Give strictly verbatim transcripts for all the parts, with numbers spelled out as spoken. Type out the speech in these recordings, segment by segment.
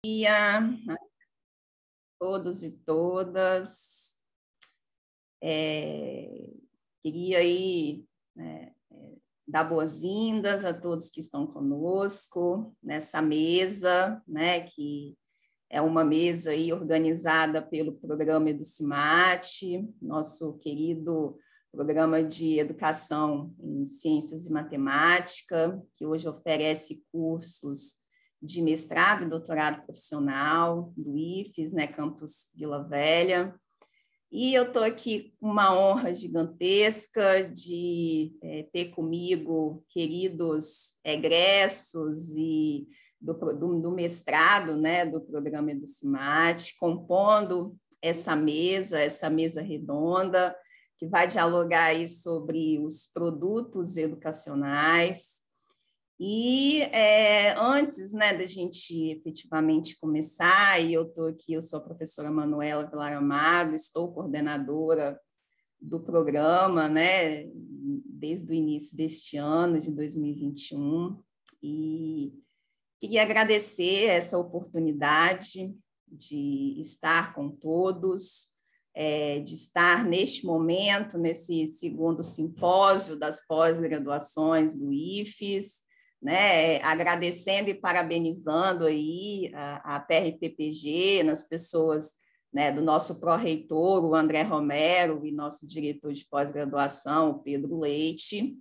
dia a todos e todas. É, queria aí, né, dar boas-vindas a todos que estão conosco nessa mesa, né, que é uma mesa aí organizada pelo programa EduCimate, nosso querido programa de educação em ciências e matemática, que hoje oferece cursos de mestrado e doutorado profissional do I F E S, né, Campus Vila Velha. E eu estou aqui com uma honra gigantesca de é, ter comigo queridos egressos e do, do, do mestrado, né, do programa EduCimate, compondo essa mesa, essa mesa redonda, que vai dialogar aí sobre os produtos educacionais. E é, antes, né, da gente efetivamente começar, e eu estou aqui, eu sou a professora Manuela Vilar Amado, estou coordenadora do programa, né, desde o início deste ano, de dois mil e vinte e um, e queria agradecer essa oportunidade de estar com todos, é, de estar neste momento, nesse segundo simpósio das pós-graduações do I F E S, né, agradecendo e parabenizando aí a, a P R P P G, nas pessoas, né, do nosso pró-reitor, o André Romero, e nosso diretor de pós-graduação, o Pedro Leite.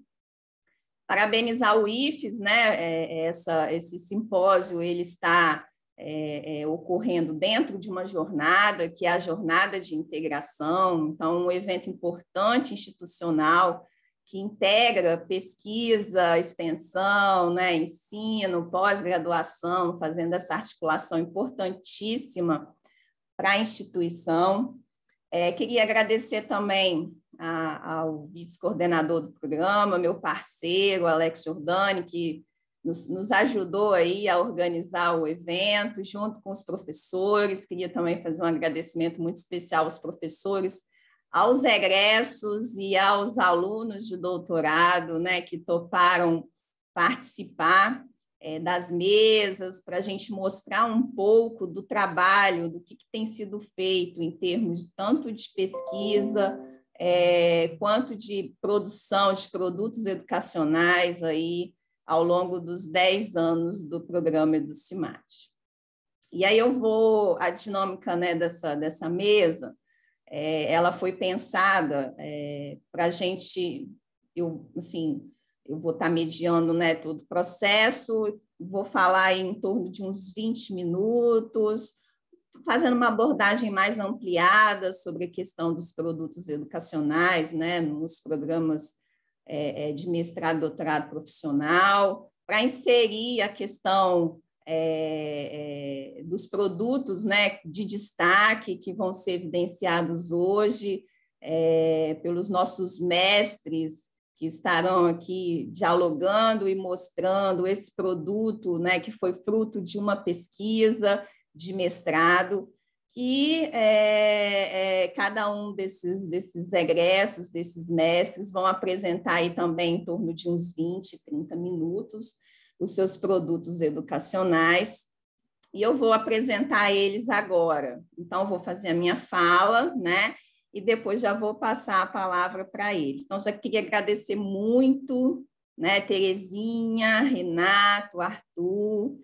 Parabenizar o I F E S, né, essa, esse simpósio ele está é, é, ocorrendo dentro de uma jornada, que é a jornada de integração, então um evento importante institucional, que integra pesquisa, extensão, né, ensino, pós-graduação, fazendo essa articulação importantíssima para a instituição. É, queria agradecer também a, ao vice-coordenador do programa, meu parceiro, Alex Giordani, que nos, nos ajudou aí a organizar o evento, junto com os professores. Queria também fazer um agradecimento muito especial aos professores, aos egressos e aos alunos de doutorado, né, que toparam participar é, das mesas, para a gente mostrar um pouco do trabalho, do que, que tem sido feito em termos tanto de pesquisa, é, quanto de produção de produtos educacionais aí, ao longo dos dez anos do programa EduCimate. E aí eu vou, a dinâmica, né, dessa, dessa mesa, É, ela foi pensada é, para a gente, eu, assim, eu vou estar mediando, né, todo o processo, vou falar em torno de uns vinte minutos, fazendo uma abordagem mais ampliada sobre a questão dos produtos educacionais, né, nos programas é, de mestrado e doutorado profissional, para inserir a questão É, é, dos produtos, né, de destaque que vão ser evidenciados hoje é, pelos nossos mestres que estarão aqui dialogando e mostrando esse produto, né, que foi fruto de uma pesquisa de mestrado, que é, é, cada um desses, desses egressos, desses mestres, vão apresentar aí também em torno de uns vinte, trinta minutos, os seus produtos educacionais, e eu vou apresentar eles agora. Então, vou fazer a minha fala, né? E depois já vou passar a palavra para eles. Então, já queria agradecer muito, né, Terezinha, Renato, Arthur,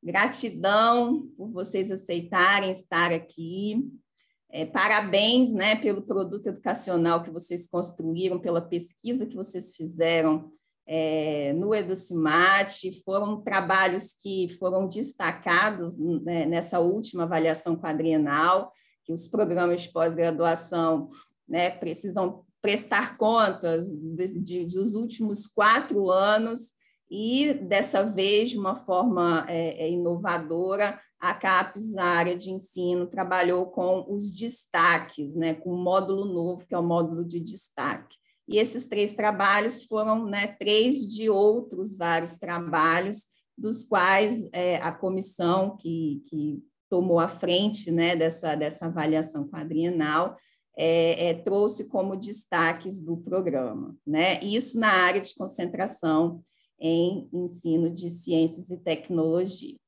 gratidão por vocês aceitarem estar aqui. É, parabéns, né, pelo produto educacional que vocês construíram, pela pesquisa que vocês fizeram É, no EduCimate. Foram trabalhos que foram destacados, né, nessa última avaliação quadrienal, que os programas de pós-graduação, né, precisam prestar contas de, de, dos últimos quatro anos, e, dessa vez, de uma forma é, inovadora, a CAPES, a área de ensino, trabalhou com os destaques, né, com um módulo novo, que é o módulo de destaque. E esses três trabalhos foram, né, três de outros vários trabalhos, dos quais é, a comissão que, que tomou a frente, né, dessa, dessa avaliação quadrienal é, é, trouxe como destaques do programa, né? Isso na área de concentração em ensino de ciências e tecnologia.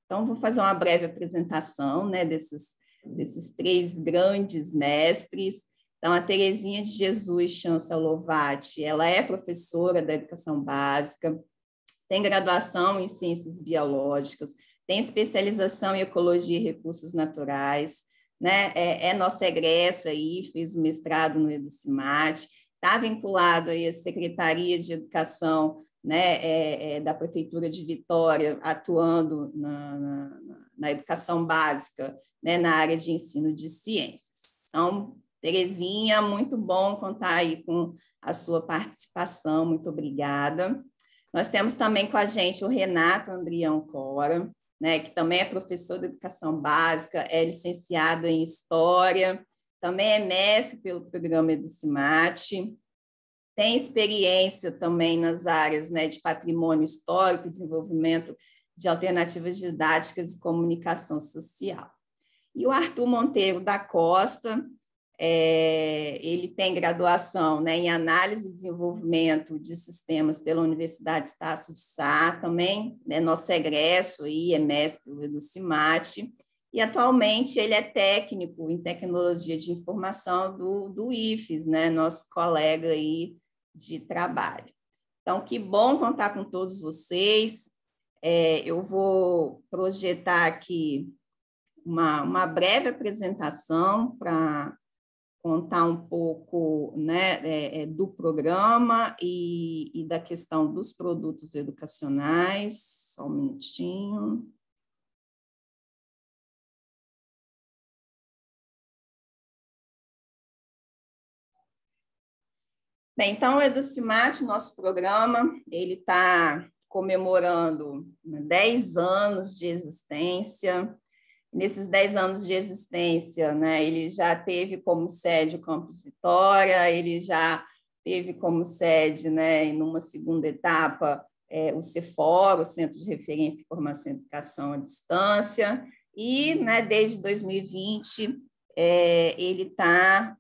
Então, vou fazer uma breve apresentação, né, desses, desses três grandes mestres. Então, a Terezinha de Jesus Chancellowati, ela é professora da educação básica, tem graduação em ciências biológicas, tem especialização em ecologia e recursos naturais, né? É, é nossa egressa aí, fez o mestrado no EduCimate, está vinculado aí à Secretaria de Educação, né, é, é, da Prefeitura de Vitória, atuando na, na, na educação básica, né, na área de ensino de ciências. Então, Terezinha, muito bom contar aí com a sua participação, muito obrigada. Nós temos também com a gente o Renato Andrião Cora, né, que também é professor de educação básica, é licenciado em História, também é mestre pelo programa EduCimate, tem experiência também nas áreas, né, de patrimônio histórico, desenvolvimento de alternativas didáticas e comunicação social. E o Arthur Monteiro da Costa, é, ele tem graduação, né, em análise e desenvolvimento de sistemas pela Universidade Estácio de Sá, também, né, nosso egresso aí, é mestre pelo EduCimate, e atualmente ele é técnico em tecnologia de informação do, do I F E S, né, nosso colega aí de trabalho. Então, que bom contar com todos vocês. É, eu vou projetar aqui uma, uma breve apresentação para contar um pouco, né, é, do programa e, e da questão dos produtos educacionais. Só um minutinho. Bem, então, o EduCimate, nosso programa, ele está comemorando dez anos de existência. Nesses dez anos de existência, né, ele já teve como sede o Campus Vitória, ele já teve como sede, né, numa segunda etapa, é, o CEFOR, o Centro de Referência em Formação e Educação à Distância, e, né, desde dois mil e vinte, é, ele está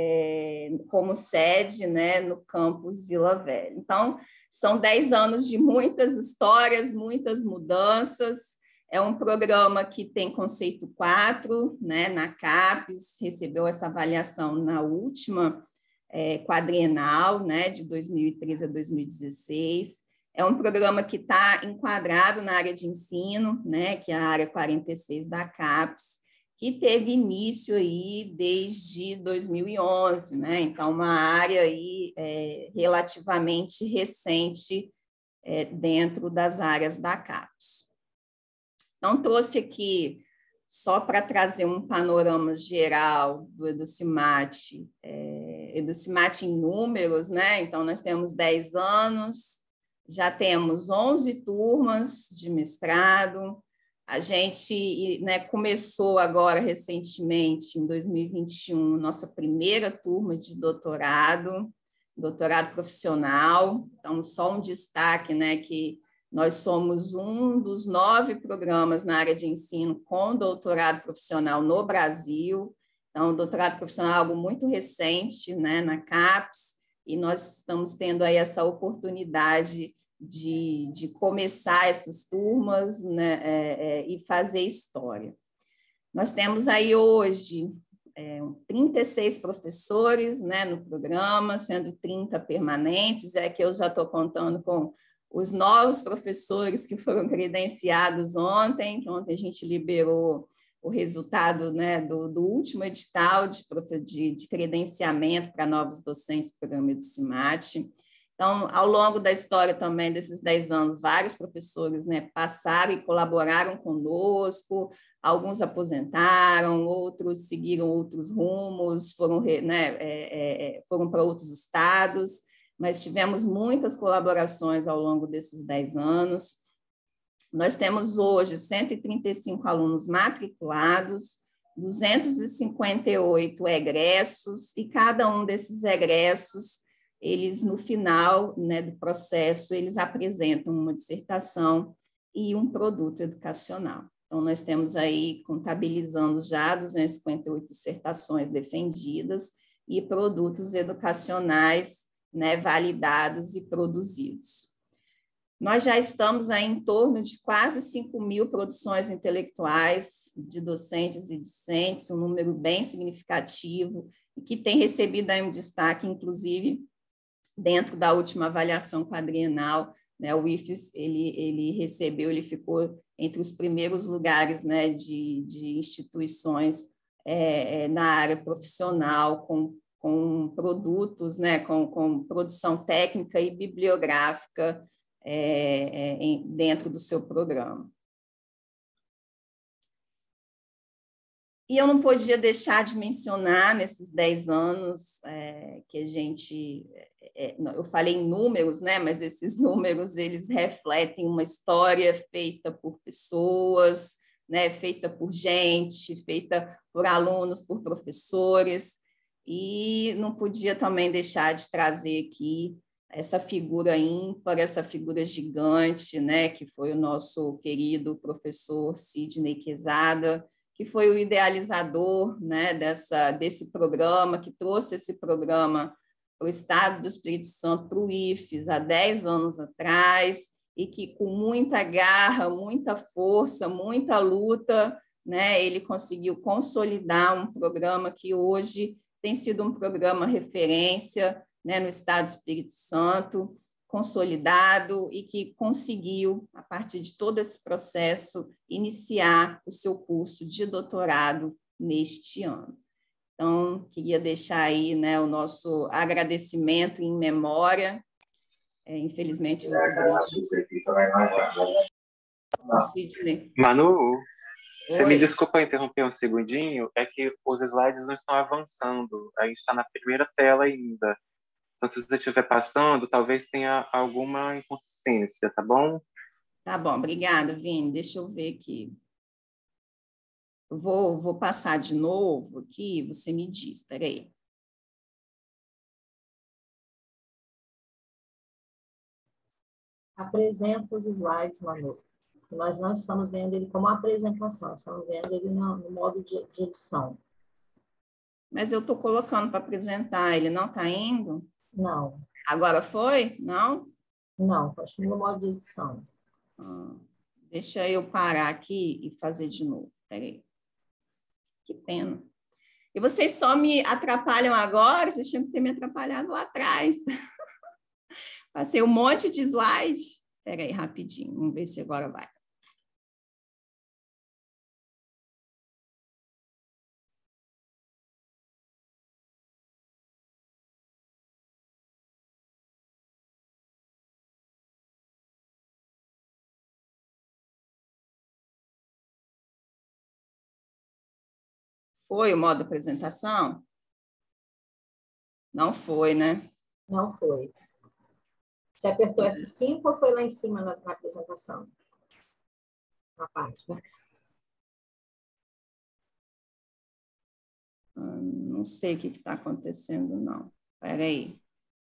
é, como sede, né, no campus Vila Velha. Então, são dez anos de muitas histórias, muitas mudanças. É um programa que tem conceito quatro, né, na CAPES, recebeu essa avaliação na última é, quadrienal, né, de dois mil e treze a dois mil e dezesseis. É um programa que está enquadrado na área de ensino, né, que é a área quarenta e seis da CAPES, que teve início aí desde dois mil e onze, né? Então, uma área aí, é, relativamente recente é, dentro das áreas da CAPES. Então, trouxe aqui, só para trazer um panorama geral do EduCimate, é, EduCimate em números, né? Então, nós temos dez anos, já temos onze turmas de mestrado. A gente, né, começou agora recentemente, em dois mil e vinte e um, nossa primeira turma de doutorado, doutorado profissional. Então, só um destaque, né, que nós somos um dos nove programas na área de ensino com doutorado profissional no Brasil. Então, o doutorado profissional é algo muito recente, né, na CAPES, e nós estamos tendo aí essa oportunidade De, de começar essas turmas, né, é, é, e fazer história. Nós temos aí hoje é, trinta e seis professores, né, no programa, sendo trinta permanentes, é que eu já estou contando com os novos professores que foram credenciados ontem, que ontem a gente liberou o resultado, né, do, do último edital de, de, de credenciamento para novos docentes do programa EduCimate. Então, ao longo da história também desses dez anos, vários professores, né, passaram e colaboraram conosco, alguns aposentaram, outros seguiram outros rumos, foram, né, é, é, foram para outros estados, mas tivemos muitas colaborações ao longo desses dez anos. Nós temos hoje cento e trinta e cinco alunos matriculados, duzentos e cinquenta e oito egressos, e cada um desses egressos, eles, no final, né, do processo, eles apresentam uma dissertação e um produto educacional. Então, nós temos aí, contabilizando já duzentas e cinquenta e oito dissertações defendidas e produtos educacionais, né, validados e produzidos. Nós já estamos aí em torno de quase cinco mil produções intelectuais de docentes e discentes, um número bem significativo, e que tem recebido aí um destaque, inclusive, dentro da última avaliação quadrienal, né, o I F E S ele, ele recebeu, ele ficou entre os primeiros lugares, né, de, de instituições é, na área profissional, com, com produtos, né, com, com produção técnica e bibliográfica é, é, em, dentro do seu programa. E eu não podia deixar de mencionar, nesses dez anos, é, que a gente... É, eu falei em números, né? Mas esses números, eles refletem uma história feita por pessoas, né? Feita por gente, feita por alunos, por professores, e não podia também deixar de trazer aqui essa figura ímpar, essa figura gigante, né? Que foi o nosso querido professor Sidney Quezada, que foi o idealizador, né, dessa, desse programa, que trouxe esse programa para o Estado do Espírito Santo, para o I F E S, há dez anos atrás, e que, com muita garra, muita força, muita luta, né, ele conseguiu consolidar um programa que hoje tem sido um programa referência, né, no Estado do Espírito Santo, consolidado e que conseguiu, a partir de todo esse processo, iniciar o seu curso de doutorado neste ano. Então, queria deixar aí, né, o nosso agradecimento em memória. É, infelizmente, o Sidney. Manu, você me Oi. desculpa interromper um segundinho, é que os slides não estão avançando, a gente está na primeira tela ainda. Então, se você estiver passando, talvez tenha alguma inconsistência, tá bom? Tá bom, obrigada, Vini. Deixa eu ver aqui. Eu vou, vou passar de novo aqui, você me diz, espera aí. Apresenta os slides, Manu. Nós não estamos vendo ele como apresentação, estamos vendo ele no, no modo de, de edição. Mas eu estou colocando para apresentar, ele não está indo? Não. Agora foi? Não? Não, continua no modo de edição. Ah, deixa eu parar aqui e fazer de novo. Espera aí. Que pena. E vocês só me atrapalham agora? Vocês tinham que ter me atrapalhado lá atrás. Passei um monte de slide. Espera aí, rapidinho. Vamos ver se agora vai. Foi o modo apresentação? Não foi, né? Não foi. Você apertou F cinco ou foi lá em cima na, na apresentação? Na página? Hum, não sei o que está acontecendo, não. Espera aí.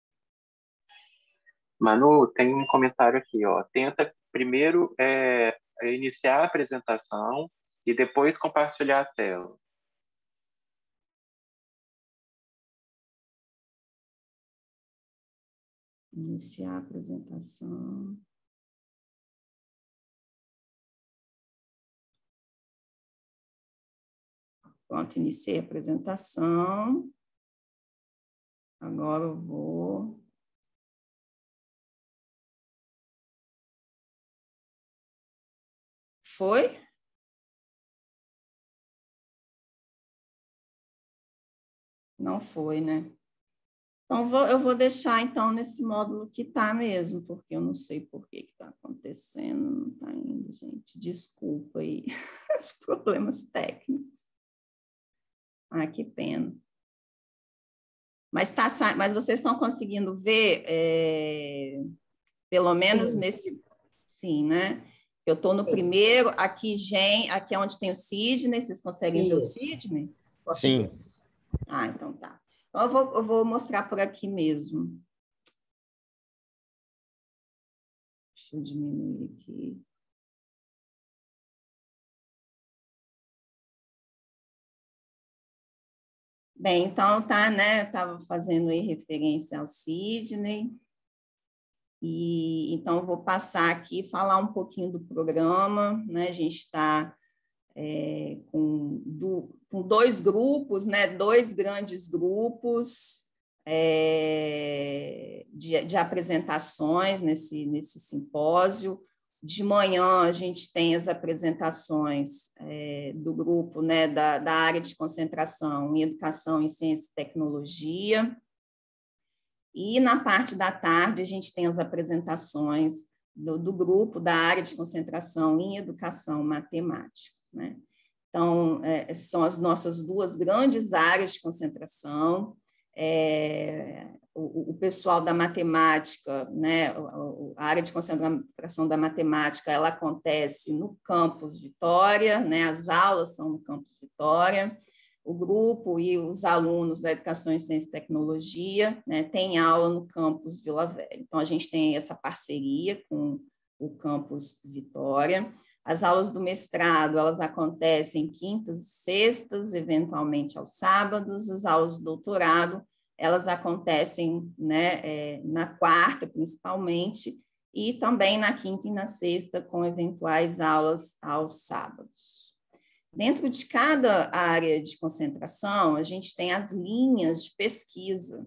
Manu, tem um comentário aqui, ó. Tenta primeiro é, iniciar a apresentação e depois compartilhar a tela. Iniciar a apresentação. Pronto, iniciei a apresentação. Agora eu vou... Foi? Não foi, né? Então, vou, eu vou deixar, então, nesse módulo que está mesmo, porque eu não sei por que está acontecendo, não está indo, gente. Desculpa aí, os problemas técnicos. Ah, que pena. Mas, tá, mas vocês estão conseguindo ver, é, pelo menos Sim. nesse... Sim, né? Eu estou no Sim. primeiro, aqui, Gen, aqui é onde tem o Sidney, vocês conseguem Isso. ver o Sidney? Sim. Ah, então tá. Então, eu vou, eu vou mostrar por aqui mesmo. Deixa eu diminuir aqui. Bem, então, tá, né? Eu estava fazendo aí referência ao Sidney. E, então, eu vou passar aqui, falar um pouquinho do programa, né? A gente está é, com, do, com dois grupos, né? Dois grandes grupos é, de, de apresentações nesse, nesse simpósio. De manhã, a gente tem as apresentações é, do grupo, né, da, da área de concentração em Educação em Ciência e Tecnologia. E, na parte da tarde, a gente tem as apresentações do, do grupo da área de concentração em Educação Matemática, né? Então, é, são as nossas duas grandes áreas de concentração. É, o, o pessoal da matemática, né, a área de concentração da matemática, ela acontece no campus Vitória, né, as aulas são no campus Vitória, o grupo e os alunos da Educação em Ciência e Tecnologia, né, têm aula no campus Vila Velha. Então, a gente tem essa parceria com o campus Vitória. As aulas do mestrado, elas acontecem quintas e sextas, eventualmente aos sábados. As aulas do doutorado, elas acontecem, né, é, na quarta, principalmente, e também na quinta e na sexta, com eventuais aulas aos sábados. Dentro de cada área de concentração, a gente tem as linhas de pesquisa.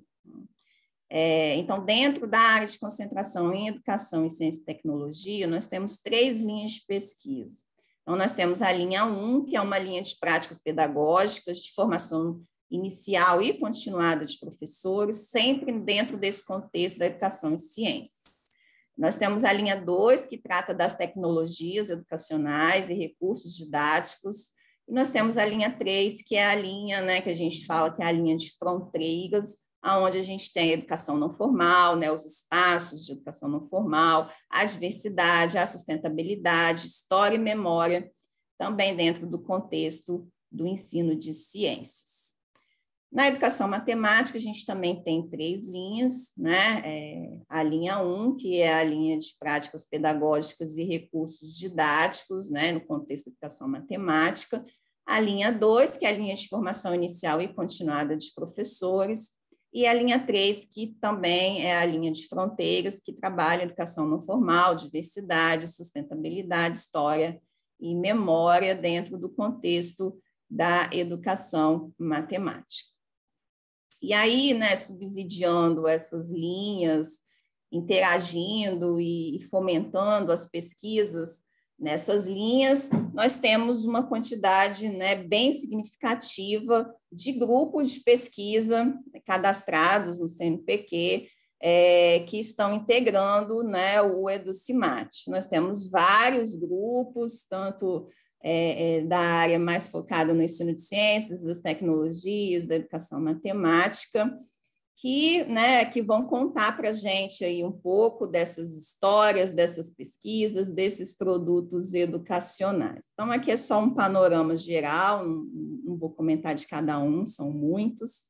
É, então, dentro da área de concentração em Educação e Ciência e Tecnologia, nós temos três linhas de pesquisa. Então, nós temos a linha um, que é uma linha de práticas pedagógicas, de formação inicial e continuada de professores, sempre dentro desse contexto da educação e ciências. Nós temos a linha dois, que trata das tecnologias educacionais e recursos didáticos, e nós temos a linha três, que é a linha, né, que a gente fala que é a linha de fronteiras, onde a gente tem a educação não formal, né, os espaços de educação não formal, a diversidade, a sustentabilidade, história e memória, também dentro do contexto do ensino de ciências. Na educação matemática, a gente também tem três linhas, né? É, a linha um, que é a linha de práticas pedagógicas e recursos didáticos, né, no contexto da educação matemática, a linha dois, que é a linha de formação inicial e continuada de professores, e a linha três, que também é a linha de fronteiras, que trabalha educação não formal, diversidade, sustentabilidade, história e memória dentro do contexto da educação matemática. E aí, né, subsidiando essas linhas, interagindo e fomentando as pesquisas nessas linhas, nós temos uma quantidade, né, bem significativa de grupos de pesquisa cadastrados no C N P Q, é, que estão integrando, né, o EduCimat. Nós temos vários grupos, tanto é, é, da área mais focada no ensino de ciências, das tecnologias, da educação matemática, que, né, que vão contar para a gente aí um pouco dessas histórias, dessas pesquisas, desses produtos educacionais. Então, aqui é só um panorama geral, não, não vou comentar de cada um, são muitos.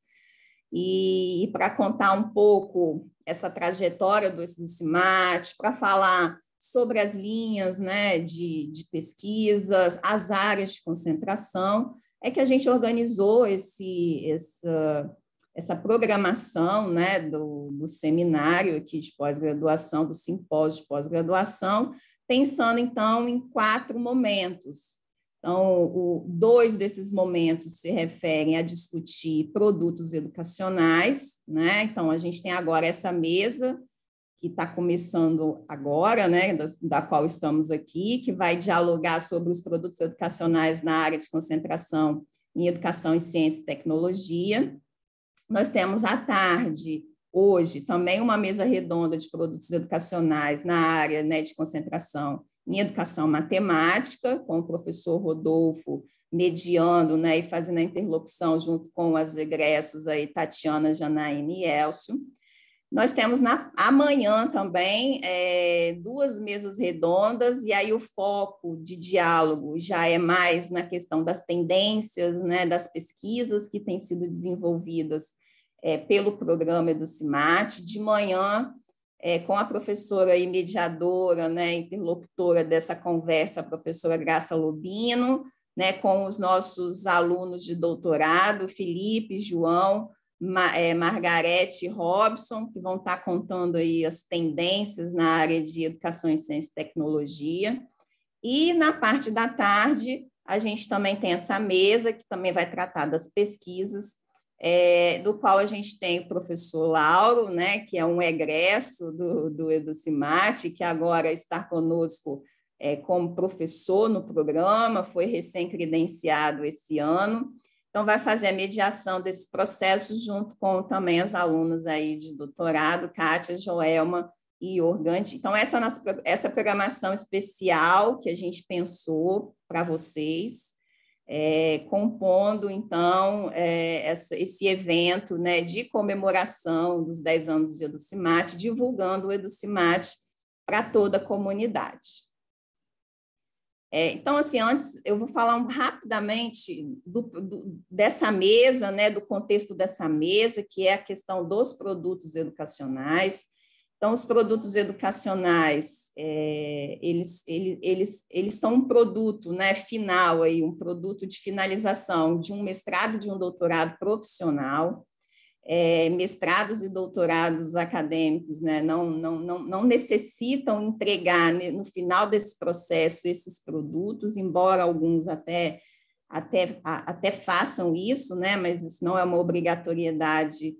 E, e para contar um pouco essa trajetória do EduCimat, para falar sobre as linhas, né, de, de pesquisas, as áreas de concentração, é que a gente organizou esse, essa, essa programação, né, do, do seminário aqui de pós-graduação, do simpósio de pós-graduação, pensando, então, em quatro momentos. Então, o, dois desses momentos se referem a discutir produtos educacionais, né? Então, a gente tem agora essa mesa, que está começando agora, né, da, da qual estamos aqui, que vai dialogar sobre os produtos educacionais na área de concentração em Educação em Ciência e Tecnologia. Nós temos à tarde, hoje, também uma mesa redonda de produtos educacionais na área, né, de concentração em Educação Matemática, com o professor Rodolfo mediando, né, e fazendo a interlocução junto com as egressas aí, Tatiana, Janaína e Elcio. Nós temos na, amanhã também é, duas mesas redondas, e aí o foco de diálogo já é mais na questão das tendências, né, das pesquisas que têm sido desenvolvidas é, pelo programa EduCimat. De manhã, é, com a professora e mediadora, né, interlocutora dessa conversa, a professora Graça Lobino, né, com os nossos alunos de doutorado, Felipe, João, Margarete Robson, que vão estar contando aí as tendências na área de educação em ciência e tecnologia. E na parte da tarde, a gente também tem essa mesa, que também vai tratar das pesquisas, é, do qual a gente tem o professor Lauro, né, que é um egresso do, do EduCimate, que agora está conosco é, como professor no programa, foi recém-credenciado esse ano. Então, vai fazer a mediação desse processo junto com também as alunas aí de doutorado, Kátia, Joelma e Organte. Então, essa, nossa, essa programação especial que a gente pensou para vocês, é, compondo, então, é, essa, esse evento, né, de comemoração dos dez anos do EduCimate, divulgando o EduCimate para toda a comunidade. É, então, assim, antes eu vou falar um, rapidamente do, do, dessa mesa, né, do contexto dessa mesa, que é a questão dos produtos educacionais. Então, os produtos educacionais, é, eles, eles, eles, eles são um produto, né, final, aí, um produto de finalização de um mestrado, de um doutorado profissional. É, mestrados e doutorados acadêmicos, né, não, não, não, não necessitam entregar, né, no final desse processo esses produtos, embora alguns até, até, até façam isso, né, mas isso não é uma obrigatoriedade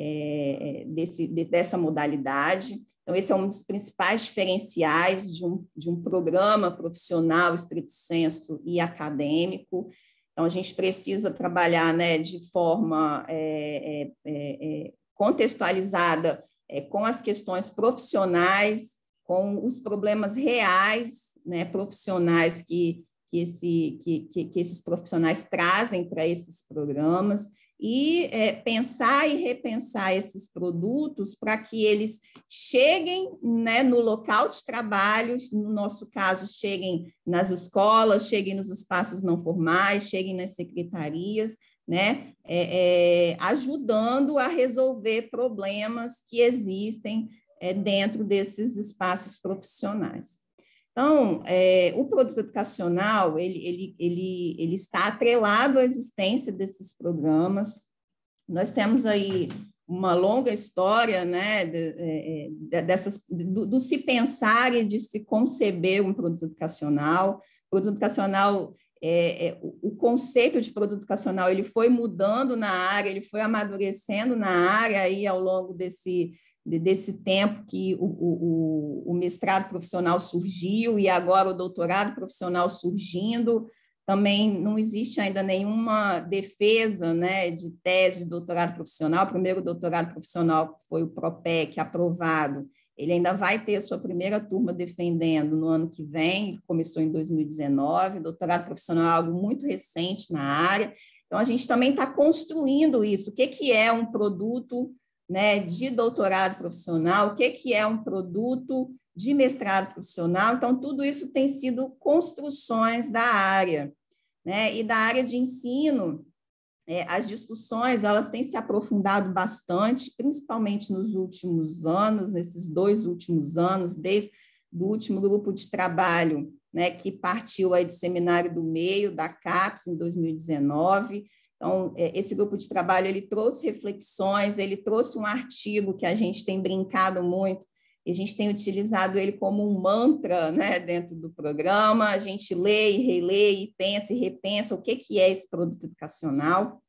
é, desse, de, dessa modalidade. Então, esse é um dos principais diferenciais de um, de um programa profissional, estrito sensu e acadêmico. Então, a gente precisa trabalhar, né, de forma é, é, é, contextualizada é, com as questões profissionais, com os problemas reais, né, profissionais que, que, esse, que, que, que esses profissionais trazem para esses programas, e é, pensar e repensar esses produtos para que eles cheguem, né, no local de trabalho, no nosso caso, cheguem nas escolas, cheguem nos espaços não formais, cheguem nas secretarias, né, é, é, ajudando a resolver problemas que existem é, dentro desses espaços profissionais. Então, é, o produto educacional, ele, ele, ele, ele está atrelado à existência desses programas. Nós temos aí uma longa história, né, de, de, dessas, do, do se pensar e de se conceber um produto educacional. O produto educacional, é, é, o, o conceito de produto educacional, ele foi mudando na área, ele foi amadurecendo na área aí ao longo desse desse tempo que o, o, o mestrado profissional surgiu e agora o doutorado profissional surgindo. Também não existe ainda nenhuma defesa, né, de tese de doutorado profissional. O primeiro doutorado profissional foi o PROPEC, aprovado. Ele ainda vai ter sua primeira turma defendendo no ano que vem, começou em dois mil e dezenove. Doutorado profissional é algo muito recente na área. Então, a gente também está construindo isso. O que, que é um produto, né, de doutorado profissional, o que, que é um produto de mestrado profissional. Então, tudo isso tem sido construções da área, né? E da área de ensino, é, as discussões elas têm se aprofundado bastante, principalmente nos últimos anos, nesses dois últimos anos, desde o último grupo de trabalho, né, que partiu aí do Seminário do Meio, da CAPES, em dois mil e dezenove. Então, esse grupo de trabalho, ele trouxe reflexões, ele trouxe um artigo que a gente tem brincado muito, e a gente tem utilizado ele como um mantra, né, dentro do programa. A gente lê e relê e pensa e repensa o que, que é esse produto educacional.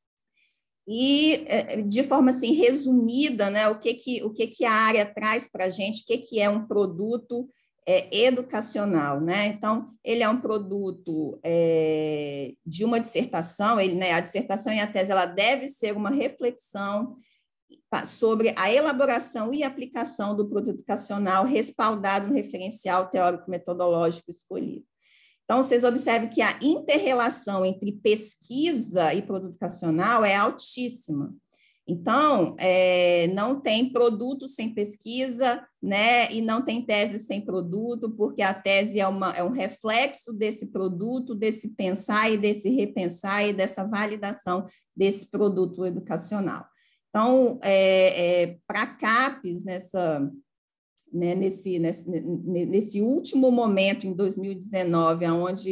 E, de forma assim, resumida, né, o, que, que, o que, que a área traz para a gente, o que, que é um produto É, educacional, né? Então, ele é um produto é, de uma dissertação, ele, né, a dissertação e a tese, ela deve ser uma reflexão sobre a elaboração e aplicação do produto educacional respaldado no referencial teórico-metodológico escolhido. Então, vocês observem que a inter-relação entre pesquisa e produto educacional é altíssima. Então, é, não tem produto sem pesquisa, né? E não tem tese sem produto, porque a tese é, uma, é um reflexo desse produto, desse pensar e desse repensar e dessa validação desse produto educacional. Então, é, é, para a CAPES, nessa, né, nesse, nesse, nesse último momento, em dois mil e dezenove, onde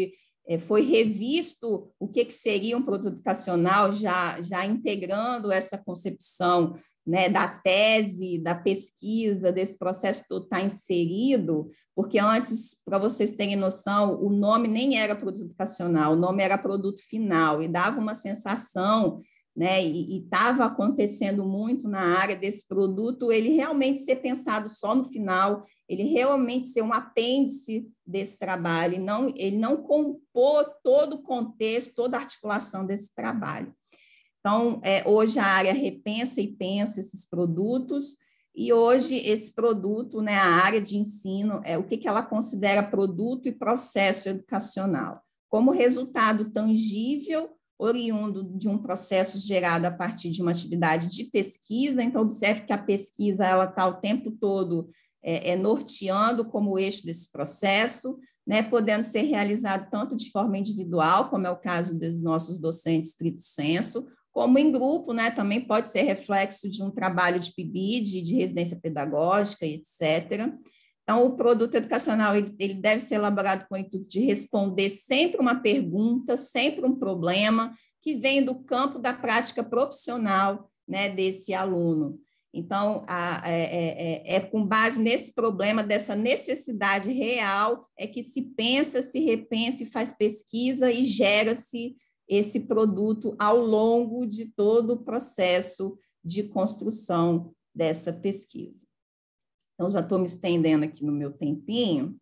é, foi revisto o que, que seria um produto educacional, já, já integrando essa concepção, né, da tese, da pesquisa, desse processo todo está inserido, porque antes, para vocês terem noção, o nome nem era produto educacional, o nome era produto final, e dava uma sensação, né, e estava acontecendo muito na área desse produto, ele realmente ser pensado só no final, ele realmente ser um apêndice desse trabalho, e não, ele não compor todo o contexto, toda a articulação desse trabalho. Então, é, hoje a área repensa e pensa esses produtos, e hoje esse produto, né, a área de ensino, é o que, que ela considera produto e processo educacional, como resultado tangível, oriundo de um processo gerado a partir de uma atividade de pesquisa. Então, observe que a pesquisa ela está o tempo todo é, é, norteando como eixo desse processo, né, podendo ser realizado tanto de forma individual, como é o caso dos nossos docentes stricto sensu, como em grupo, né, também pode ser reflexo de um trabalho de P I B I D, de residência pedagógica, etcétera. Então, o produto educacional ele, ele deve ser elaborado com o intuito de responder sempre uma pergunta, sempre um problema, que vem do campo da prática profissional, né, desse aluno. Então, a, é, é, é com base nesse problema, dessa necessidade real, é que se pensa, se repensa e faz pesquisa e gera-se esse produto ao longo de todo o processo de construção dessa pesquisa. Então, já estou me estendendo aqui no meu tempinho.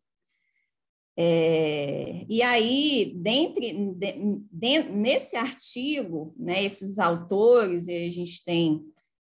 É, e aí, dentre, de, de, nesse artigo, né, esses autores, a gente tem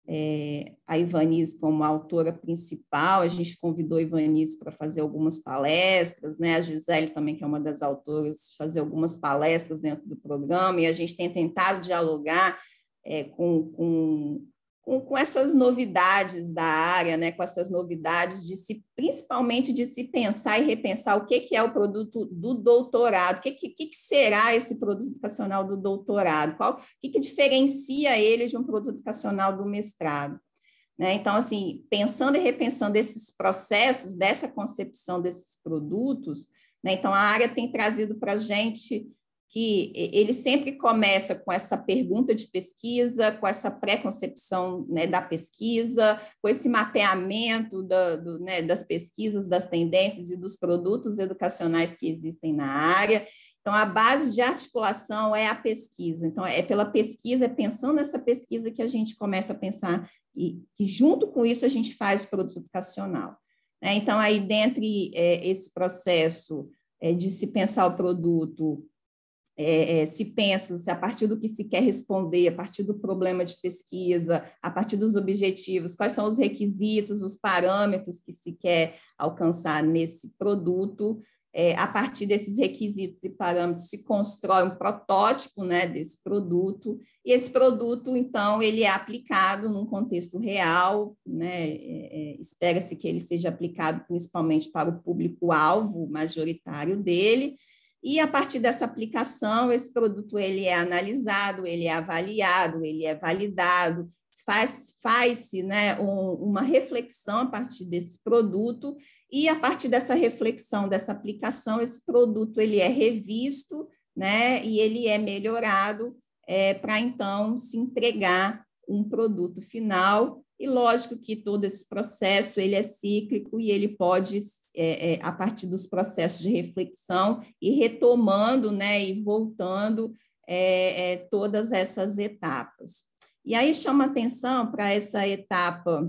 é, a Ivanise como autora principal, a gente convidou a Ivanise para fazer algumas palestras, né, a Gisele também, que é uma das autoras, fazer algumas palestras dentro do programa, e a gente tem tentado dialogar é, com, com, com, com essas novidades da área, né, com essas novidades, de se, principalmente de se pensar e repensar o que, que é o produto do doutorado, o que, que, que será esse produto educacional do doutorado, qual, o que, que diferencia ele de um produto educacional do mestrado. Né? Então, assim, pensando e repensando esses processos, dessa concepção desses produtos, né? Então, a área tem trazido para a gente que ele sempre começa com essa pergunta de pesquisa, com essa pré-concepção, né, da pesquisa, com esse mapeamento da, do, né, das pesquisas, das tendências e dos produtos educacionais que existem na área. Então, a base de articulação é a pesquisa. Então, é pela pesquisa, é pensando nessa pesquisa que a gente começa a pensar e que, junto com isso, a gente faz o produto educacional. Então, aí, dentre é, esse processo é, de se pensar o produto, É, é, se pensa, se a partir do que se quer responder, a partir do problema de pesquisa, a partir dos objetivos, quais são os requisitos, os parâmetros que se quer alcançar nesse produto, é, a partir desses requisitos e parâmetros se constrói um protótipo, né, desse produto, e esse produto, então, ele é aplicado num contexto real, né, é, é, espera-se que ele seja aplicado principalmente para o público-alvo majoritário dele. E, a partir dessa aplicação, esse produto ele é analisado, ele é avaliado, ele é validado, faz, faz-se, né, um, uma reflexão a partir desse produto, e, a partir dessa reflexão, dessa aplicação, esse produto ele é revisto, né, e ele é melhorado é, para, então, se entregar um produto final. E, lógico que todo esse processo ele é cíclico e ele pode É, é, a partir dos processos de reflexão e retomando, né, e voltando é, é, todas essas etapas. E aí chama atenção para essa etapa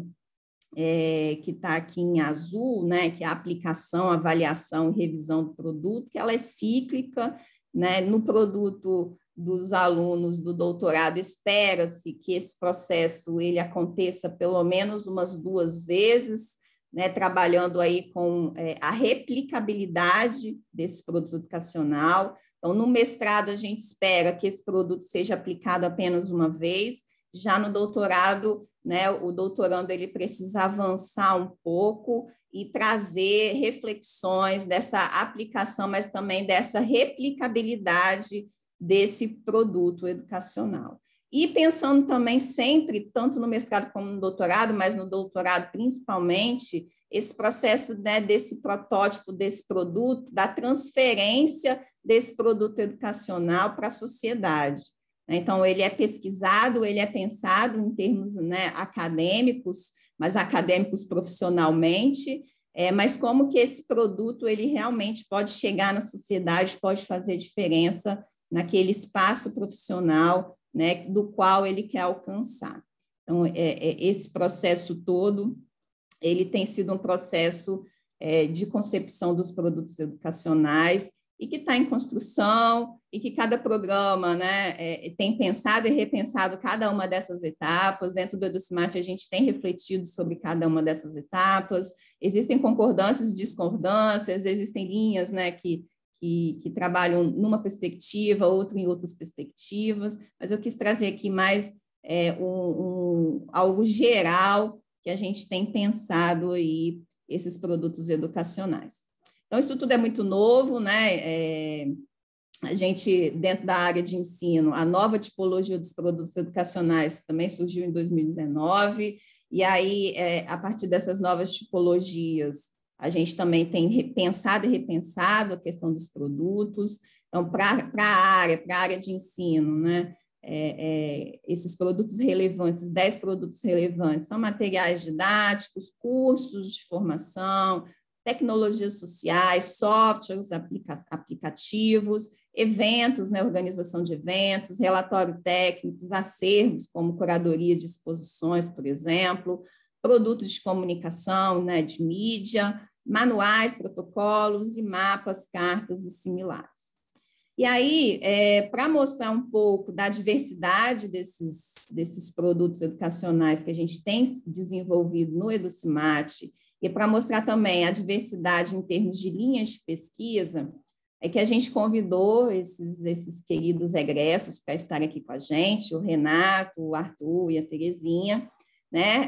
é, que está aqui em azul, né, que é a aplicação, avaliação e revisão do produto, que ela é cíclica, né, no produto dos alunos do doutorado, espera-se que esse processo ele aconteça pelo menos umas duas vezes, né, trabalhando aí com é, a replicabilidade desse produto educacional. Então, no mestrado, a gente espera que esse produto seja aplicado apenas uma vez. Já no doutorado, né, o doutorando ele precisa avançar um pouco e trazer reflexões dessa aplicação, mas também dessa replicabilidade desse produto educacional. E pensando também sempre, tanto no mestrado como no doutorado, mas no doutorado principalmente, esse processo, né, desse protótipo, desse produto, da transferência desse produto educacional para a sociedade. Então, ele é pesquisado, ele é pensado em termos, né, acadêmicos, mas acadêmicos profissionalmente, é, mas como que esse produto ele realmente pode chegar na sociedade, pode fazer diferença naquele espaço profissional, né, do qual ele quer alcançar. Então, é, é, esse processo todo, ele tem sido um processo é, de concepção dos produtos educacionais e que está em construção e que cada programa, né, é, tem pensado e repensado cada uma dessas etapas. Dentro do EduCimate, a gente tem refletido sobre cada uma dessas etapas. Existem concordâncias e discordâncias, existem linhas, né, que, que, que trabalham numa perspectiva, outro em outras perspectivas, mas eu quis trazer aqui mais é, um, um, algo geral que a gente tem pensado aí, esses produtos educacionais. Então, isso tudo é muito novo, né? É, a gente, dentro da área de ensino, a nova tipologia dos produtos educacionais também surgiu em dois mil e dezenove, e aí, é, a partir dessas novas tipologias, a gente também tem pensado e repensado a questão dos produtos. Então, para a área, para a área de ensino, né? É, é, esses produtos relevantes, dez produtos relevantes, são materiais didáticos, cursos de formação, tecnologias sociais, softwares, aplica aplicativos, eventos, né, organização de eventos, relatório técnicos, acervos, como curadoria de exposições, por exemplo, produtos de comunicação, né, de mídia, manuais, protocolos e mapas, cartas e similares. E aí, é, para mostrar um pouco da diversidade desses, desses produtos educacionais que a gente tem desenvolvido no EduCimate, e para mostrar também a diversidade em termos de linhas de pesquisa, é que a gente convidou esses, esses queridos egressos para estarem aqui com a gente, o Renato, o Arthur e a Terezinha, né?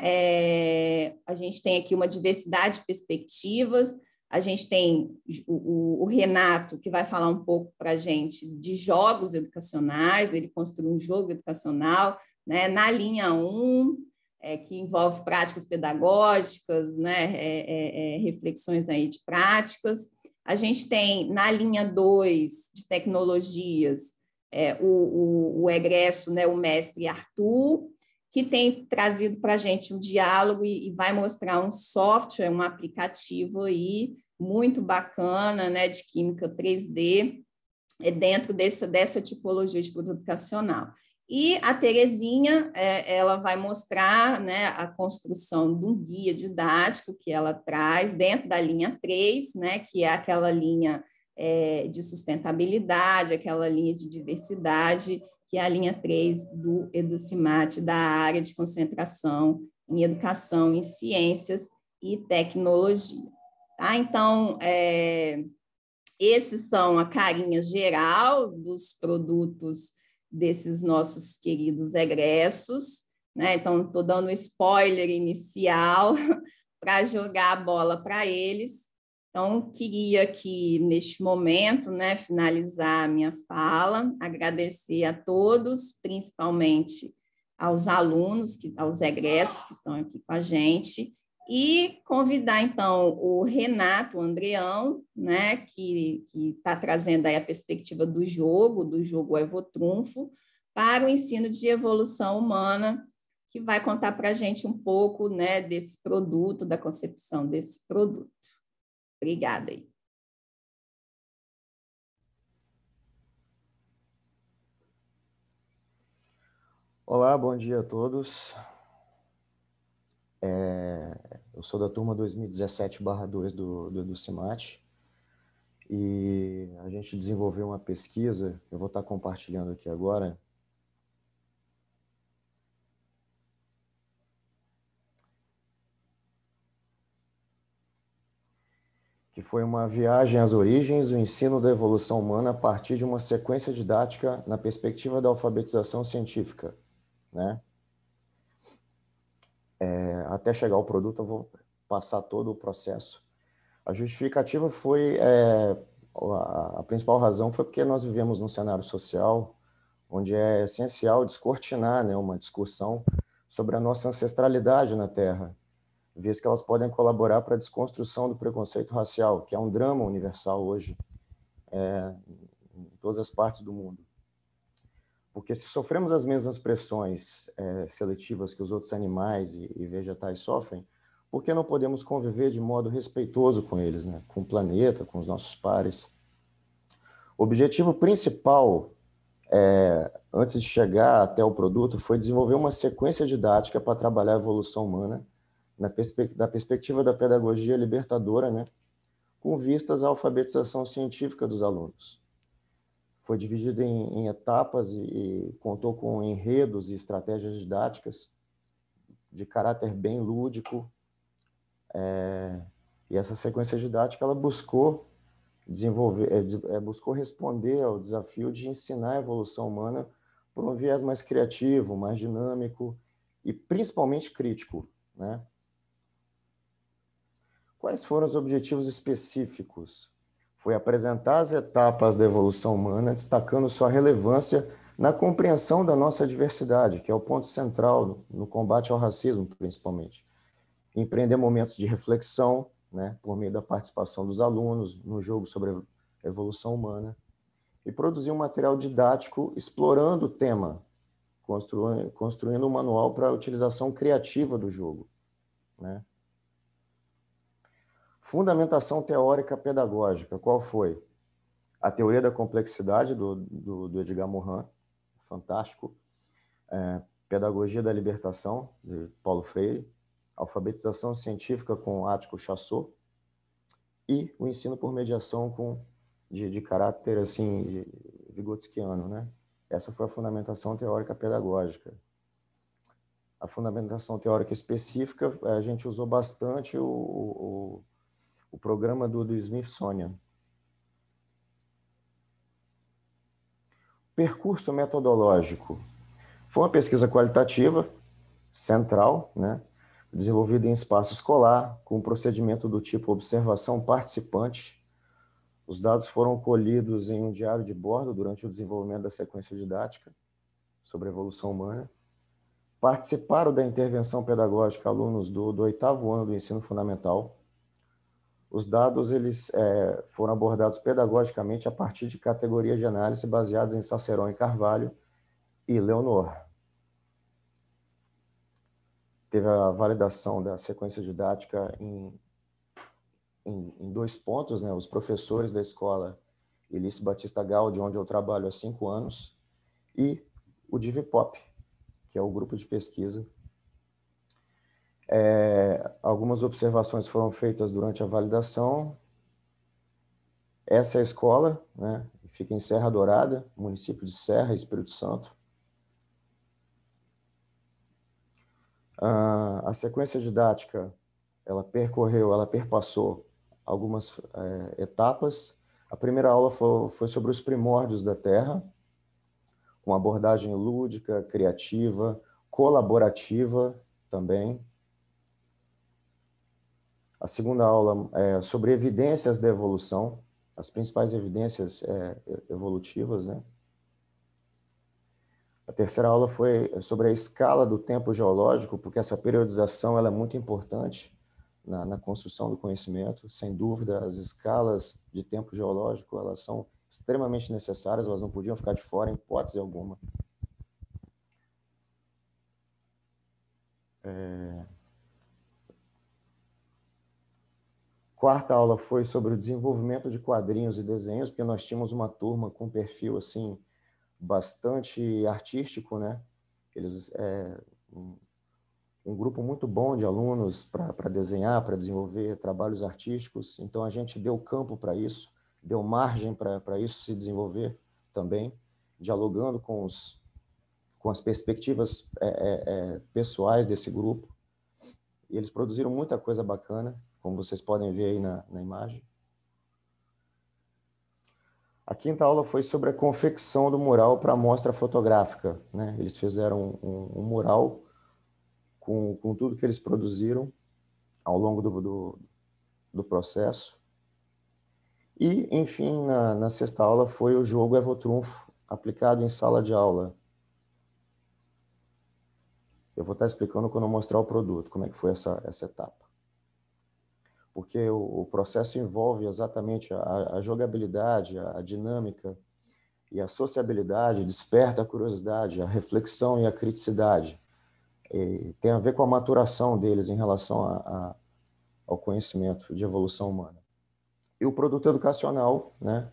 É, a gente tem aqui uma diversidade de perspectivas. A gente tem o, o, o Renato, que vai falar um pouco para a gente de jogos educacionais, ele construiu um jogo educacional, né, na linha um, é, que envolve práticas pedagógicas, né, é, é, é, reflexões aí de práticas. A gente tem, na linha dois, de tecnologias, é, o, o, o egresso, né, o mestre Arthur, que tem trazido para a gente um diálogo e, e vai mostrar um software, um aplicativo aí, muito bacana, né, de química três D, é, dentro dessa, dessa tipologia de produto educacional. E a Terezinha, é, ela vai mostrar, né, a construção de um guia didático que ela traz dentro da linha três, né, que é aquela linha é, de sustentabilidade, aquela linha de diversidade, que é a linha três do EduCimate, da área de concentração em educação, em ciências e tecnologia. Tá? Então, é, esses são a carinha geral dos produtos desses nossos queridos egressos, né? Então, estou dando um spoiler inicial para jogar a bola para eles. Então, queria aqui, neste momento, né, finalizar a minha fala, agradecer a todos, principalmente aos alunos, que, aos egressos que estão aqui com a gente, e convidar, então, o Renato Andreão, né, que está trazendo aí a perspectiva do jogo, do jogo Evotrunfo, para o ensino de evolução humana, que vai contar para a gente um pouco, né, desse produto, da concepção desse produto. Obrigada aí. Olá, bom dia a todos. É, eu sou da turma dois mil e dezessete barra dois do, do EduCimate e a gente desenvolveu uma pesquisa, eu vou estar compartilhando aqui agora, que foi uma viagem às origens do ensino da evolução humana a partir de uma sequência didática na perspectiva da alfabetização científica, né? É, até chegar ao produto, eu vou passar todo o processo. A justificativa foi, é, a, a principal razão foi porque nós vivemos num cenário social onde é essencial descortinar, né, uma discussão sobre a nossa ancestralidade na Terra. vez que elas podem colaborar para a desconstrução do preconceito racial, que é um drama universal hoje, é, em todas as partes do mundo. Porque se sofremos as mesmas pressões é, seletivas que os outros animais e, e vegetais sofrem, por que não podemos conviver de modo respeitoso com eles, né? Com o planeta, com os nossos pares? O objetivo principal, é, antes de chegar até o produto, foi desenvolver uma sequência didática para trabalhar a evolução humana na perspe da perspectiva da pedagogia libertadora, né? Com vistas à alfabetização científica dos alunos. Foi dividido em, em etapas e, e contou com enredos e estratégias didáticas de caráter bem lúdico. É, e essa sequência didática ela buscou desenvolver, é, buscou responder ao desafio de ensinar a evolução humana por um viés mais criativo, mais dinâmico e principalmente crítico, né? Quais foram os objetivos específicos? Foi apresentar as etapas da evolução humana, destacando sua relevância na compreensão da nossa diversidade, que é o ponto central no combate ao racismo, principalmente. Empreender momentos de reflexão, né, por meio da participação dos alunos no jogo sobre a evolução humana, e produzir um material didático explorando o tema, construindo, construindo um manual para a utilização criativa do jogo, né? Fundamentação teórica pedagógica, qual foi? A teoria da complexidade, do, do, do Edgar Morin, fantástico. É, Pedagogia da libertação, de Paulo Freire. Alfabetização científica, com Ático Chassot. E o ensino por mediação, com, de, de caráter assim, de vigotskiano, né? Essa foi a fundamentação teórica pedagógica. A fundamentação teórica específica, a gente usou bastante o, o o programa do, do Smithsonian. Percurso metodológico. Foi uma pesquisa qualitativa, central, né? Desenvolvida em espaço escolar, com um procedimento do tipo observação participante. Os dados foram colhidos em um diário de bordo durante o desenvolvimento da sequência didática sobre a evolução humana. Participaram da intervenção pedagógica alunos do, do oitavo ano do ensino fundamental. Os dados eles, é, foram abordados pedagogicamente a partir de categorias de análise baseadas em Saceron e Carvalho e Leonor. Teve a validação da sequência didática em, em, em dois pontos, né? Os professores da escola Elice Batista Gaudi, onde eu trabalho há cinco anos, e o DivPop, que é o grupo de pesquisa. É, algumas observações foram feitas durante a validação. Essa é a escola, né? Fica em Serra Dourada, município de Serra, Espírito Santo. Ah, a sequência didática, ela percorreu, ela perpassou algumas é, etapas. A primeira aula foi, foi sobre os primórdios da Terra, com abordagem lúdica, criativa, colaborativa também. A segunda aula é sobre evidências da evolução, as principais evidências é, evolutivas, né? A terceira aula foi sobre a escala do tempo geológico, porque essa periodização ela é muito importante na, na construção do conhecimento. Sem dúvida, as escalas de tempo geológico elas são extremamente necessárias, elas não podiam ficar de fora em hipótese alguma. É... Quarta aula foi sobre o desenvolvimento de quadrinhos e desenhos, porque nós tínhamos uma turma com perfil assim bastante artístico, né? Eles é, um, um grupo muito bom de alunos para desenhar, para desenvolver trabalhos artísticos. Então a gente deu campo para isso, deu margem para isso se desenvolver também, dialogando com os com as perspectivas é, é, pessoais desse grupo. E eles produziram muita coisa bacana, como vocês podem ver aí na, na imagem. A quinta aula foi sobre a confecção do mural para a mostra fotográfica, né? Eles fizeram um, um mural com, com tudo que eles produziram ao longo do, do, do processo. E, enfim, na, na sexta aula foi o jogo Evotrunfo, aplicado em sala de aula. Eu vou estar explicando quando eu mostrar o produto, como é que foi essa, essa etapa. Porque o, o processo envolve exatamente a, a jogabilidade, a, a dinâmica e a sociabilidade, desperta a curiosidade, a reflexão e a criticidade. E tem a ver com a maturação deles em relação a, a, ao conhecimento de evolução humana. E o produto educacional, né,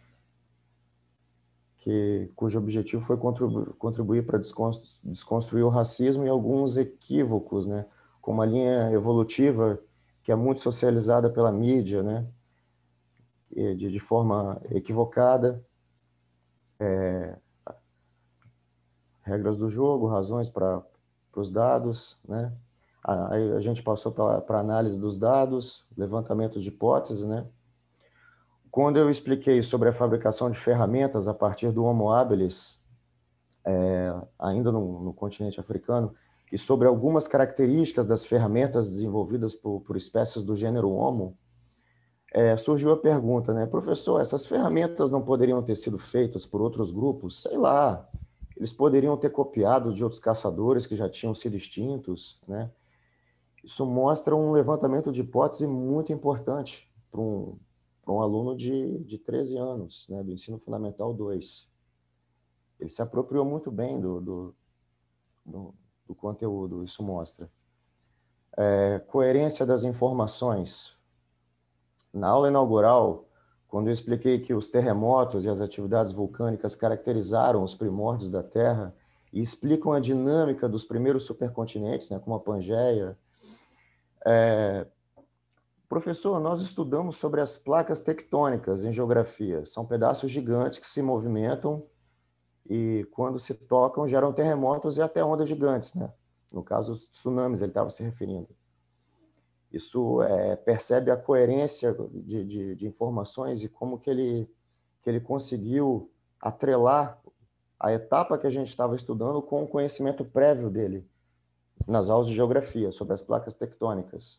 que, cujo objetivo foi contribuir, contribuir para desconstruir o racismo e alguns equívocos, né, com uma linha evolutiva que é muito socializada pela mídia, né, de, de forma equivocada. É, regras do jogo, razões para os dados, né? Aí a gente passou para a análise dos dados, levantamento de hipóteses, né? Quando eu expliquei sobre a fabricação de ferramentas a partir do Homo habilis, é, ainda no, no continente africano, e sobre algumas características das ferramentas desenvolvidas por, por espécies do gênero Homo, é, surgiu a pergunta, né? Professor, essas ferramentas não poderiam ter sido feitas por outros grupos? Sei lá, eles poderiam ter copiado de outros caçadores que já tinham sido extintos, né? Isso mostra um levantamento de hipótese muito importante para um, para um aluno de, de treze anos, né, do ensino fundamental dois. Ele se apropriou muito bem do, do, do, do conteúdo, isso mostra. É, coerência das informações. Na aula inaugural, quando eu expliquei que os terremotos e as atividades vulcânicas caracterizaram os primórdios da Terra e explicam a dinâmica dos primeiros supercontinentes, né, como a Pangeia, é, professor, nós estudamos sobre as placas tectônicas em geografia. São pedaços gigantes que se movimentam e, quando se tocam, geram terremotos e até ondas gigantes, né? No caso, os tsunamis, ele estava se referindo. Isso é, percebe a coerência de, de, de informações e como que ele, que ele conseguiu atrelar a etapa que a gente estava estudando com o conhecimento prévio dele nas aulas de geografia sobre as placas tectônicas.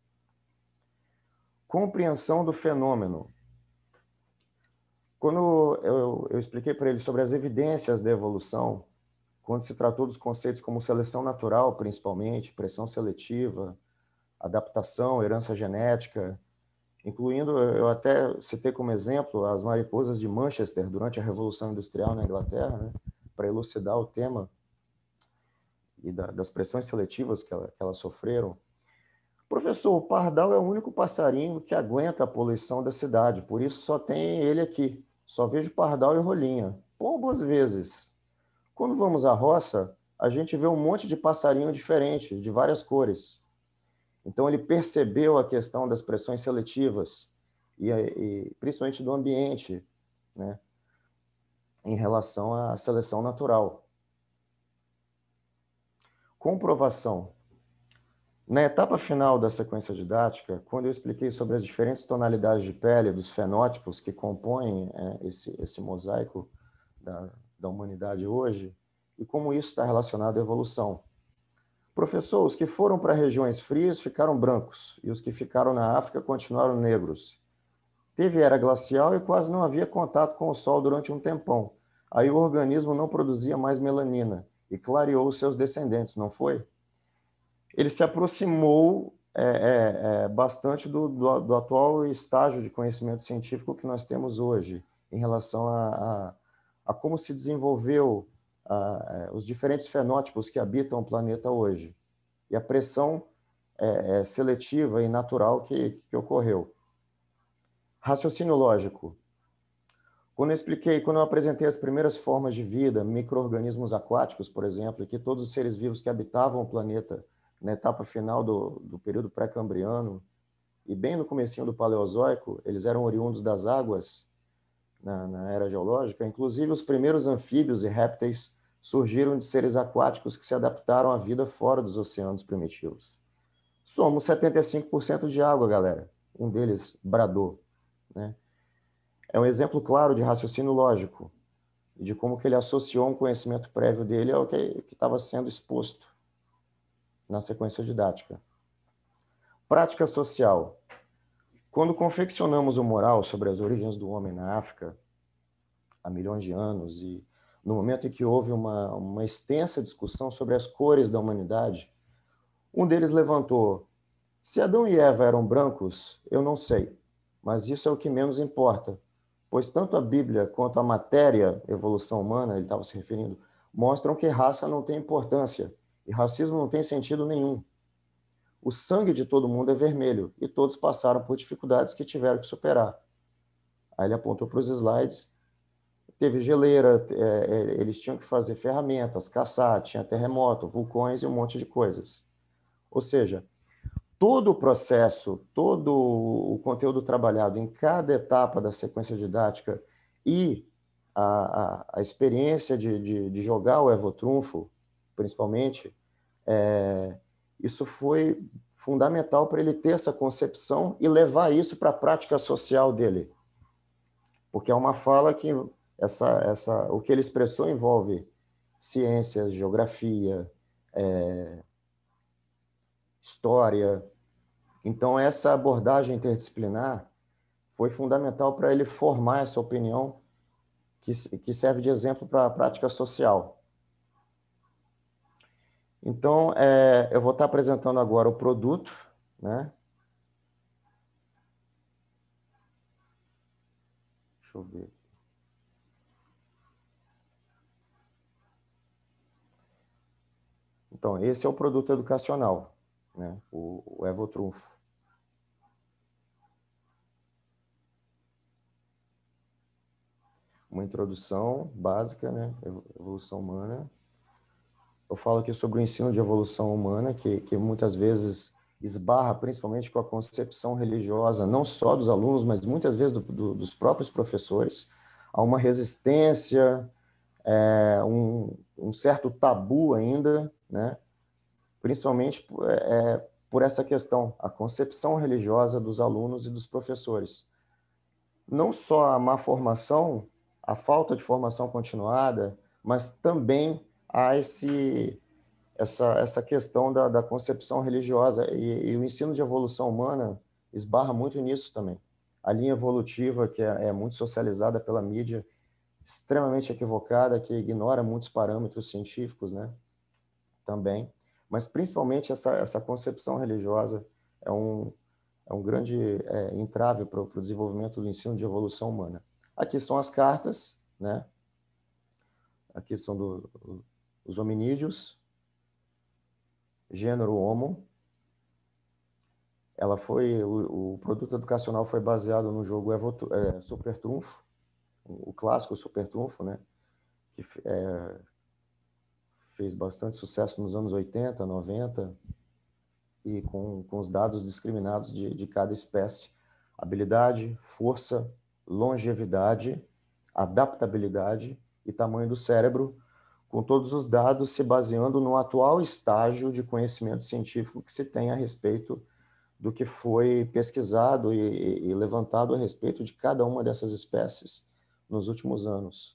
Compreensão do fenômeno. Quando eu, eu expliquei para ele sobre as evidências da evolução, quando se tratou dos conceitos como seleção natural, principalmente, pressão seletiva, adaptação, herança genética, incluindo, eu até citei como exemplo as mariposas de Manchester durante a Revolução Industrial na Inglaterra, né, para elucidar o tema e da, das pressões seletivas que, ela, que elas sofreram. Professor, o pardal é o único passarinho que aguenta a poluição da cidade, por isso só tem ele aqui. Só vejo pardal e rolinha. Pombas vezes. Quando vamos à roça, a gente vê um monte de passarinho diferente, de várias cores. Então ele percebeu a questão das pressões seletivas e, e principalmente do ambiente, né, em relação à seleção natural. Comprovação. Na etapa final da sequência didática, quando eu expliquei sobre as diferentes tonalidades de pele dos fenótipos que compõem é, esse, esse mosaico da, da humanidade hoje, e como isso está relacionado à evolução. Professor, os que foram para regiões frias ficaram brancos, e os que ficaram na África continuaram negros. Teve era glacial e quase não havia contato com o sol durante um tempão. Aí o organismo não produzia mais melanina, e clareou os seus descendentes, não foi? Ele se aproximou é, é, é, bastante do, do, do atual estágio de conhecimento científico que nós temos hoje, em relação a, a, a como se desenvolveu a, a, os diferentes fenótipos que habitam o planeta hoje, e a pressão é, é, seletiva e natural que, que ocorreu. Raciocínio lógico. Quando eu expliquei, quando eu apresentei as primeiras formas de vida, micro-organismos aquáticos, por exemplo, e que todos os seres vivos que habitavam o planeta na etapa final do, do período pré-cambriano, e bem no comecinho do Paleozoico, eles eram oriundos das águas na, na era geológica. Inclusive, os primeiros anfíbios e répteis surgiram de seres aquáticos que se adaptaram à vida fora dos oceanos primitivos. Somos setenta e cinco por cento de água, galera. Um deles bradou, né? É um exemplo claro de raciocínio lógico e de como que ele associou um conhecimento prévio dele ao que estava sendo exposto na sequência didática. Prática social. Quando confeccionamos o mural sobre as origens do homem na África, há milhões de anos, e no momento em que houve uma, uma extensa discussão sobre as cores da humanidade, um deles levantou: se Adão e Eva eram brancos, eu não sei, mas isso é o que menos importa, pois tanto a Bíblia quanto a matéria, evolução humana, ele estava se referindo, mostram que raça não tem importância e racismo não tem sentido nenhum. O sangue de todo mundo é vermelho e todos passaram por dificuldades que tiveram que superar. Aí ele apontou para os slides. Teve geleira, é, eles tinham que fazer ferramentas, caçar, tinha terremoto, vulcões e um monte de coisas. Ou seja, todo o processo, todo o conteúdo trabalhado em cada etapa da sequência didática e a, a, a experiência de, de, de jogar o Evotrunfo, principalmente, é, isso foi fundamental para ele ter essa concepção e levar isso para a prática social dele. Porque é uma fala que essa, essa, o que ele expressou envolve ciências, geografia, é, história. Então, essa abordagem interdisciplinar foi fundamental para ele formar essa opinião que, que serve de exemplo para a prática social. Então, é, eu vou estar apresentando agora o produto, né? Deixa eu ver. Então, esse é o produto educacional, né? O, o Evotrunfo. Uma introdução básica, né? Evolução humana. Eu falo aqui sobre o ensino de evolução humana, que, que muitas vezes esbarra principalmente com a concepção religiosa, não só dos alunos, mas muitas vezes do, do, dos próprios professores. Há uma resistência, é, um, um certo tabu ainda, né? Principalmente é, por essa questão, a concepção religiosa dos alunos e dos professores. Não só a má formação, a falta de formação continuada, mas também há esse, essa, essa questão da, da concepção religiosa. E, e o ensino de evolução humana esbarra muito nisso também. A linha evolutiva, que é, é muito socializada pela mídia, extremamente equivocada, que ignora muitos parâmetros científicos, né? Também. Mas, principalmente, essa, essa concepção religiosa é um, é um grande é, entrave para o desenvolvimento do ensino de evolução humana. Aqui são as cartas, né? Aqui são do, os hominídeos, gênero Homo. Ela foi, o, o produto educacional foi baseado no jogo Evo, é, Super Trunfo, o clássico Super Trunfo, né? Que é, fez bastante sucesso nos anos oitenta, noventa, e com, com os dados discriminados de, de cada espécie. Habilidade, força, longevidade, adaptabilidade e tamanho do cérebro, com todos os dados se baseando no atual estágio de conhecimento científico que se tem a respeito do que foi pesquisado e, e levantado a respeito de cada uma dessas espécies nos últimos anos.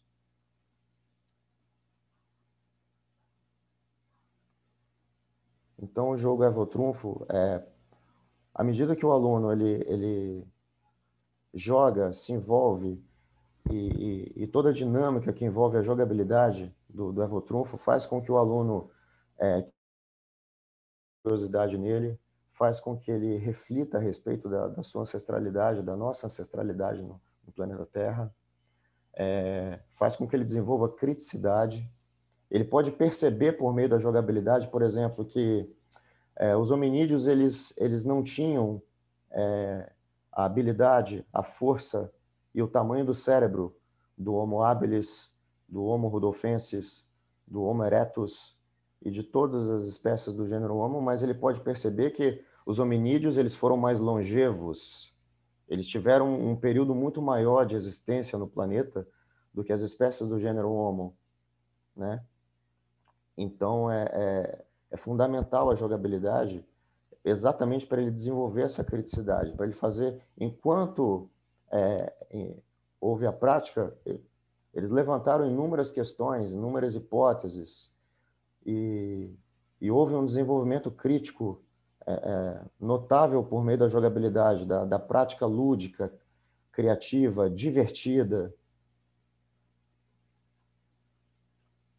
Então, o jogo Evotrunfo, é, à medida que o aluno ele, ele joga, se envolve, e, e, e toda a dinâmica que envolve a jogabilidade do, do Evotrunfo faz com que o aluno é, curiosidade nele, faz com que ele reflita a respeito da, da sua ancestralidade, da nossa ancestralidade no, no planeta Terra, é, faz com que ele desenvolva criticidade. Ele pode perceber por meio da jogabilidade, por exemplo, que é, os hominídeos eles, eles não tinham é, a habilidade, a força e o tamanho do cérebro do Homo habilis, do Homo rudolfensis, do Homo erectus e de todas as espécies do gênero Homo, mas ele pode perceber que os hominídeos eles foram mais longevos. Eles tiveram um período muito maior de existência no planeta do que as espécies do gênero Homo, né? Então, é, é, é fundamental a jogabilidade exatamente para ele desenvolver essa criticidade, para ele fazer, enquanto é, em, houve a prática, eles levantaram inúmeras questões, inúmeras hipóteses, e, e houve um desenvolvimento crítico é, é, notável por meio da jogabilidade, da, da prática lúdica, criativa, divertida.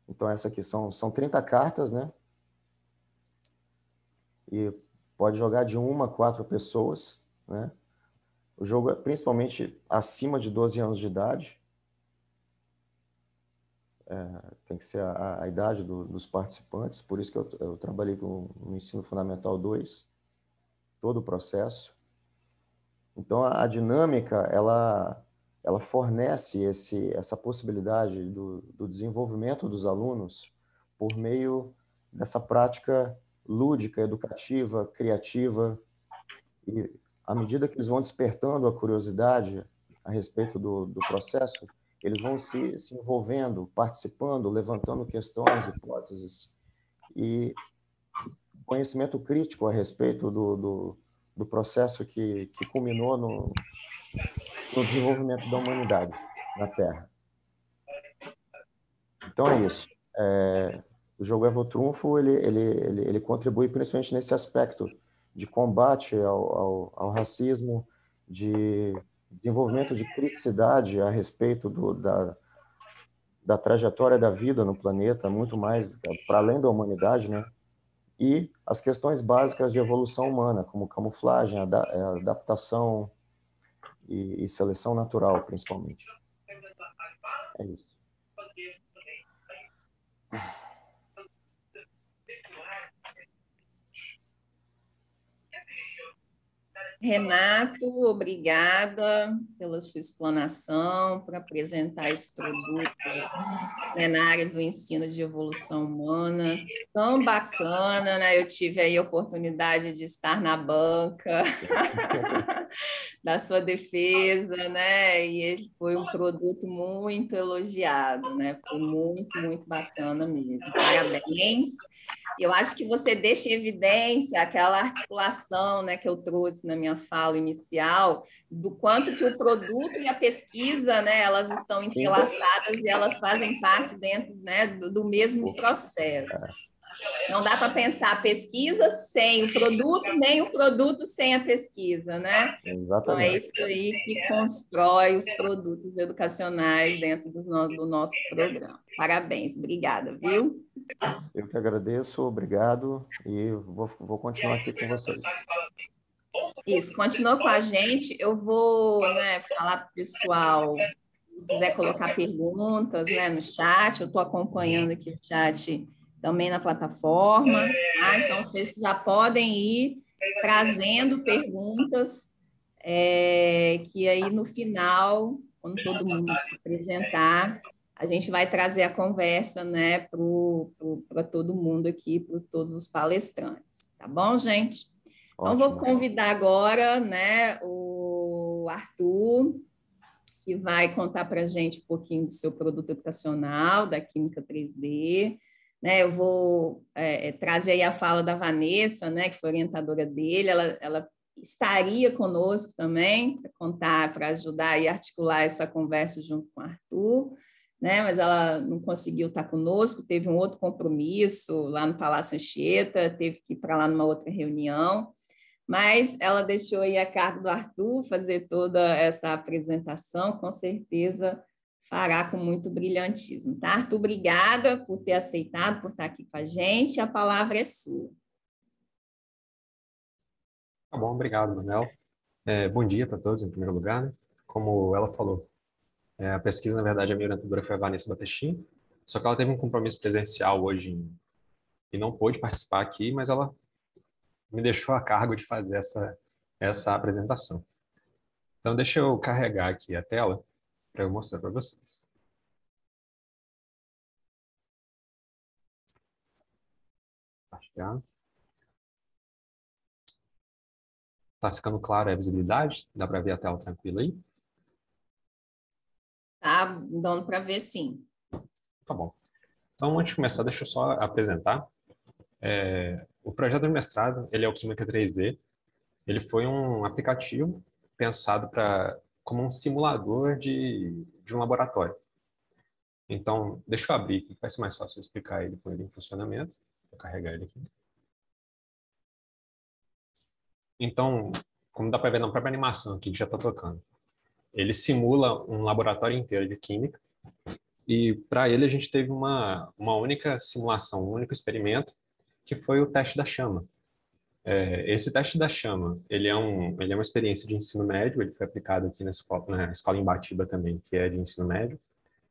Então, essa aqui são, são trinta cartas, né? E pode jogar de uma a quatro pessoas, né? O jogo é principalmente acima de doze anos de idade. É, tem que ser a, a idade do, dos participantes, por isso que eu, eu trabalhei com, no Ensino Fundamental dois, todo o processo. Então, a, a dinâmica, ela, ela fornece esse, essa possibilidade do, do desenvolvimento dos alunos por meio dessa prática lúdica, educativa, criativa, e à medida que eles vão despertando a curiosidade a respeito do, do processo, eles vão se, se envolvendo, participando, levantando questões, hipóteses, e conhecimento crítico a respeito do, do, do processo que, que culminou no, no desenvolvimento da humanidade na Terra. Então é isso. É, o jogo Evo Trunfo, ele, ele, ele, ele contribui principalmente nesse aspecto de combate ao, ao, ao racismo, de desenvolvimento de criticidade a respeito do, da, da trajetória da vida no planeta, muito mais para além da humanidade, né? E as questões básicas de evolução humana, como camuflagem, adaptação e, e seleção natural, principalmente. É isso. Renato, obrigada pela sua explanação, por apresentar esse produto né, na área do ensino de evolução humana, tão bacana, né? Eu tive aí a oportunidade de estar na banca da sua defesa, né? E ele foi um produto muito elogiado, né? Foi muito, muito bacana mesmo. Parabéns. Eu acho que você deixa em evidência aquela articulação, né, que eu trouxe na minha fala inicial, do quanto que o produto e a pesquisa, né, elas estão entrelaçadas e elas fazem parte dentro, né, do, do mesmo processo. Não dá para pensar a pesquisa sem o produto, nem o produto sem a pesquisa, né? Exatamente. Então, é isso aí que constrói os produtos educacionais dentro do nosso, do nosso programa. Parabéns, obrigada, viu? Eu que agradeço, obrigado, e vou, vou continuar aqui com vocês. Isso, continua com a gente. Eu vou né, falar para o pessoal, se quiser colocar perguntas né, no chat, eu estou acompanhando aqui o chat também na plataforma, tá? Então vocês já podem ir trazendo perguntas, é, que aí no final, quando todo mundo apresentar, a gente vai trazer a conversa né, para todo mundo aqui, para todos os palestrantes. Tá bom, gente? Então, Ótimo. vou convidar agora né, o Arthur, que vai contar para a gente um pouquinho do seu produto educacional, da Química três D. Né, eu vou é, trazer aí a fala da Vanessa, né, que foi orientadora dele, ela, ela estaria conosco também, para contar, para ajudar e articular essa conversa junto com o Arthur, né, mas ela não conseguiu estar conosco, teve um outro compromisso lá no Palácio Anchieta, teve que ir para lá numa outra reunião, mas ela deixou aí a cargo do Arthur fazer toda essa apresentação, com certeza fará com muito brilhantismo. Tá? Arthur, obrigada por ter aceitado, por estar aqui com a gente. A palavra é sua. Tá bom, obrigado, Manuel. É, bom dia para todos, em primeiro lugar. Né? Como ela falou, é, a pesquisa, na verdade, a minha orientadora foi a Vanessa Batestin, só que ela teve um compromisso presencial hoje em, e não pôde participar aqui, mas ela me deixou a cargo de fazer essa, essa apresentação. Então, deixa eu carregar aqui a tela para eu mostrar para vocês. Tá ficando claro a visibilidade? Dá para ver a tela tranquila aí? Tá dando para ver, sim. Tá bom. Então, antes de começar, deixa eu só apresentar. É, o projeto de mestrado, ele é o Química três D. Ele foi um aplicativo pensado para como um simulador de, de um laboratório. Então, deixa eu abrir aqui, vai ser mais fácil explicar ele com ele em funcionamento. Vou carregar ele aqui. Então, como dá para ver na própria animação aqui que já está tocando, ele simula um laboratório inteiro de química E para ele a gente teve uma, uma única simulação, um único experimento, que foi o teste da chama. É, esse teste da chama, ele é, um, ele é uma experiência de ensino médio, ele foi aplicado aqui na escola, na escola em Batiba também, que é de ensino médio.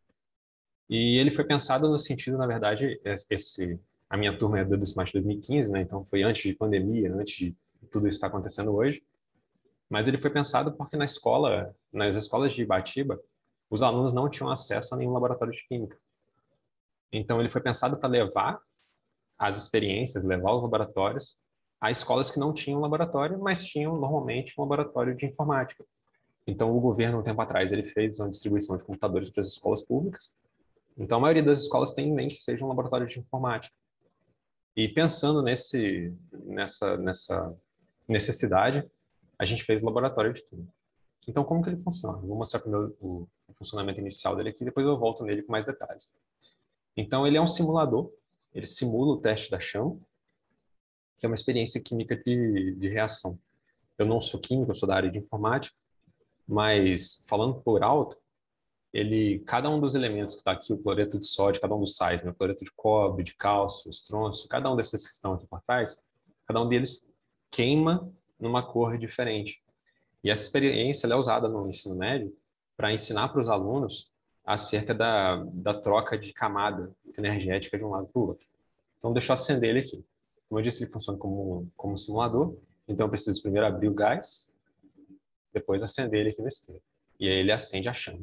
E ele foi pensado no sentido, na verdade, esse, a minha turma é do Smart dois mil e quinze, né? Então foi antes de pandemia, antes de tudo isso estar acontecendo hoje. Mas ele foi pensado porque na escola, nas escolas de Ibatiba, os alunos não tinham acesso a nenhum laboratório de química. Então ele foi pensado para levar as experiências, levar os laboratórios a escolas que não tinham laboratório, mas tinham normalmente um laboratório de informática. Então o governo, um tempo atrás, ele fez uma distribuição de computadores para as escolas públicas. Então a maioria das escolas tem nem que seja um laboratório de informática. E pensando nesse, nessa, nessa necessidade, a gente fez o laboratório de química. Então, como que ele funciona? Vou mostrar primeiro o, o funcionamento inicial dele aqui, depois eu volto nele com mais detalhes. Então, ele é um simulador, ele simula o teste da chama, que é uma experiência química de, de reação. Eu não sou químico, eu sou da área de informática, mas, falando por alto, ele, cada um dos elementos que está aqui, o cloreto de sódio, cada um dos sais, né, o cloreto de cobre, de cálcio, estronço, cada um desses que estão aqui por trás, cada um deles queima numa cor diferente. E essa experiência ela é usada no ensino médio para ensinar para os alunos acerca da, da troca de camada energética de um lado para o outro. Então, deixa eu acender ele aqui. Como eu disse, ele funciona como, como um simulador. Então, eu preciso primeiro abrir o gás, depois acender ele aqui no extremo. E aí ele acende a chama.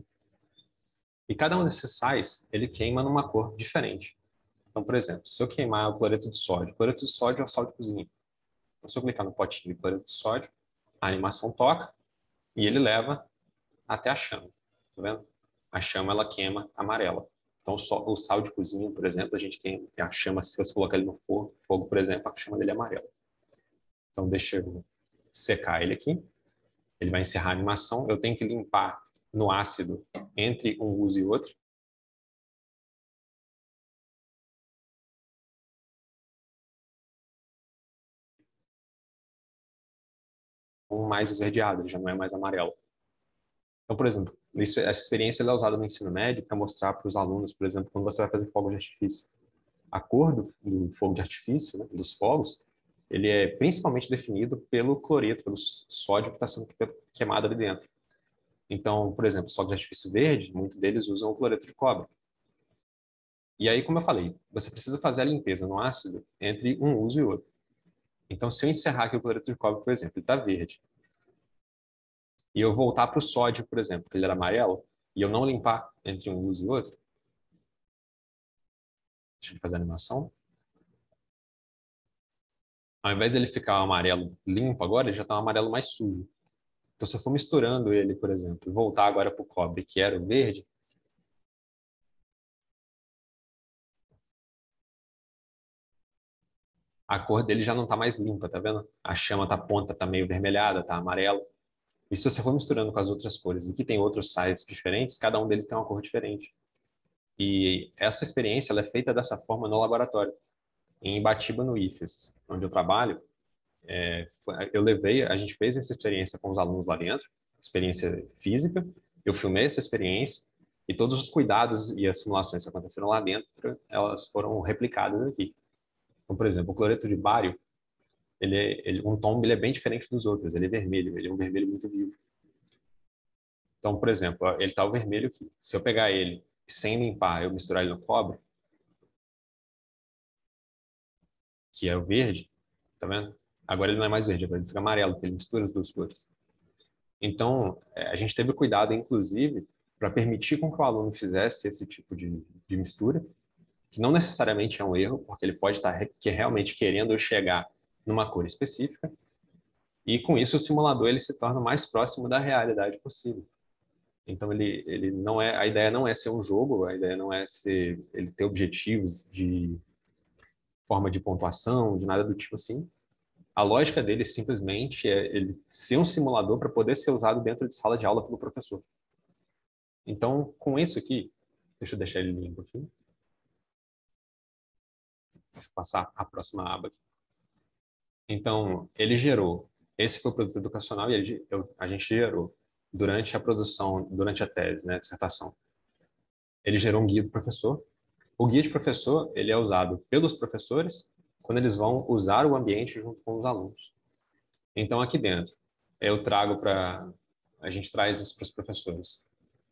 E cada um desses sais, ele queima numa cor diferente. Então, por exemplo, se eu queimar o cloreto de sódio, o cloreto de sódio é o sal de cozinha. Então, se eu clicar no potinho de cloreto de sódio, a animação toca e ele leva até a chama. Tá vendo? A chama, ela queima amarela. Então, só, o sal de cozinha, por exemplo, a gente tem a chama, se você colocar ele no fogo, fogo, por exemplo, a chama dele é amarela. Então, deixa eu secar ele aqui. Ele vai encerrar a animação. Eu tenho que limpar no ácido entre um uso e outro. Um mais esverdeado, ele já não é mais amarelo. Então, por exemplo, isso, essa experiência ela é usada no ensino médio para mostrar para os alunos, por exemplo, quando você vai fazer fogos de artifício. A cor do, do fogo de artifício, né, dos fogos, ele é principalmente definido pelo cloreto, pelo sódio que está sendo queimado ali dentro. Então, por exemplo, os fogos de artifício verde, muitos deles usam o cloreto de cobre. E aí, como eu falei, você precisa fazer a limpeza no ácido entre um uso e outro. Então, se eu encerrar aqui o cloreto de cobre, por exemplo, ele está verde, e eu voltar para o sódio, por exemplo, que ele era amarelo, e eu não limpar entre um uso e outro, deixa eu fazer a animação. Ao invés dele ficar amarelo limpo agora, ele já está um amarelo mais sujo. Então, se eu for misturando ele, por exemplo, e voltar agora para o cobre, que era o verde, a cor dele já não está mais limpa, tá vendo? A chama tá ponta, está meio vermelhada, está amarelo. E se você for misturando com as outras cores, e que tem outros sais diferentes, cada um deles tem uma cor diferente. E essa experiência ela é feita dessa forma no laboratório. Em Ibatiba, no I F E S, onde eu trabalho, é, eu levei, a gente fez essa experiência com os alunos lá dentro, experiência física, eu filmei essa experiência, e todos os cuidados e as simulações que aconteceram lá dentro, elas foram replicadas aqui. Então, por exemplo, o cloreto de bário, ele é, ele, um tom ele é bem diferente dos outros, ele é vermelho, ele é um vermelho muito vivo. Então, por exemplo, ele está o vermelho aqui. Se eu pegar ele sem limpar, eu misturar ele no cobre, que é o verde, tá vendo? Agora ele não é mais verde, agora ele fica amarelo, porque ele mistura as duas cores. Então, a gente teve cuidado, inclusive, para permitir com que o aluno fizesse esse tipo de, de mistura, que não necessariamente é um erro, porque ele pode estar que realmente querendo chegar numa cor específica, e com isso o simulador ele se torna o mais próximo da realidade possível. Então ele, ele não é, a ideia não é ser um jogo, a ideia não é ser, ele ter objetivos de forma de pontuação, de nada do tipo assim. A lógica dele simplesmente é ele ser um simulador para poder ser usado dentro de sala de aula pelo professor. Então, com isso aqui, deixa eu deixar ele limpo aqui. Deixa eu passar a próxima aba aqui. Então, ele gerou, esse foi o produto educacional e ele, eu, a gente gerou durante a produção, durante a tese, né, a dissertação, ele gerou um guia do professor. O guia de professor, ele é usado pelos professores quando eles vão usar o ambiente junto com os alunos. Então, aqui dentro, eu trago para... A gente traz isso para os professores.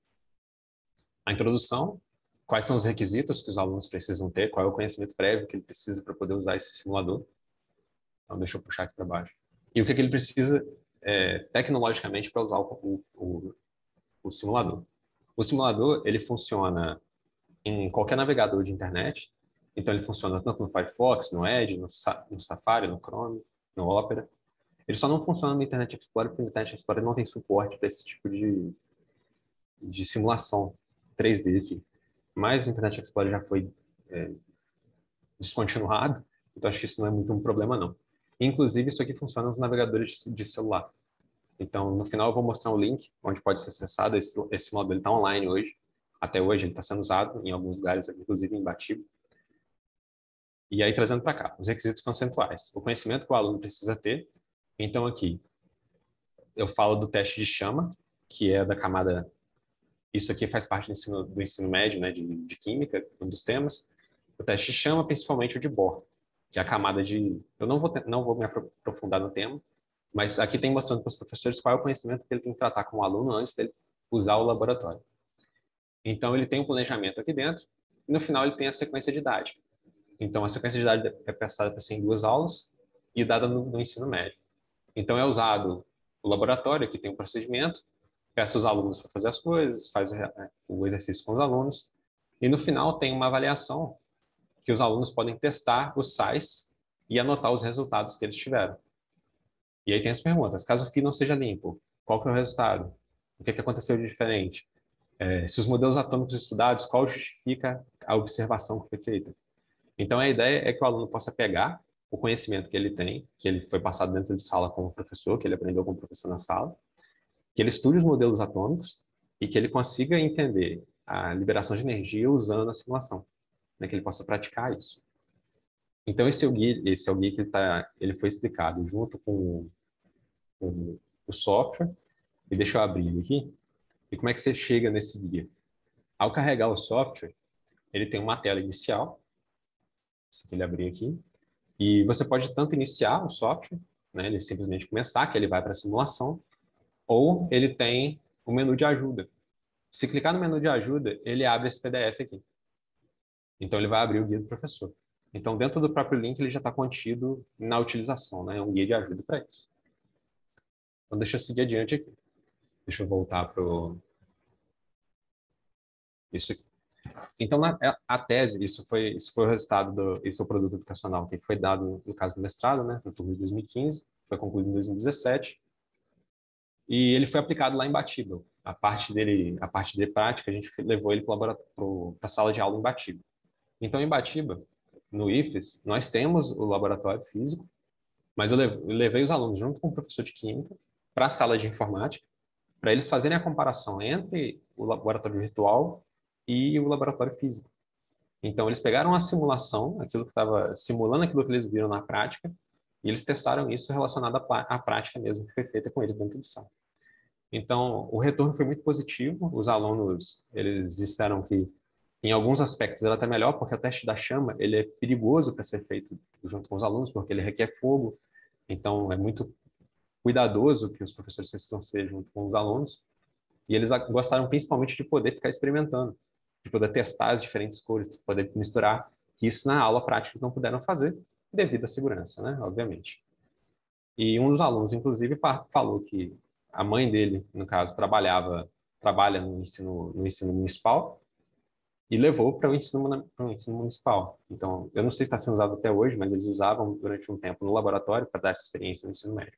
A introdução, quais são os requisitos que os alunos precisam ter, qual é o conhecimento prévio que ele precisa para poder usar esse simulador. Então, deixa eu puxar aqui para baixo. E o que, que ele precisa é, tecnologicamente para usar o, o, o simulador. O simulador, ele funciona em qualquer navegador de internet. Então, ele funciona tanto no Firefox, no Edge, no, no Safari, no Chrome, no Opera. Ele só não funciona no Internet Explorer, porque o Internet Explorer não tem suporte para esse tipo de, de simulação três D aqui. Mas o Internet Explorer já foi é, descontinuado, então acho que isso não é muito um problema, não. Inclusive, isso aqui funciona nos navegadores de, de celular. Então, no final, eu vou mostrar um link onde pode ser acessado. Esse, esse módulo está online hoje. Até hoje, ele está sendo usado em alguns lugares, inclusive em Batiba. E aí, trazendo para cá, os requisitos conceituais. O conhecimento que o aluno precisa ter. Então, aqui, eu falo do teste de chama, que é da camada... Isso aqui faz parte do ensino, do ensino médio, né, de, de química, um dos temas. O teste de chama, principalmente o de Bohr, que é a camada de... Eu não vou, não vou me aprofundar no tema, mas aqui tem mostrando para os professores qual é o conhecimento que ele tem que tratar com o aluno antes dele usar o laboratório. Então, ele tem um planejamento aqui dentro, e no final ele tem a sequência didática. Então, a sequência didática é pensada para ser em duas aulas e dada no, no ensino médio. Então, é usado o laboratório, que tem um procedimento, peça os alunos para fazer as coisas, faz o exercício com os alunos, e no final tem uma avaliação que os alunos podem testar os sais e anotar os resultados que eles tiveram. E aí tem as perguntas. Caso o fio não seja limpo, qual que é o resultado? O que, que aconteceu de diferente? É, se os modelos atômicos estudados, qual justifica a observação que foi feita? Então, a ideia é que o aluno possa pegar o conhecimento que ele tem, que ele foi passado dentro de sala com o professor, que ele aprendeu com o professor na sala, que ele estude os modelos atômicos e que ele consiga entender a liberação de energia usando a simulação, né, que ele possa praticar isso. Então, esse é o guia, esse é o guia que ele, tá, ele foi explicado junto com, com o software. E deixa eu abrir ele aqui. E como é que você chega nesse guia? Ao carregar o software, ele tem uma tela inicial. Se ele abrir aqui. E você pode tanto iniciar o software, né, ele simplesmente começar, que ele vai para a simulação, ou ele tem o menu de ajuda. Se clicar no menu de ajuda, ele abre esse P D F aqui. Então, ele vai abrir o guia do professor. Então, dentro do próprio link, ele já está contido na utilização, né? É um guia de ajuda para isso. Então, deixa eu seguir adiante aqui. Deixa eu voltar para o... Isso aqui. Então, na, a tese, isso foi, isso foi o resultado, do, esse é o produto educacional que foi dado no caso do mestrado, né? No turno de dois mil e quinze, foi concluído em dois mil e dezessete. E ele foi aplicado lá em Batiba. A parte dele, a parte de prática, a gente levou ele para a sala de aula em Batiba. Então, em Batiba, no I F E S, nós temos o laboratório físico, mas eu levei os alunos junto com o professor de química para a sala de informática, para eles fazerem a comparação entre o laboratório virtual e o laboratório físico. Então, eles pegaram a simulação, aquilo que estava simulando aquilo que eles viram na prática, e eles testaram isso relacionado à prática mesmo, que foi feita com eles dentro de sala. Então, o retorno foi muito positivo. Os alunos, eles disseram que, em alguns aspectos, era até melhor, porque o teste da chama, ele é perigoso para ser feito junto com os alunos, porque ele requer fogo. Então, é muito cuidadoso que os professores precisam ser junto com os alunos. E eles gostaram principalmente de poder ficar experimentando, de poder testar as diferentes cores, de poder misturar, que isso na aula prática eles não puderam fazer, devido à segurança, né, obviamente. E um dos alunos, inclusive, falou que a mãe dele, no caso, trabalhava, trabalha no ensino, no ensino municipal e levou para o ensino, para o ensino municipal. Então, eu não sei se está sendo usado até hoje, mas eles usavam durante um tempo no laboratório para dar essa experiência no ensino médio.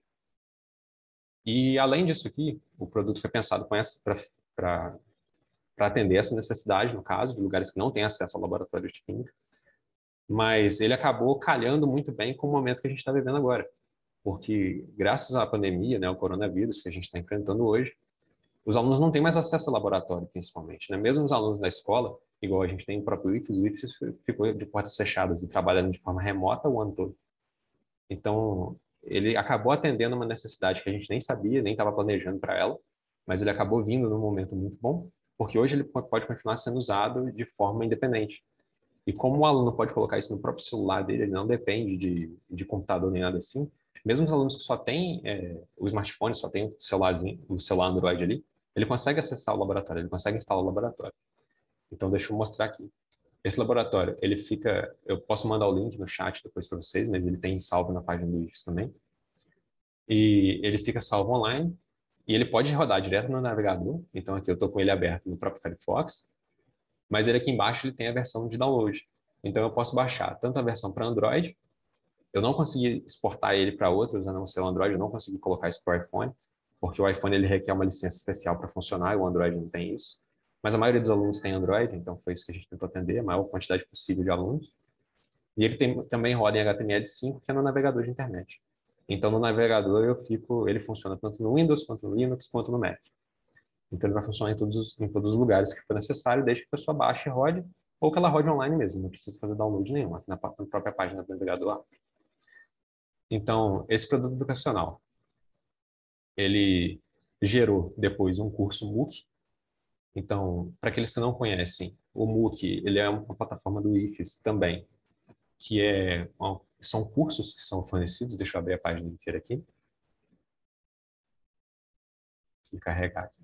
E, além disso aqui, o produto foi pensado para atender essa necessidade, no caso, de lugares que não têm acesso ao laboratório de química, mas ele acabou calhando muito bem com o momento que a gente está vivendo agora, porque, graças à pandemia, né, o coronavírus que a gente está enfrentando hoje, os alunos não têm mais acesso ao laboratório, principalmente, né? Mesmo os alunos da escola, igual a gente tem o próprio I F E S, o I F E S ficou de portas fechadas e trabalhando de forma remota o ano todo. Então, ele acabou atendendo uma necessidade que a gente nem sabia, nem estava planejando para ela, mas ele acabou vindo num momento muito bom, porque hoje ele pode continuar sendo usado de forma independente. E como o aluno pode colocar isso no próprio celular dele, ele não depende de, de computador nem nada assim, mesmo os alunos que só têm é, o smartphone, só tem o celularzinho, o celular Android ali, ele consegue acessar o laboratório, ele consegue instalar o laboratório. Então, deixa eu mostrar aqui. Esse laboratório, ele fica... Eu posso mandar o link no chat depois para vocês, mas ele tem salvo na página do I F E S também. E ele fica salvo online, e ele pode rodar direto no navegador. Então, aqui eu estou com ele aberto no próprio Firefox, mas ele aqui embaixo ele tem a versão de download. Então, eu posso baixar tanto a versão para Android, eu não consegui exportar ele para outros, a não ser o Android, eu não consegui colocar isso para o iPhone, porque o iPhone ele requer uma licença especial para funcionar, e o Android não tem isso. Mas a maioria dos alunos tem Android, então foi isso que a gente tentou atender, a maior quantidade possível de alunos. E ele tem, também roda em H T M L cinco, que é no navegador de internet. Então, no navegador, eu fico, ele funciona tanto no Windows, quanto no Linux, quanto no Mac. Então, ele vai funcionar em todos os, em todos os lugares que for necessário, desde que a pessoa baixe e rode, ou que ela rode online mesmo, não precisa fazer download nenhum, na, na própria página do navegador. Então, esse produto educacional, ele gerou depois um curso MOOC. Então, para aqueles que não conhecem, o MOOC, ele é uma plataforma do I F E S também, que é, são cursos que são fornecidos, deixa eu abrir a página inteira aqui. Vou carregar aqui.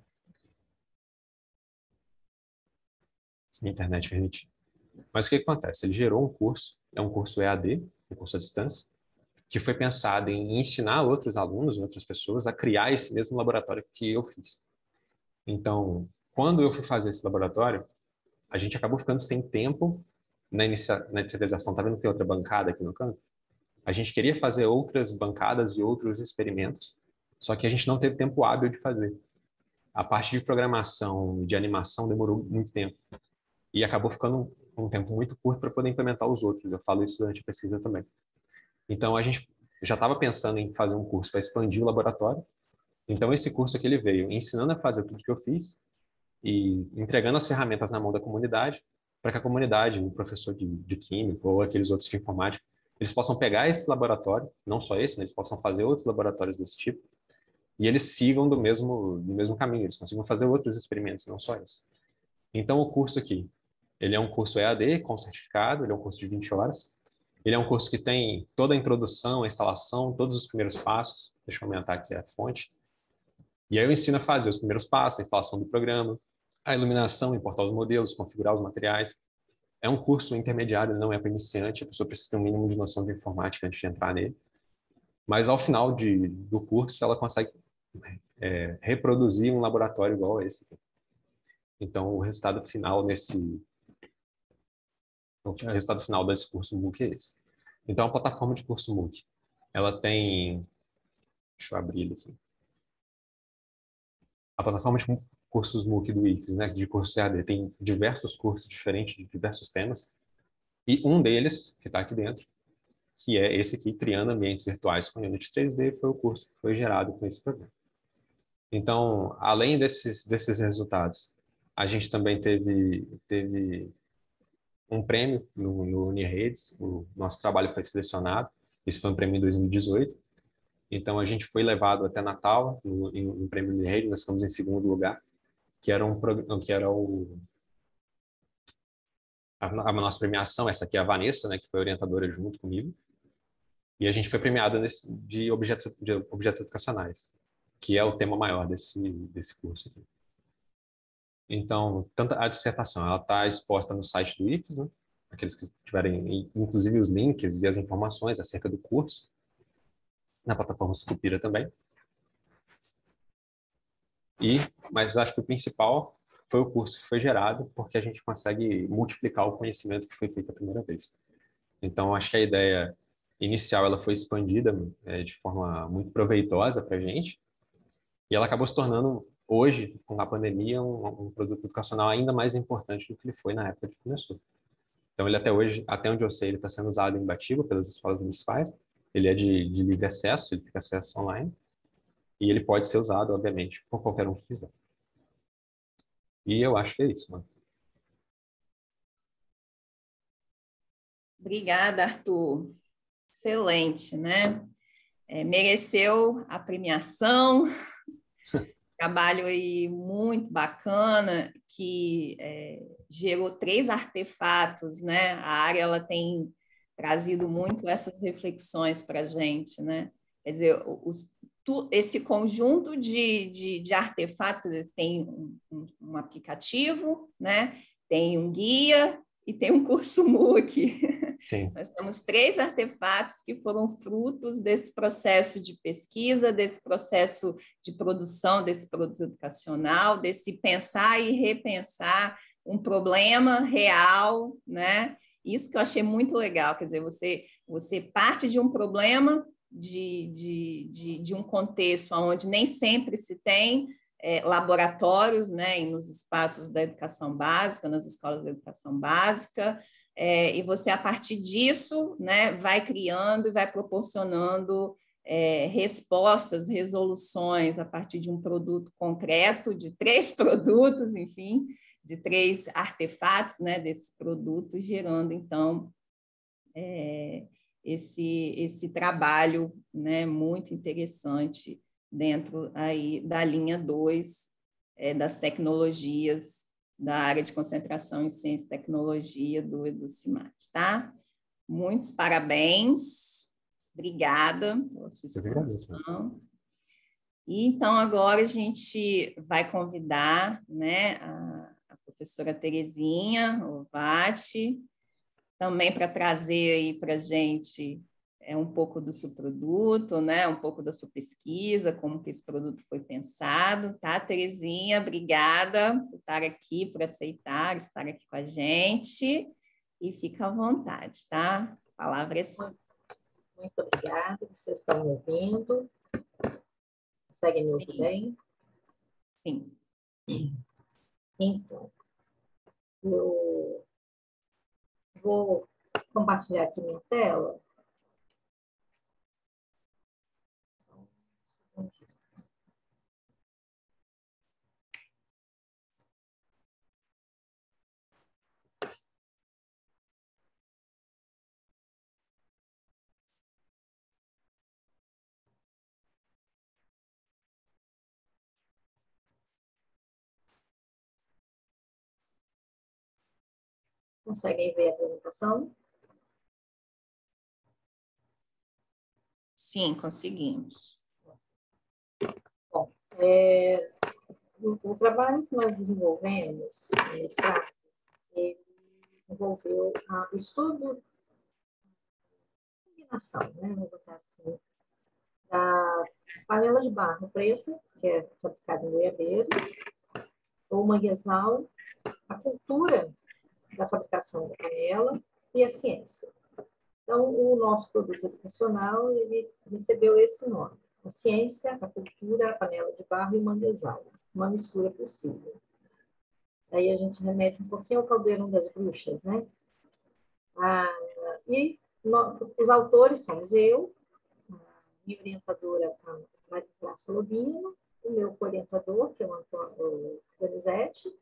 Se minha internet permitir. Mas o que acontece? Ele gerou um curso, é um curso E A D, um curso à distância, que foi pensado em ensinar outros alunos, outras pessoas, a criar esse mesmo laboratório que eu fiz. Então, quando eu fui fazer esse laboratório, a gente acabou ficando sem tempo na, inicia, na inicialização. Tá vendo que tem outra bancada aqui no canto? A gente queria fazer outras bancadas e outros experimentos, só que a gente não teve tempo hábil de fazer. A parte de programação, de animação, demorou muito tempo. E acabou ficando um tempo muito curto para poder implementar os outros. Eu falo isso durante a pesquisa também. Então, a gente já estava pensando em fazer um curso para expandir o laboratório. Então, esse curso aqui ele veio ensinando a fazer tudo que eu fiz e entregando as ferramentas na mão da comunidade, para que a comunidade, o professor de, de química ou aqueles outros de informática, eles possam pegar esse laboratório, não só esse, né, eles possam fazer outros laboratórios desse tipo, e eles sigam do mesmo, do mesmo caminho, eles consigam fazer outros experimentos, não só esse. Então, o curso aqui, ele é um curso E A D com certificado, ele é um curso de vinte horas, ele é um curso que tem toda a introdução, a instalação, todos os primeiros passos, deixa eu aumentar aqui a fonte, e aí eu ensino a fazer os primeiros passos, a instalação do programa, a iluminação, importar os modelos, configurar os materiais. É um curso intermediário, não é para iniciante, a pessoa precisa ter um mínimo de noção de informática antes de entrar nele. Mas ao final de, do curso, ela consegue é, reproduzir um laboratório igual a esse aqui. Então, o resultado final nesse... O resultado final desse curso MOOC é esse. Então, a plataforma de curso MOOC, ela tem... Deixa eu abrir ele aqui. A plataforma de cursos MOOC do I F E S, né, de curso E A D, tem diversos cursos diferentes de diversos temas. E um deles, que está aqui dentro, que é esse aqui, Criando Ambientes Virtuais com Unity três D, foi o curso que foi gerado com esse programa. Então, além desses, desses resultados, a gente também teve, teve um prêmio no, no Uniredes, o nosso trabalho foi selecionado, esse foi um prêmio em dois mil e dezoito, então a gente foi levado até Natal, no, em, no prêmio Uniredes, nós ficamos em segundo lugar, que era, um, que era o, a, a nossa premiação, essa aqui é a Vanessa, né, que foi orientadora junto comigo, e a gente foi premiado nesse, de, objetos, de objetos educacionais, que é o tema maior desse, desse curso aqui. Então, tanto a dissertação, ela está exposta no site do I F E S, né? Aqueles que tiverem, inclusive, os links e as informações acerca do curso, na plataforma Sucupira também. E, mas acho que o principal foi o curso que foi gerado, porque a gente consegue multiplicar o conhecimento que foi feito a primeira vez. Então, acho que a ideia inicial ela foi expandida é, de forma muito proveitosa para a gente, e ela acabou se tornando, hoje, com a pandemia, um, um produto educacional ainda mais importante do que ele foi na época que começou. Então, ele até hoje, até onde eu sei, ele está sendo usado em Batiba pelas escolas municipais, ele é de, de livre acesso, ele fica acesso online, e ele pode ser usado, obviamente, por qualquer um que quiser. E eu acho que é isso, mano. Obrigada, Arthur. Excelente, né? É, mereceu a premiação. trabalho aí muito bacana que é, gerou três artefatos, né? A área ela tem trazido muito essas reflexões para a gente, né? Quer dizer, os, tu, esse conjunto de, de, de artefatos, quer dizer, tem um, um, um aplicativo, né? Tem um guia e tem um curso MOOC. Sim. Nós temos três artefatos que foram frutos desse processo de pesquisa, desse processo de produção desse produto educacional, desse pensar e repensar um problema real, né? Isso que eu achei muito legal, quer dizer, você, você parte de um problema, de, de, de, de um contexto onde nem sempre se tem é, laboratórios, né, e nos espaços da educação básica, nas escolas de educação básica, É, e você, a partir disso, né, vai criando e vai proporcionando é, respostas, resoluções a partir de um produto concreto, de três produtos, enfim, de três artefatos, né, desse produto, gerando, então, é, esse, esse trabalho, né, muito interessante dentro aí da linha dois é, das tecnologias da área de concentração em ciência e tecnologia do EduCimat, tá? Muitos parabéns, obrigada pela sua exposição. E então agora a gente vai convidar, né, a, a professora Terezinha Ovati, também para trazer aí para a gente é, um pouco do seu produto, né? Um pouco da sua pesquisa, como que esse produto foi pensado, tá, Terezinha? Obrigada por estar aqui, por aceitar estar aqui com a gente, e fica à vontade, tá? A palavra é sua. Muito obrigada, vocês estão me ouvindo? Conseguem me ouvir bem? Sim. Então, eu vou compartilhar aqui minha tela. Conseguem ver a apresentação? Sim, conseguimos. Bom, é, o, o trabalho que nós desenvolvemos, ele envolveu a estudo, combinação, né, vou botar assim, da panela de barro preta, que é fabricada em goiabeiras, ou manguezal, a cultura da fabricação da panela e a ciência. Então, o nosso produto educacional, ele recebeu esse nome. A ciência, a cultura, a panela de barro e o manguezal. Uma mistura possível. Aí a gente remete um pouquinho ao caldeirão das bruxas, né? Ah, e nós, os autores somos eu, minha orientadora, a Maria Cláudia Lobinho, o meu orientador, que é o Antônio Donizete.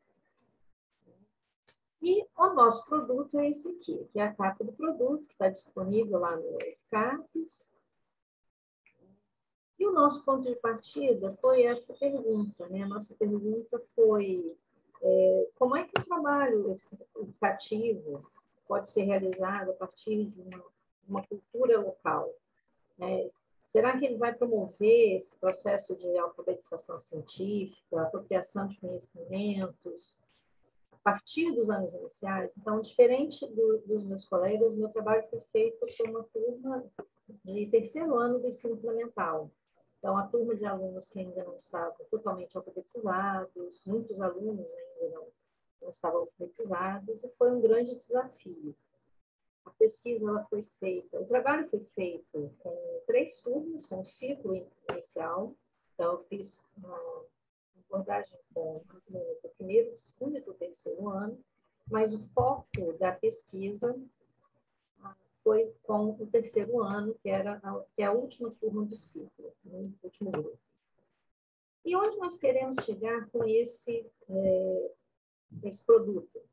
E o nosso produto é esse aqui, que é a capa do produto, que está disponível lá no CAPES. E o nosso ponto de partida foi essa pergunta, né? A nossa pergunta foi é, como é que o trabalho educativo pode ser realizado a partir de uma, uma cultura local, né? Será que ele vai promover esse processo de alfabetização científica, apropriação de conhecimentos, a partir dos anos iniciais? Então, diferente do, dos meus colegas, meu trabalho foi feito por uma turma de terceiro ano do ensino fundamental. Então, a turma de alunos que ainda não estavam totalmente alfabetizados, muitos alunos ainda não, não estavam alfabetizados, e foi um grande desafio. A pesquisa ela foi feita, o trabalho foi feito com três turmas, com um ciclo inicial. Então, eu fiz uma abordagem com o primeiro, o segundo e o terceiro ano, mas o foco da pesquisa foi com o terceiro ano, que, era a, que é a última turma do ciclo, o último grupo. E onde nós queremos chegar com esse, é, esse produto?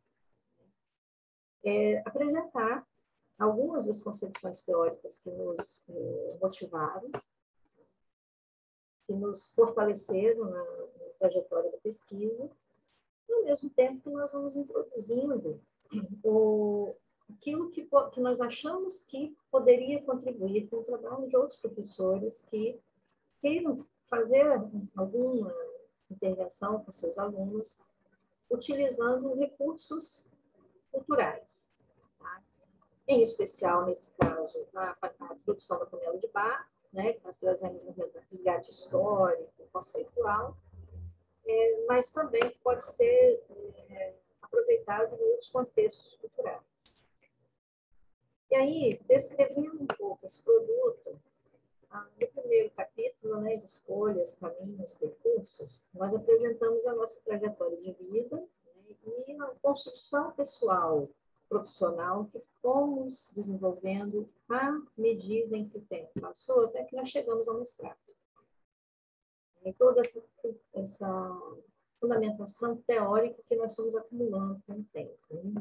É apresentar algumas das concepções teóricas que nos é, motivaram, que nos fortaleceram na, na trajetória da pesquisa, e, ao mesmo tempo que nós vamos introduzindo o, aquilo que, que nós achamos que poderia contribuir com o trabalho de outros professores que queiram fazer alguma intervenção com seus alunos, utilizando recursos culturais. Tá? Em especial, nesse caso, a, a produção da panela de barro, né, que nós trazemos um resgate histórico, conceitual, é, mas também pode ser é, aproveitado em outros contextos culturais. E aí, descrevendo um pouco esse produto, no primeiro capítulo, né, de escolhas, caminhos, percursos, nós apresentamos a nossa trajetória de vida, né, e a construção pessoal, profissional, que fomos desenvolvendo à medida em que o tempo passou, até que nós chegamos ao mestrado. E toda essa, essa fundamentação teórica que nós fomos acumulando com o tempo. Né?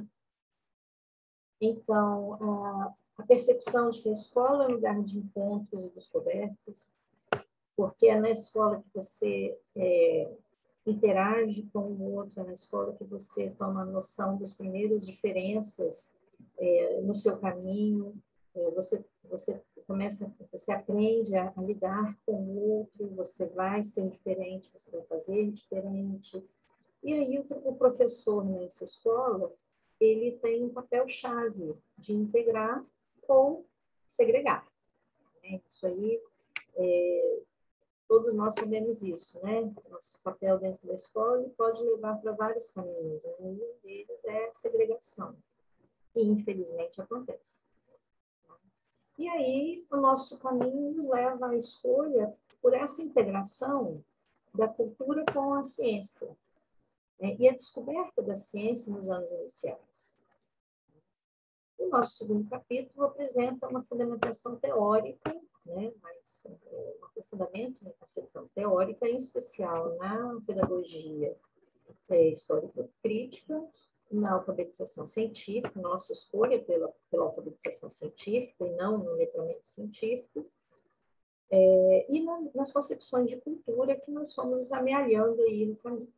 Então, a, a percepção de que a escola é um lugar de encontros e descobertas, porque é na escola que você é, interage com o outro, é na escola que você toma noção das primeiras diferenças é, no seu caminho, é, você, você começa, você aprende a, a lidar com o outro, você vai ser diferente, você vai fazer diferente. E aí o, o professor nessa escola, ele tem um papel-chave de integrar ou segregar. Né? Isso aí, é, todos nós sabemos isso, né? Nosso papel dentro da escola pode levar para vários caminhos, né? Um deles é a segregação, que infelizmente acontece. E aí, o nosso caminho nos leva à escolha por essa integração da cultura com a ciência, né? E a descoberta da ciência nos anos iniciais. O nosso segundo capítulo apresenta uma fundamentação teórica, né, mas é, um aprofundamento na concepção teórica, em especial na pedagogia é, histórico-crítica, na alfabetização científica, nossa escolha pela, pela alfabetização científica e não no letramento científico, é, e na, nas concepções de cultura que nós fomos amealhando aí no caminho.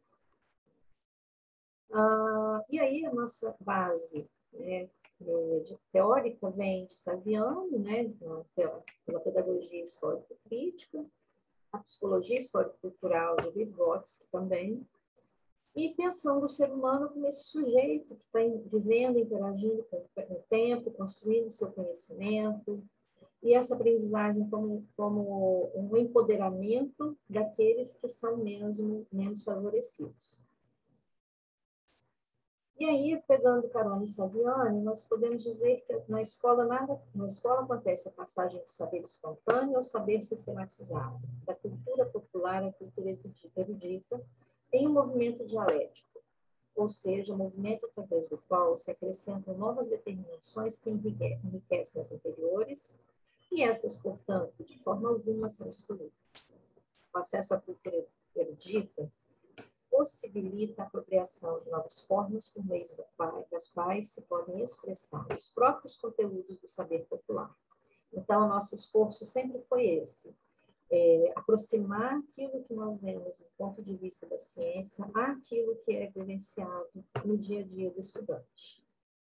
Ah, e aí a nossa base, né, de teórica vem de Saviano, né, pela pedagogia histórico-crítica, a psicologia histórico-cultural de Vygotsky também, e pensando o ser humano como esse sujeito que está vivendo, interagindo com o tempo, construindo seu conhecimento, e essa aprendizagem como, como um empoderamento daqueles que são menos, menos favorecidos. E aí, pegando carona em Saviano, nós podemos dizer que na escola, nada, na escola acontece a passagem do saber espontâneo ao saber sistematizado, da cultura popular à cultura erudita, em um movimento dialético, ou seja, um movimento através do qual se acrescentam novas determinações que enriquecem as anteriores, e essas, portanto, de forma alguma são excluídas. O acesso à cultura erudita possibilita a apropriação de novas formas por meio das quais se podem expressar os próprios conteúdos do saber popular. Então, o nosso esforço sempre foi esse, é, aproximar aquilo que nós vemos do ponto de vista da ciência àquilo que é vivenciado no dia a dia do estudante.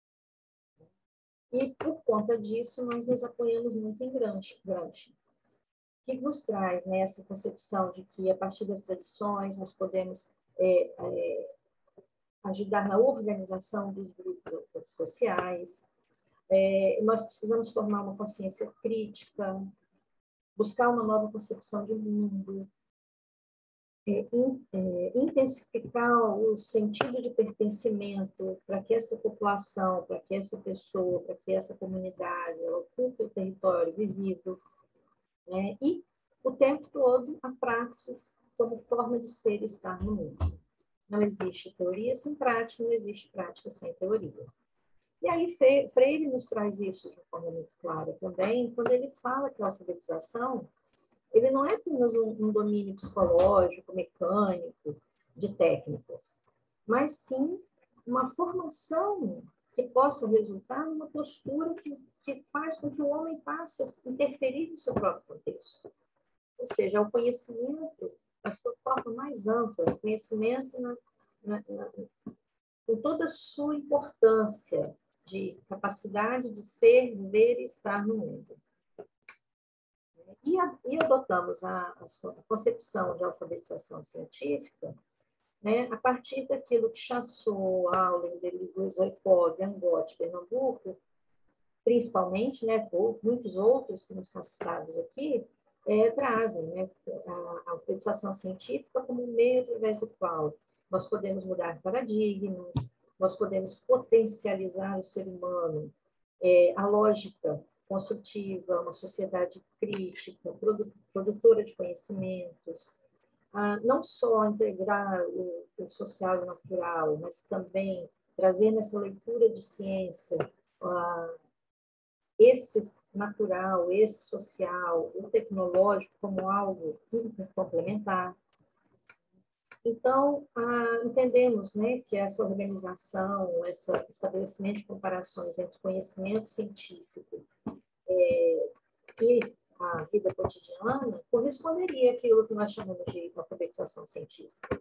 E, por conta disso, nós nos apoiamos muito em Gramsci, Gramsci que nos traz, né, essa concepção de que, a partir das tradições, nós podemos É, é, ajudar na organização dos grupos sociais. É, nós precisamos formar uma consciência crítica, buscar uma nova concepção de mundo, é, in, é, intensificar o sentido de pertencimento para que essa população, para que essa pessoa, para que essa comunidade ela ocupe o território vivido, né? E o tempo todo a praxis como forma de ser e estar no mundo. Não existe teoria sem prática, não existe prática sem teoria. E aí Freire nos traz isso de uma forma muito clara também, quando ele fala que a alfabetização ele não é apenas um, um domínio psicológico, mecânico, de técnicas, mas sim uma formação que possa resultar numa postura que, que faz com que o homem passe a interferir no seu próprio contexto. ou seja, o conhecimento, a sua forma mais ampla, o conhecimento na, na, na, com toda a sua importância de capacidade de ser, ver e estar no mundo. E, a, e adotamos a, a concepção de alfabetização científica, né, a partir daquilo que Chassot, Aulen, Deleuze, Oikov, Angotti, Pernambuco, principalmente, né, por muitos outros que não são citados aqui, é, trazem, né, a, a alfabetização científica como um meio através do qual nós podemos mudar paradigmas, nós podemos potencializar o ser humano, é, a lógica construtiva, uma sociedade crítica, produ produtora de conhecimentos, ah, não só integrar o, o social e o natural, mas também trazer nessa leitura de ciência ah, esse natural, esse social, o tecnológico como algo complementar. Então, ah, entendemos, né, que essa organização, esse estabelecimento de comparações entre conhecimento científico é, e a vida cotidiana corresponderia àquilo que nós chamamos de alfabetização científica.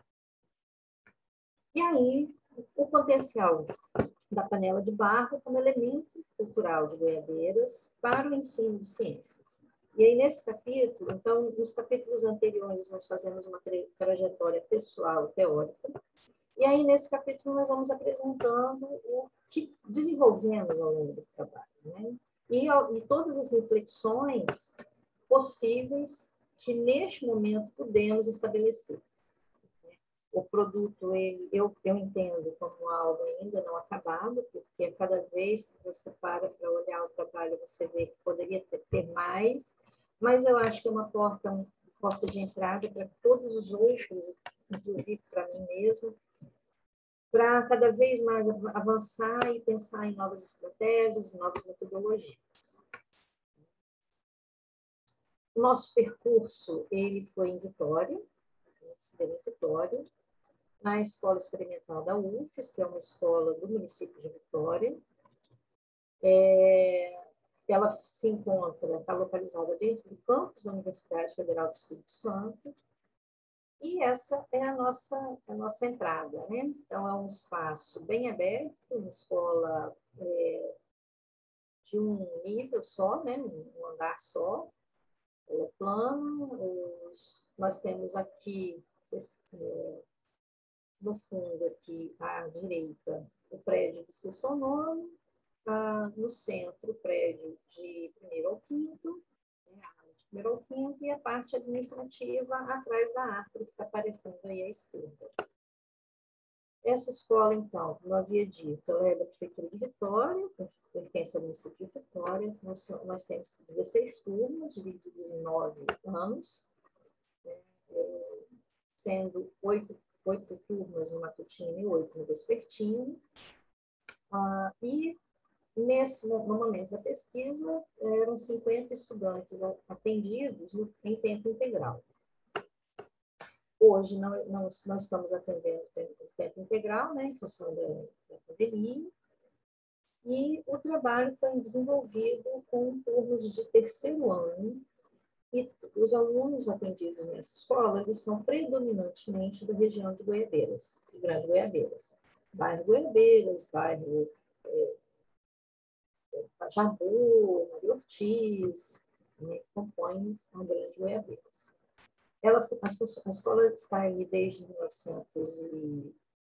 E aí, o potencial da panela de barro como elemento cultural de Goiabeiras para o ensino de ciências. E aí, nesse capítulo, então, nos capítulos anteriores, nós fazemos uma trajetória pessoal, teórica, e aí, nesse capítulo, nós vamos apresentando o que desenvolvemos ao longo do trabalho, né? E, e todas as reflexões possíveis que, neste momento, podemos estabelecer. O produto, ele, eu, eu entendo como algo ainda não acabado, porque cada vez que você para para olhar o trabalho, você vê que poderia ter, ter mais, mas eu acho que é uma porta, uma porta de entrada para todos os outros, inclusive para mim mesmo, para cada vez mais avançar e pensar em novas estratégias, novas metodologias. O nosso percurso, ele foi em Vitória, em Vitória, na Escola Experimental da U F E S, que é uma escola do município de Vitória. É, ela se encontra, está localizada dentro do campus da Universidade Federal do Espírito Santo, e essa é a nossa, a nossa entrada, né? Então, é um espaço bem aberto, uma escola é, de um nível só, né? Um andar só, é plano. Os, nós temos aqui, é, no fundo, aqui à direita, o prédio de sexto ao nono, ah, no centro, o prédio de primeiro ao quinto, né, a área de primeiro ao quinto, e a parte administrativa atrás da árvore que está aparecendo aí à esquerda. Essa escola, então, como eu havia dito, ela é da Prefeitura de Vitória, pertence ao município de Vitória. Nós, nós temos dezesseis turmas, divididas em nove anos, né, sendo oito, oito turmas no matutino e oito no vespertino. Ah, e nesse no momento da pesquisa, eram cinquenta estudantes atendidos no, em tempo integral. Hoje, não, não, nós estamos atendendo em tempo integral, né, em função da, da pandemia, e o trabalho foi desenvolvido com turmas de terceiro ano, e os alunos atendidos nessa escola, eles são predominantemente da região de Goiabeiras, de Grande Goiabeiras. Bairro Goiabeiras, bairro é, Jabu, Maria Ortiz, né, que compõem a Grande Goiabeiras. Ela, a, a escola está aí desde mil novecentos e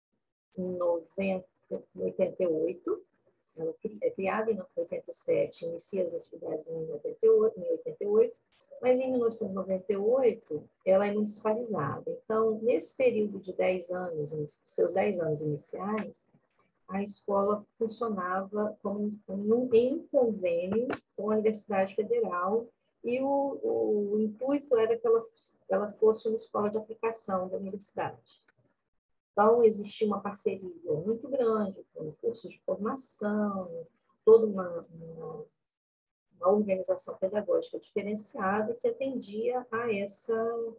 oitenta e oito, ela é criada em oitenta e sete, inicia as atividades em oitenta e oito, mas em mil novecentos e noventa e oito ela é municipalizada. Então, nesse período de dez anos, seus dez anos iniciais, a escola funcionava como, como em um convênio com a Universidade Federal, e o, o, o intuito era que ela, ela fosse uma escola de aplicação da universidade. Então, existia uma parceria muito grande com cursos de formação, toda uma, uma, uma organização pedagógica diferenciada que atendia a essa,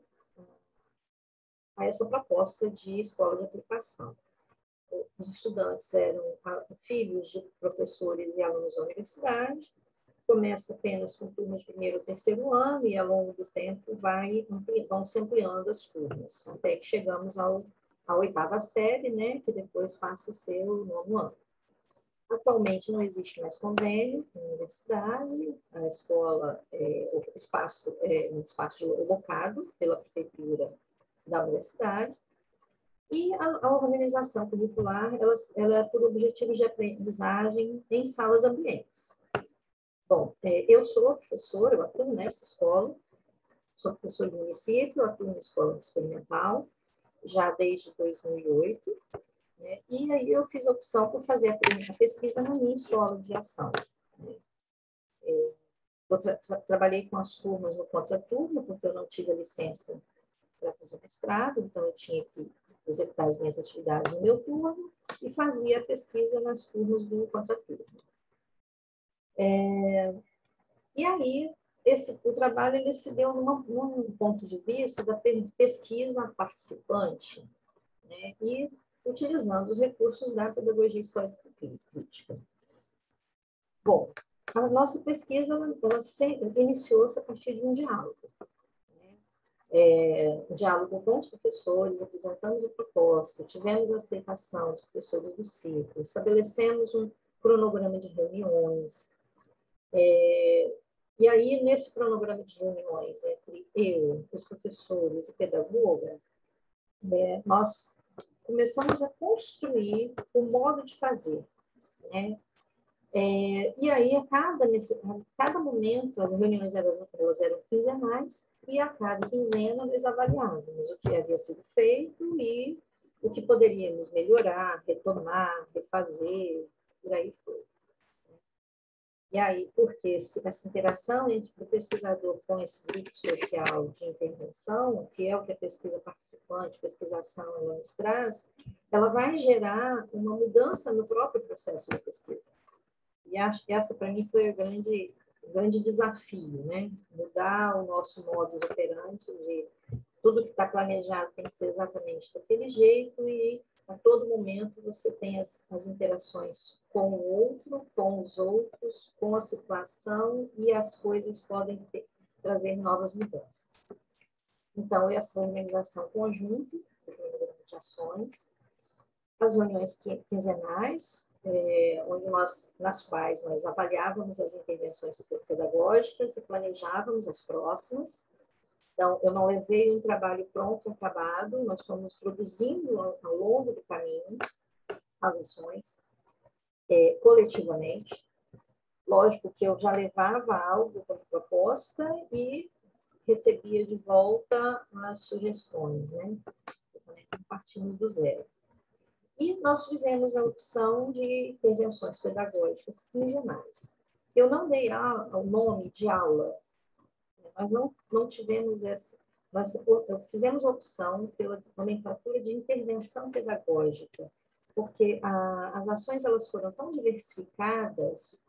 a essa proposta de escola de aplicação. Os estudantes eram filhos de professores e alunos da universidade, começa apenas com turmas de primeiro ou terceiro ano e, ao longo do tempo, vai, vão se ampliando as turmas, até que chegamos ao, à oitava série, né, que depois passa a ser o nono ano. Atualmente não existe mais convênio na universidade, a escola, é, o espaço é um espaço locado pela prefeitura da universidade, e a, a organização curricular, ela, ela é por objetivos de aprendizagem em salas ambientes. Bom, é, eu sou professora, eu atuo nessa escola, sou professora do município, eu atuo na escola experimental, já desde dois mil e oito, né? E aí eu fiz a opção por fazer a pesquisa na minha escola de ação. Né? É, eu tra tra trabalhei com as turmas no contraturno, porque eu não tive a licença para fazer mestrado, então eu tinha que executar as minhas atividades no meu turno e fazia a pesquisa nas turmas do contraturno. É, e aí, esse, o trabalho ele se deu numa, num ponto de vista da pesquisa participante, né, e utilizando os recursos da pedagogia histórico-crítica. Bom, a nossa pesquisa ela, ela iniciou-se a partir de um diálogo. Né? É, um diálogo com os professores, apresentamos a proposta, tivemos a aceitação dos professores do ciclo, estabelecemos um cronograma de reuniões. É, e aí, nesse cronograma de reuniões entre eu, os professores e pedagoga, é, nós começamos a construir o modo de fazer, né? É, e aí, a cada, nesse, a cada momento, as reuniões eram, elas eram quinzenais, e a cada quinzena nós avaliávamos o que havia sido feito e o que poderíamos melhorar, retomar, refazer, por aí foi. E aí, porque essa interação entre o pesquisador com esse grupo social de intervenção, que é o que a pesquisa participante, pesquisação, ela nos traz, ela vai gerar uma mudança no próprio processo de pesquisa. E acho que essa, para mim, foi o grande, grande desafio, né? Mudar o nosso modus operandi de tudo que está planejado tem que ser exatamente daquele jeito e, a todo momento, você tem as, as interações com o outro, com os outros, com a situação, e as coisas podem ter, trazer novas mudanças. Então, essa organização conjunta de ações, as reuniões quinzenais, é, onde nós, nas quais nós avaliávamos as intervenções pedagógicas e planejávamos as próximas. Então, eu não levei um trabalho pronto, acabado, nós fomos produzindo ao, ao longo do caminho as ações, é, coletivamente. Lógico que eu já levava algo como proposta e recebia de volta as sugestões, né? Partimos do zero. E nós fizemos a opção de intervenções pedagógicas quinzenais. Eu não dei o nome de aula, nós não, não tivemos essa... Nós fizemos a opção pela nomenclatura de intervenção pedagógica, porque a, as ações elas foram tão diversificadas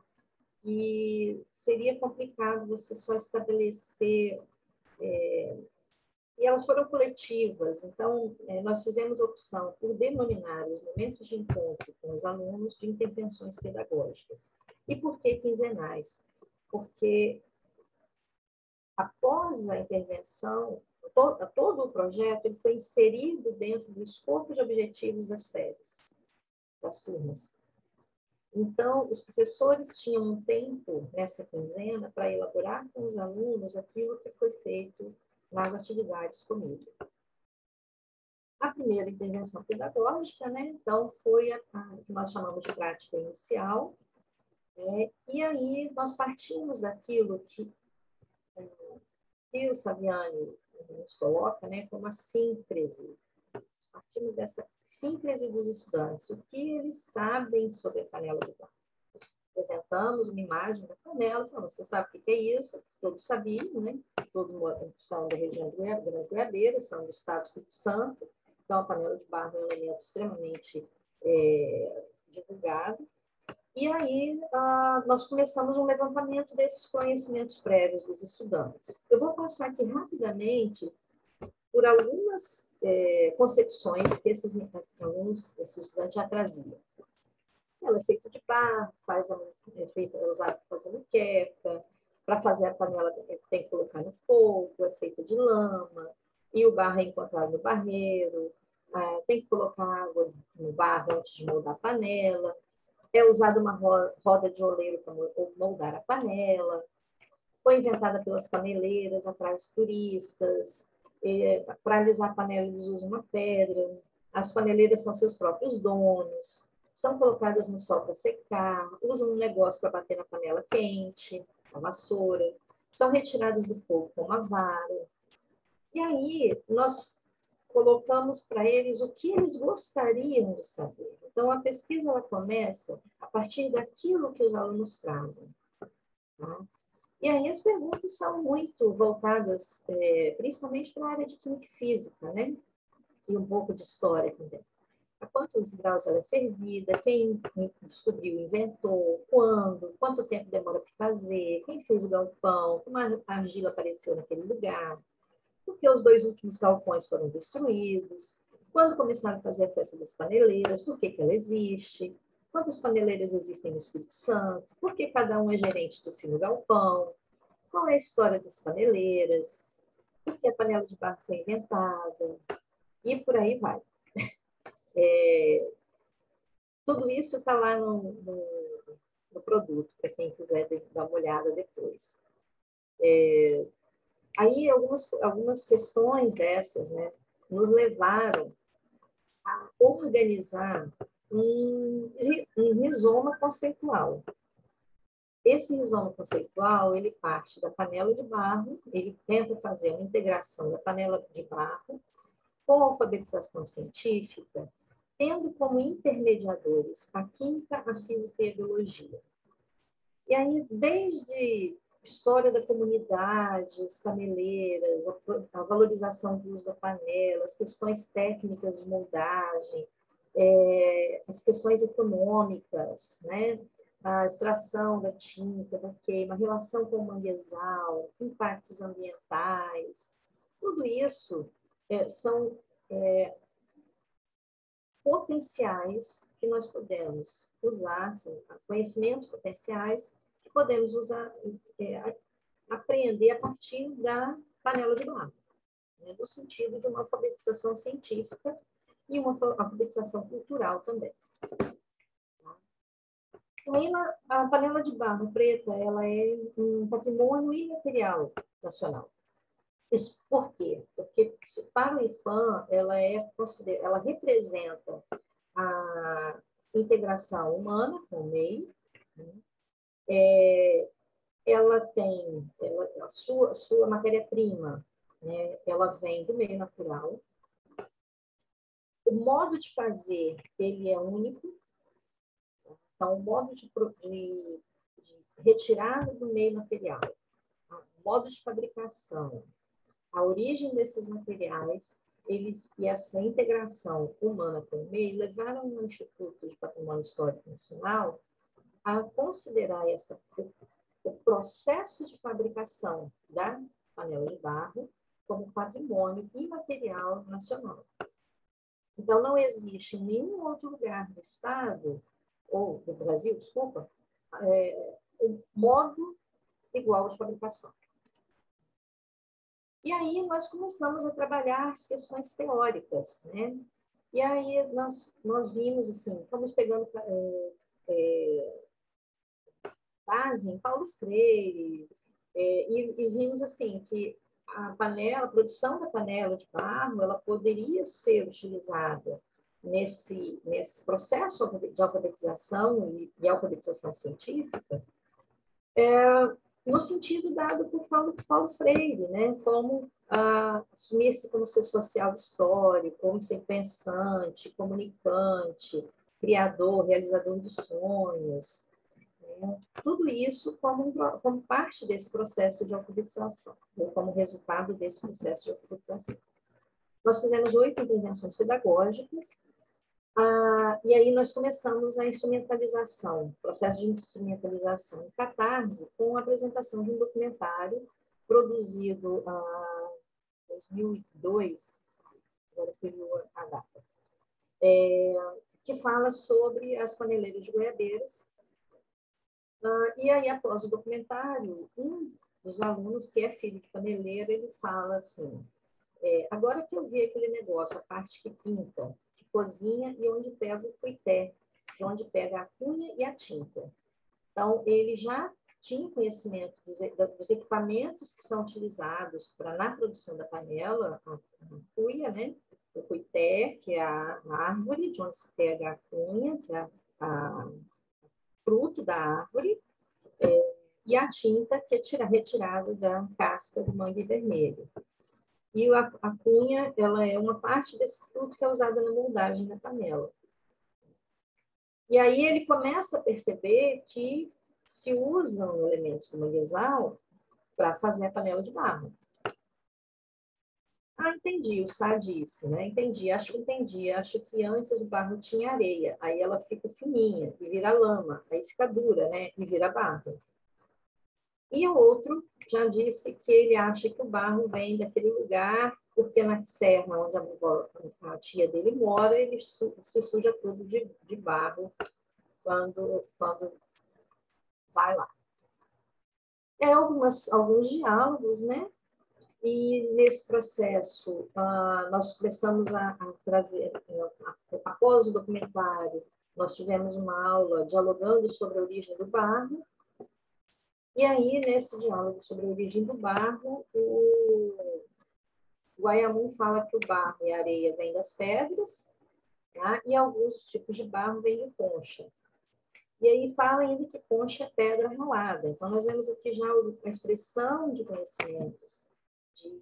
e seria complicado você só estabelecer... É, e elas foram coletivas, então, é, nós fizemos a opção por denominar os momentos de encontro com os alunos de intervenções pedagógicas. E por que quinzenais? Porque após a intervenção, todo, todo o projeto ele foi inserido dentro do escopo de objetivos das séries, das turmas. Então, os professores tinham um tempo nessa quinzena para elaborar com os alunos aquilo que foi feito nas atividades comigo. A primeira intervenção pedagógica, né, então, foi a, a que nós chamamos de prática inicial, né, e aí nós partimos daquilo que que o Saviani nos coloca, né, como a síntese. Nós partimos dessa síntese dos estudantes, o que eles sabem sobre a panela de barro. Apresentamos uma imagem da panela, então, você sabe o que é isso, todos sabiam, né? Todos são da região do Grande Goiabeira, são do estado do Espírito Santo, então a panela de barro é um elemento extremamente é, divulgado. E aí, ah, nós começamos um levantamento desses conhecimentos prévios dos estudantes. Eu vou passar aqui rapidamente por algumas é, concepções que esses alunos, esses estudantes já traziam. Ela é feita de barro, faz a, é, feita, é usada para fazer muqueca, para fazer a panela tem que colocar no fogo, é feita de lama, e o barro é encontrado no barreiro, é, tem que colocar água no barro antes de moldar a panela, é usada uma roda de oleiro para moldar a panela, foi inventada pelas paneleiras, atrai os turistas, é, para alisar a panela eles usam uma pedra, as paneleiras são seus próprios donos, são colocadas no sol para secar, usam um negócio para bater na panela quente, a vassoura, são retiradas do fogo com uma vara. E aí nós colocamos para eles o que eles gostariam de saber. Então, a pesquisa ela começa a partir daquilo que os alunos trazem. Tá? E aí as perguntas são muito voltadas, é, principalmente para a área de química e física, né? E um pouco de história também. A quantos graus ela é fervida, quem descobriu, inventou, quando, quanto tempo demora para fazer, quem fez o galpão, como a argila apareceu naquele lugar, por que os dois últimos galpões foram destruídos, quando começaram a fazer a festa das paneleiras, por que, que ela existe, quantas paneleiras existem no Espírito Santo, por que cada um é gerente do seu galpão, qual é a história das paneleiras, por que a panela de barro foi inventada, e por aí vai. É, tudo isso está lá no, no, no produto, para quem quiser dar uma olhada depois. É, aí, algumas, algumas questões dessas, né, nos levaram a organizar um, um rizoma conceitual. Esse rizoma conceitual, ele parte da panela de barro, ele tenta fazer uma integração da panela de barro com a alfabetização científica, tendo como intermediadores a química, a física e a biologia. E aí, desde história da comunidade, as paneleiras, a, a valorização do uso da panela, as questões técnicas de moldagem, é, as questões econômicas, né? A extração da tinta, da queima, a relação com o manguezal, impactos ambientais, tudo isso é, são é, potenciais que nós podemos usar, são conhecimentos potenciais que podemos usar, é, aprender a partir da panela de barro, né, no sentido de uma alfabetização científica e uma alfabetização cultural também. Aí, a panela de barro preta, ela é um patrimônio imaterial nacional. Isso por quê? Porque para o IPHAN, ela, é, ela representa a integração humana com o meio, né? É, ela tem ela, a sua, a sua matéria-prima, né? Ela vem do meio natural. O modo de fazer, ele é único. Então, o modo de, de, de retirada do meio material, o modo de fabricação, a origem desses materiais, eles, e essa integração humana com o meio, levaram o Instituto de Patrimônio Histórico Nacional a considerar essa, o, o processo de fabricação da panela de barro como patrimônio imaterial nacional. Então, não existe em nenhum outro lugar do Estado, ou do Brasil, desculpa, é, um modo igual de fabricação. E aí nós começamos a trabalhar as questões teóricas, né? E aí nós, nós vimos, assim, fomos pegando é, é, base em Paulo Freire, é, e, e vimos, assim, que a panela, a produção da panela de barro, ela poderia ser utilizada nesse, nesse processo de alfabetização e, e alfabetização científica, é, no sentido dado por Paulo, Paulo Freire, né? Como ah, assumir-se como ser social histórico, como ser pensante, comunicante, criador, realizador de sonhos, né? Tudo isso como, como parte desse processo de alfabetização, ou como resultado desse processo de alfabetização. Nós fizemos oito intervenções pedagógicas, Ah, e aí nós começamos a instrumentalização, processo de instrumentalização em Catarse, com a apresentação de um documentário produzido em ah, dois mil e dois, agora pegou a data, é, que fala sobre as paneleiras de Goiabeiras. Uh, e aí, após o documentário, um dos alunos, que é filho de paneleira, ele fala assim, é, agora que eu vi aquele negócio, a parte que pinta, que cozinha e onde pega o cuité, de onde pega a cunha e a tinta. Então, ele já tinha conhecimento dos, dos equipamentos que são utilizados para na produção da panela, a, a cuia, né? O cuité, que é a árvore, de onde se pega a cunha, que é a, a fruto da árvore, é, e a tinta, que é tira, retirada da casca do mangue vermelho. E a, a cunha, ela é uma parte desse fruto que é usada na moldagem da panela. E aí ele começa a perceber que se usam elementos do manguezal para fazer a panela de barro. Ah, entendi, o Sá disse, né? Entendi, acho que entendi. Acho que antes o barro tinha areia, aí ela fica fininha e vira lama, aí fica dura, né? E vira barro. E o outro já disse que ele acha que o barro vem daquele lugar, porque na serra onde a, avó, a tia dele mora, ele su, se suja tudo de, de barro quando, quando vai lá. É algumas, alguns diálogos, né? E nesse processo, uh, nós começamos a, a trazer, uh, após o documentário, nós tivemos uma aula dialogando sobre a origem do barro. E aí, nesse diálogo sobre a origem do barro, o Guaiamum fala que o barro e a areia vêm das pedras, tá? E alguns tipos de barro vêm de concha. E aí fala ainda que concha é pedra ralada. Então, nós vemos aqui já a expressão de conhecimentos de,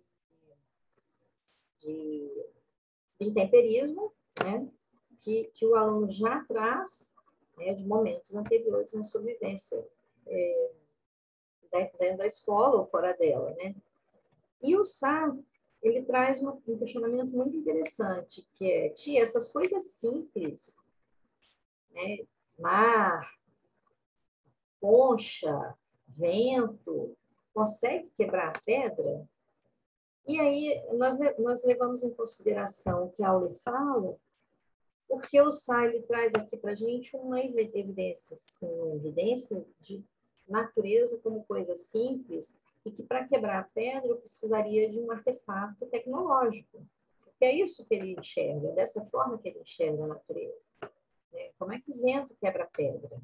de, de intemperismo, né? que, que o aluno já traz, né, de momentos anteriores na sua vivência é, dentro da escola ou fora dela. Né? E o Sá, ele traz uma, um questionamento muito interessante, que é, tia, essas coisas simples, né? Mar, concha, vento, consegue quebrar a pedra? E aí, nós, nós levamos em consideração o que a Aule fala, porque o Sá, ele traz aqui para a gente uma evidência, assim, uma evidência de natureza como coisa simples, e que para quebrar a pedra eu precisaria de um artefato tecnológico. Porque é isso que ele enxerga, dessa forma que ele enxerga a natureza. Né? Como é que o vento quebra a pedra?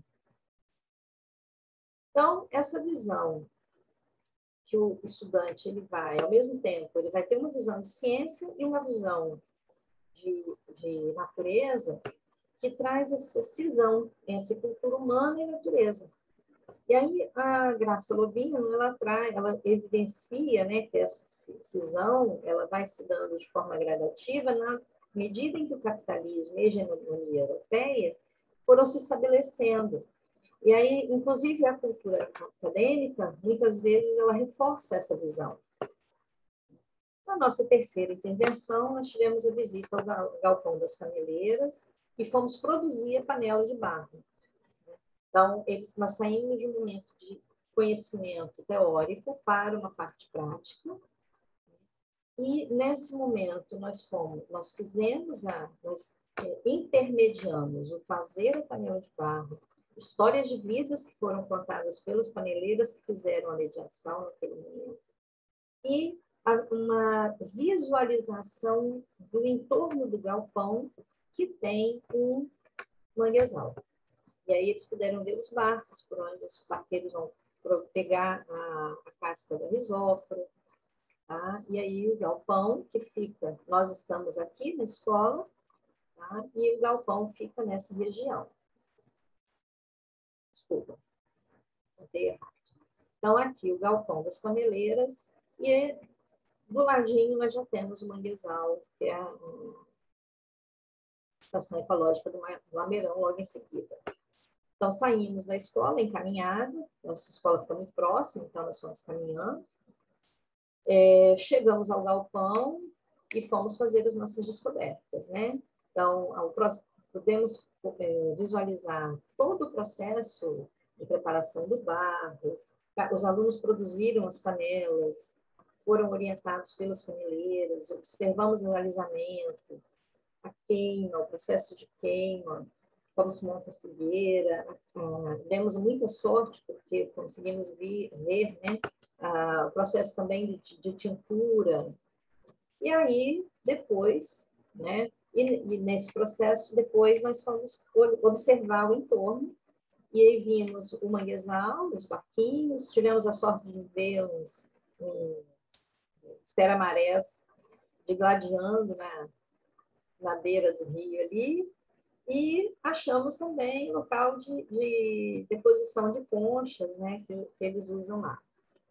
Então, essa visão que o estudante ele vai, ao mesmo tempo, ele vai ter uma visão de ciência e uma visão de, de natureza que traz essa cisão entre cultura humana e natureza. E aí a Graça Lobinho, ela traz, ela evidencia, né, que essa cisão ela vai se dando de forma gradativa na medida em que o capitalismo e a hegemonia europeia foram se estabelecendo. E aí, inclusive, a cultura acadêmica, muitas vezes, ela reforça essa visão. Na nossa terceira intervenção, nós tivemos a visita ao galpão das paneleiras e fomos produzir a panela de barro. Então, eles, nós saímos de um momento de conhecimento teórico para uma parte prática. E, nesse momento, nós fomos, nós fizemos, a, nós é, intermediamos o fazer a panela de barro, histórias de vidas que foram contadas pelos paneleiras que fizeram a mediação naquele momento. E uma visualização do entorno do galpão que tem um manguezal. E aí eles puderam ver os barcos por onde os barqueiros vão pegar a, a casca da risófora. Tá? E aí o galpão que fica, nós estamos aqui na escola, tá? E o galpão fica nessa região. Desculpa, contei errado. Então, aqui o galpão das paneleiras e do ladinho nós já temos o manguezal, que é a estação ecológica do Lameirão, logo em seguida. Então, saímos da escola encaminhada, nossa escola fica muito próxima, então nós fomos caminhando. É, chegamos ao galpão e fomos fazer as nossas descobertas, né? Então, ao, podemos é, visualizar todo o processo de preparação do barro, os alunos produziram as panelas, foram orientados pelas paneleiras, observamos o alisamento, a queima, o processo de queima, como se monta a fogueira. Uh, demos muita sorte, porque conseguimos ver, ver né, uh, o processo também de, de tintura. E aí, depois, né, e, e nesse processo, depois nós fomos observar o entorno, e aí vimos o manguezal, os barquinhos, tivemos a sorte de ver uns, uns espera-marés degladiando na, na beira do rio ali, e achamos também local de, de deposição de conchas, né, que, que eles usam lá.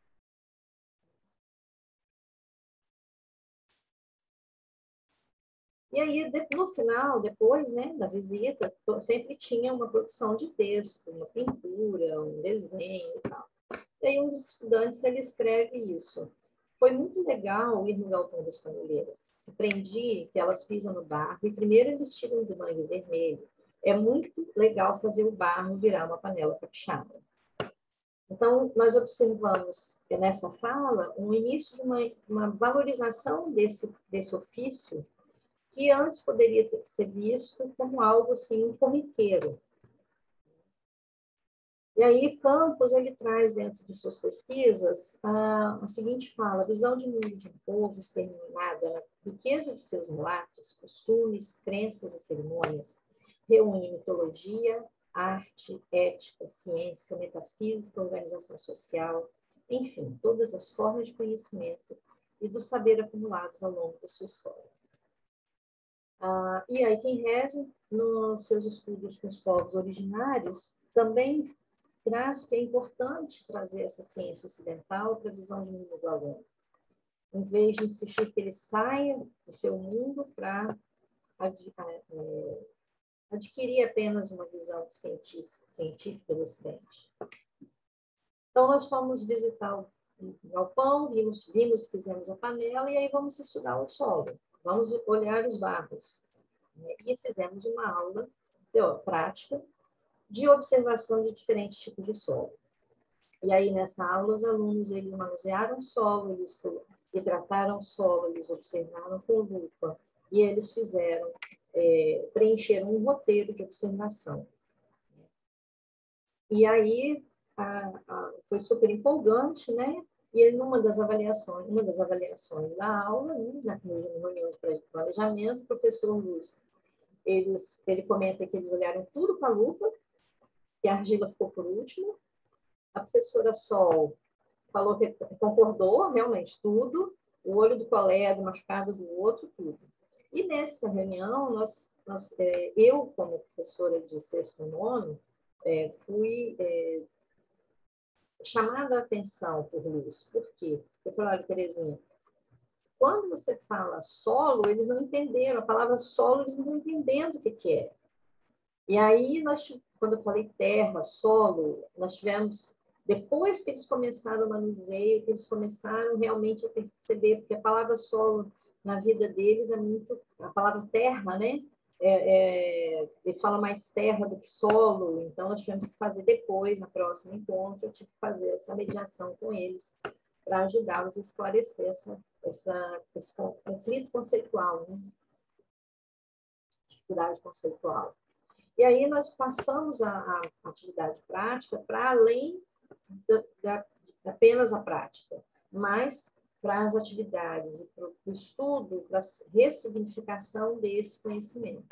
E aí, no final, depois, né, da visita, sempre tinha uma produção de texto, uma pintura, um desenho e tal. E aí, um dos estudantes, ele escreve isso. Foi muito legal ir no Galpão das Paneleiras. Aprendi que elas pisam no barro e primeiro eles tiram do mangue vermelho. É muito legal fazer o barro virar uma panela capixaba. Então, nós observamos nessa fala um início de uma, uma valorização desse, desse ofício que antes poderia ter, ser visto como algo assim, corriqueiro. E aí, Campos, ele traz dentro de suas pesquisas a, a seguinte fala: a visão de mundo de um povo exterminada na riqueza de seus relatos, costumes, crenças e cerimônias, reúne mitologia, arte, ética, ciência, metafísica, organização social, enfim, todas as formas de conhecimento e do saber acumulados ao longo da sua história. Ah, e aí, quem rege, nos seus estudos com os povos originários, também traz que é importante trazer essa ciência ocidental para a visão de mundo do aluno, em vez de insistir que ele saia do seu mundo para é, adquirir apenas uma visão científica do Ocidente. Então, nós fomos visitar o galpão, vimos, vimos, fizemos a panela, e aí vamos estudar o solo. Vamos olhar os barros. E fizemos uma aula teórica, prática de observação de diferentes tipos de solo. E aí, nessa aula, os alunos eles manusearam o solo, eles hidrataram o solo, eles observaram com lupa, e eles fizeram, é, preencheram um roteiro de observação. E aí, a, a, foi super empolgante, né? E numa das avaliações, uma das avaliações da aula, né, na reunião de planejamento, o professor Luz, eles, ele comenta que eles olharam tudo com a lupa, que a argila ficou por último. A professora Sol falou que concordou realmente tudo, o olho do colega, o machucado do outro, tudo. E nessa reunião, nós, nós, é, eu, como professora de sexto nono, é, fui é, chamada a atenção por Luz. Por quê? Eu falei: olha, Terezinha, quando você fala solo, eles não entenderam. A palavra solo, eles não estão entendendo o que, que é. E aí, nós, quando eu falei terra, solo, nós tivemos, depois que eles começaram o manuseio, que eles começaram realmente a perceber, porque a palavra solo, na vida deles, é muito... A palavra terra, né? É, é, eles falam mais terra do que solo, então nós tivemos que fazer depois, no próximo encontro, eu tive que fazer essa mediação com eles para ajudá-los a esclarecer essa, essa, esse conflito conceitual, né? Dificuldade conceitual. E aí nós passamos a, a atividade prática para além da, da, apenas a prática, mas para as atividades e para o estudo, para a ressignificação desse conhecimento.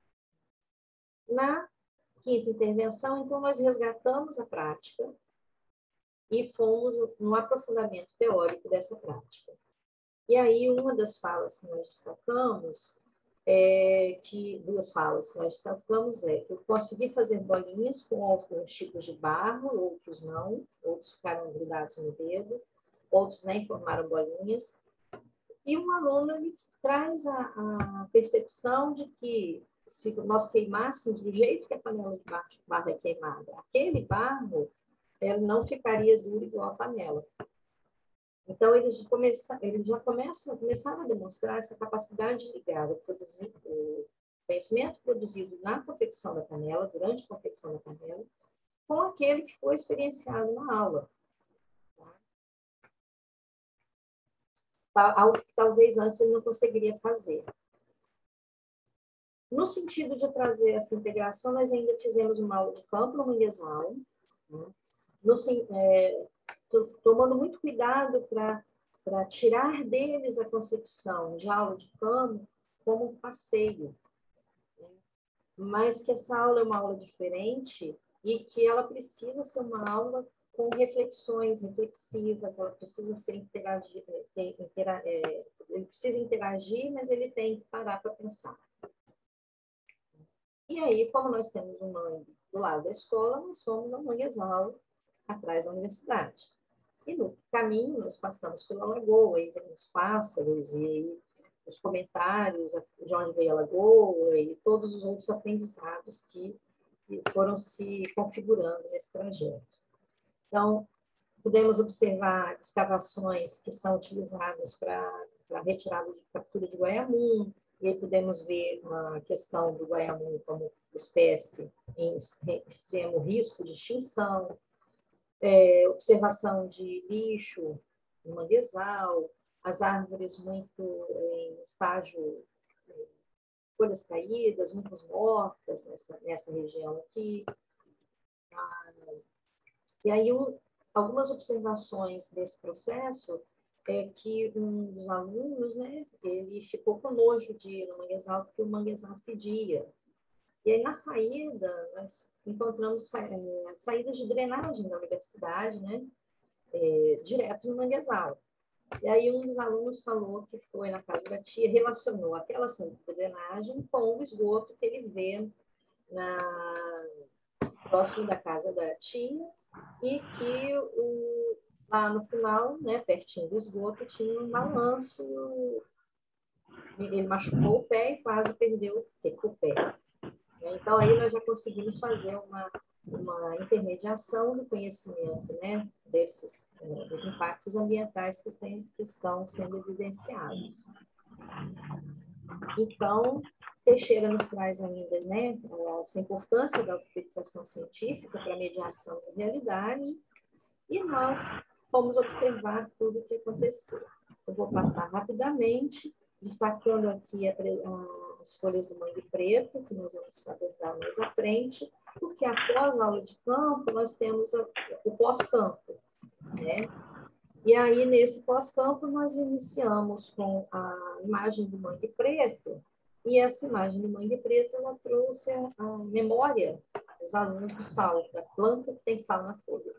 Na quinta intervenção, então, nós resgatamos a prática e fomos no aprofundamento teórico dessa prática. E aí, uma das falas que nós destacamos é que, duas falas que nós destacamos é que eu consegui fazer bolinhas com alguns tipos de barro, outros não, outros ficaram grudados no dedo, outros nem formaram bolinhas. E um aluno ele traz a, a percepção de que, se nós queimássemos do jeito que a panela de barro, barro é queimada, aquele barro ele não ficaria duro igual a panela. Então, eles, começam, eles já começam, começaram a demonstrar essa capacidade de ligar o, produzir, o conhecimento produzido na confecção da panela, durante a confecção da panela, com aquele que foi experienciado na aula. Tá? Algo que talvez antes ele não conseguiria fazer. No sentido de trazer essa integração, nós ainda fizemos uma aula de campo no manguezal, né? no, é, tomando muito cuidado para para tirar deles a concepção de aula de campo como um passeio, né? Mas que essa aula é uma aula diferente e que ela precisa ser uma aula com reflexões, reflexiva, que ela precisa ser interagir, intera, é, ele precisa interagir, mas ele tem que parar para pensar. E aí, como nós temos um mangue do lado da escola, nós fomos ao manguezal, atrás da universidade. E no caminho, nós passamos pela lagoa, e vemos pássaros, e os comentários de onde veio a lagoa, e todos os outros aprendizados que foram se configurando nesse trajeto. Então, pudemos observar escavações que são utilizadas para a retirada de captura de guaiamum, e aí podemos ver a questão do guaiamum como espécie em extremo risco de extinção, é, observação de lixo no manguezal, as árvores muito em estágio de folhas caídas, muitas mortas nessa, nessa região aqui. Ah, e aí, um, algumas observações desse processo é que um dos alunos, né, ele ficou com nojo de ir no manguezal, porque o manguezal fedia. E aí, na saída, nós encontramos sa saídas de drenagem da universidade, né, é, direto no manguezal. E aí, um dos alunos falou que foi na casa da tia, relacionou aquela saída de drenagem com o esgoto que ele vê na, próximo da casa da tia, e que o, lá no final, né, pertinho do esgoto, tinha um balanço. Ele machucou o pé e quase perdeu o pé. Então, aí nós já conseguimos fazer uma, uma intermediação do conhecimento, né, desses, dos impactos ambientais que, tem, que estão sendo evidenciados. Então, Teixeira nos traz ainda, né, essa importância da alfabetização científica para a mediação da realidade, e nós fomos observar tudo o que aconteceu. Eu vou passar rapidamente, destacando aqui a, a, as folhas do mangue preto, que nós vamos abordar mais à frente, porque após a aula de campo, nós temos a, o pós-campo, né? E aí, nesse pós-campo, nós iniciamos com a imagem do mangue preto, e essa imagem do mangue preto, ela trouxe a, a memória dos alunos do sal, da planta que tem sal na folha.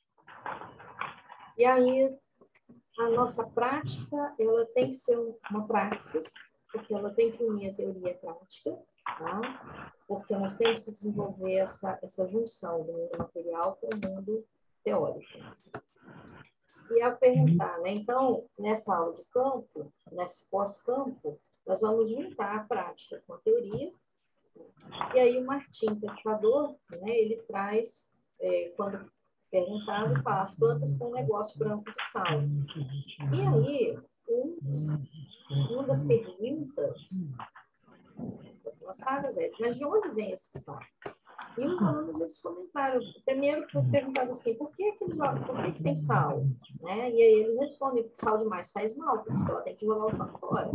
E aí, a nossa prática, ela tem que ser uma praxis, porque ela tem que unir a teoria e a prática, tá? Porque nós temos que desenvolver essa, essa junção do mundo material com o mundo teórico. E ao perguntar, né? Então, nessa aula de campo, nesse pós-campo, nós vamos juntar a prática com a teoria. E aí o Martim, pescador, né, ele traz, é, quando perguntado, fala as plantas com um negócio branco de sal. E aí, um dos, uma das perguntas lançadas é, mas de onde vem esse sal? E os alunos, eles comentaram, primeiro perguntaram assim, por que que, eles, por que que tem sal? Né? E aí eles respondem que sal demais faz mal, por isso que ela tem que jogar o sal fora.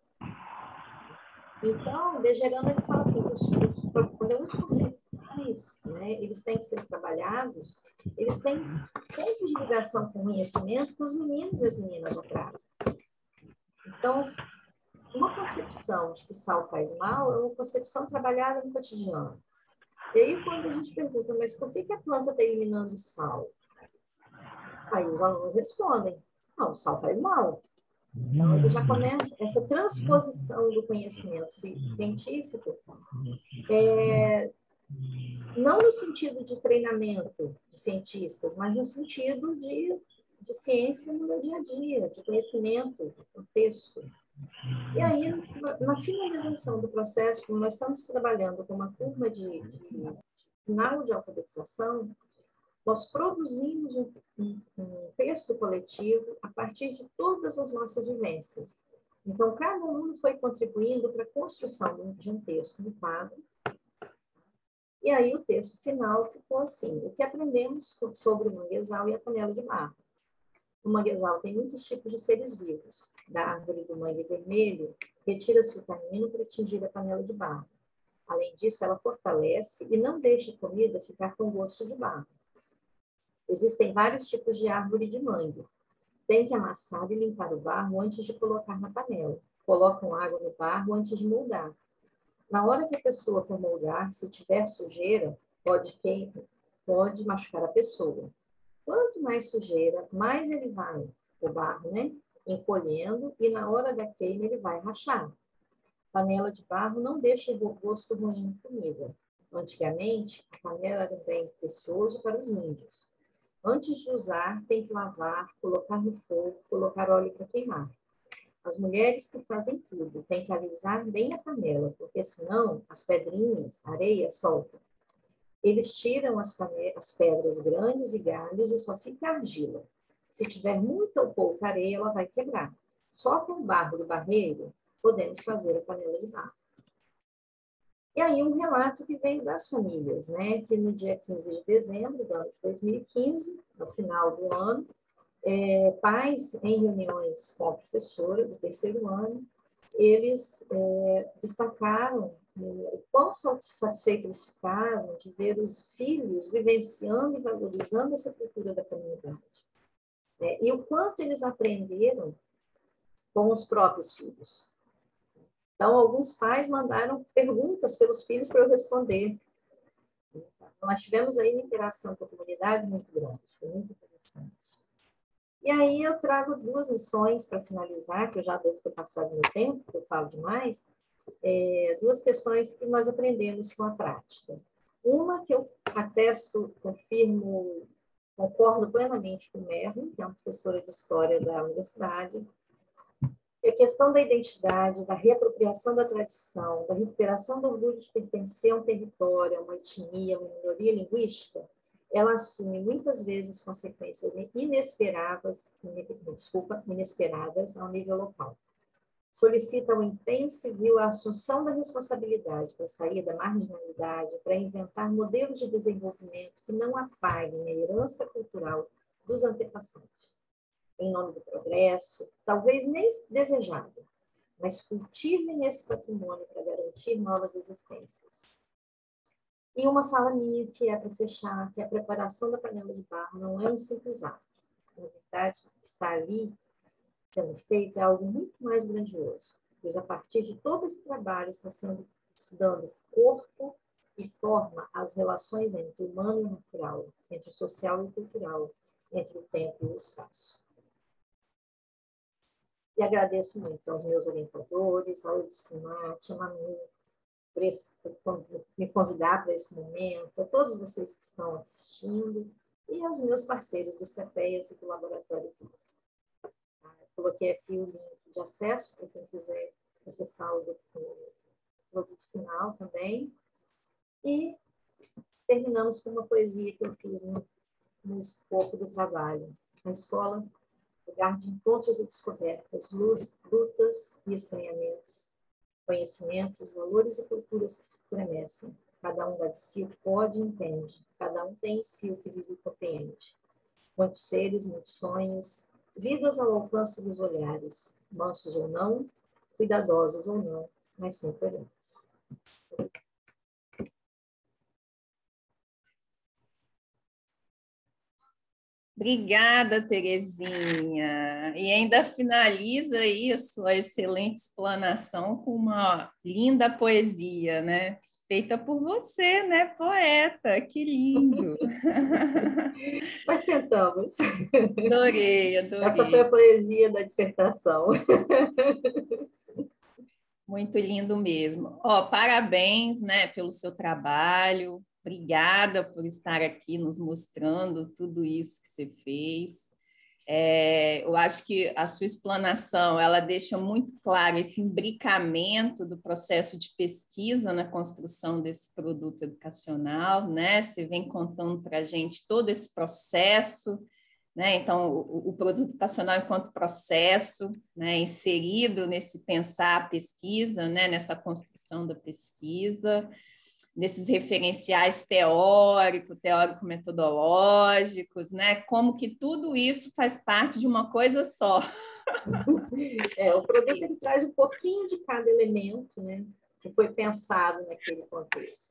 Então, Bejerano, ele fala assim, os, os problemas conceituais, né, eles têm que ser trabalhados, eles têm pontos de ligação com o conhecimento que os meninos e as meninas já trazem. Então, uma concepção de que sal faz mal é uma concepção trabalhada no cotidiano. E aí, quando a gente pergunta, mas por que que a planta está eliminando o sal? Aí os alunos respondem, não, o sal faz mal. Então, ele já começa essa transposição do conhecimento científico, é, não no sentido de treinamento de cientistas, mas no sentido de, de ciência no meu dia a dia, de conhecimento, de contexto. E aí, na, na finalização do processo, como nós estamos trabalhando com uma turma de, de final de alfabetização, nós produzimos um, um, um texto coletivo a partir de todas as nossas vivências. Então, cada aluno foi contribuindo para a construção de um texto no quadro. E aí, o texto final ficou assim: o que aprendemos sobre o manguezal e a panela de barro. O manguezal tem muitos tipos de seres vivos. Da árvore do mangue vermelho, retira-se o tanino para atingir a panela de barro. Além disso, ela fortalece e não deixa a comida ficar com gosto de barro. Existem vários tipos de árvore de mangue. Tem que amassar e limpar o barro antes de colocar na panela. Colocam água no barro antes de moldar. Na hora que a pessoa for moldar, se tiver sujeira, pode, que... pode machucar a pessoa. Quanto mais sujeira, mais ele vai, o barro, né? Encolhendo, e na hora da queima ele vai rachar. Panela de barro não deixa gosto ruim em comida. Antigamente, a panela era um bem precioso para os índios. Antes de usar, tem que lavar, colocar no fogo, colocar óleo para queimar. As mulheres que fazem tudo têm que alisar bem a panela, porque senão as pedrinhas, areia, soltam. Eles tiram as, as pedras grandes e galhos e só fica argila. Se tiver muita ou pouca areia, ela vai quebrar. Só com o barro do barreiro podemos fazer a panela de barro. E aí um relato que veio das famílias, né? Que no dia quinze de dezembro do ano de dois mil e quinze, no final do ano, é, pais em reuniões com a professora do terceiro ano, eles é, destacaram o quão satisfeitos eles ficaram de ver os filhos vivenciando e valorizando essa cultura da comunidade. É, e o quanto eles aprenderam com os próprios filhos. Então, alguns pais mandaram perguntas pelos filhos para eu responder. Nós tivemos aí uma interação com a comunidade muito grande, foi muito interessante. E aí eu trago duas lições para finalizar, que eu já devo ter passado meu tempo, que eu falo demais, é, duas questões que nós aprendemos com a prática. Uma que eu atesto, confirmo, concordo plenamente com o Merlin, que é uma professora de História da universidade, é a questão da identidade, da reapropriação da tradição, da recuperação do orgulho de pertencer a um território, a uma etnia, uma minoria linguística, ela assume muitas vezes consequências inesperadas, desculpa, inesperadas ao nível local. Solicita o empenho civil, a assunção da responsabilidade para sair da marginalidade, para inventar modelos de desenvolvimento que não apaguem a herança cultural dos antepassados. Em nome do progresso, talvez nem desejado, mas cultivem esse patrimônio para garantir novas existências. E uma fala minha, que é para fechar, que a preparação da panela de barro não é um simples ato. Na verdade, está ali sendo feito é algo muito mais grandioso, pois a partir de todo esse trabalho está sendo, se dando corpo e forma às relações entre o humano e o natural, entre o social e o cultural, entre o tempo e o espaço. E agradeço muito aos meus orientadores, ao Edicimate, a Manu, por, esse, por me convidar para esse momento, a todos vocês que estão assistindo e aos meus parceiros do CEPEAS e do Laboratório P I F. Coloquei aqui o link de acesso para quem quiser acessar o produto final também. E terminamos com uma poesia que eu fiz no, no escopo do trabalho. A escola, lugar de encontros e descobertas, luz, lutas e estranhamentos, conhecimentos, valores e culturas que se estremecem. Cada um dá de si o que pode e entende. Cada um tem em si o que vive e compreende. Muitos seres, muitos sonhos, vidas ao alcance dos olhares, mansos ou não, cuidadosos ou não, mas sempre olhares. Obrigada, Terezinha. E ainda finaliza aí a sua excelente explanação com uma linda poesia, né? Feita por você, né, poeta? Que lindo! Nós tentamos. Adorei, adorei. Essa foi a poesia da dissertação. Muito lindo mesmo. Ó, parabéns, né, pelo seu trabalho. Obrigada por estar aqui nos mostrando tudo isso que você fez. É, eu acho que a sua explanação ela deixa muito claro esse imbricamento do processo de pesquisa na construção desse produto educacional, né? Você vem contando para a gente todo esse processo, né? Então, o, o produto educacional enquanto processo, né? Inserido nesse pensar a pesquisa, né? Nessa construção da pesquisa, nesses referenciais teórico, teórico-metodológicos, né? Como que tudo isso faz parte de uma coisa só. É, o produto ele traz um pouquinho de cada elemento, né? que foi pensado naquele contexto.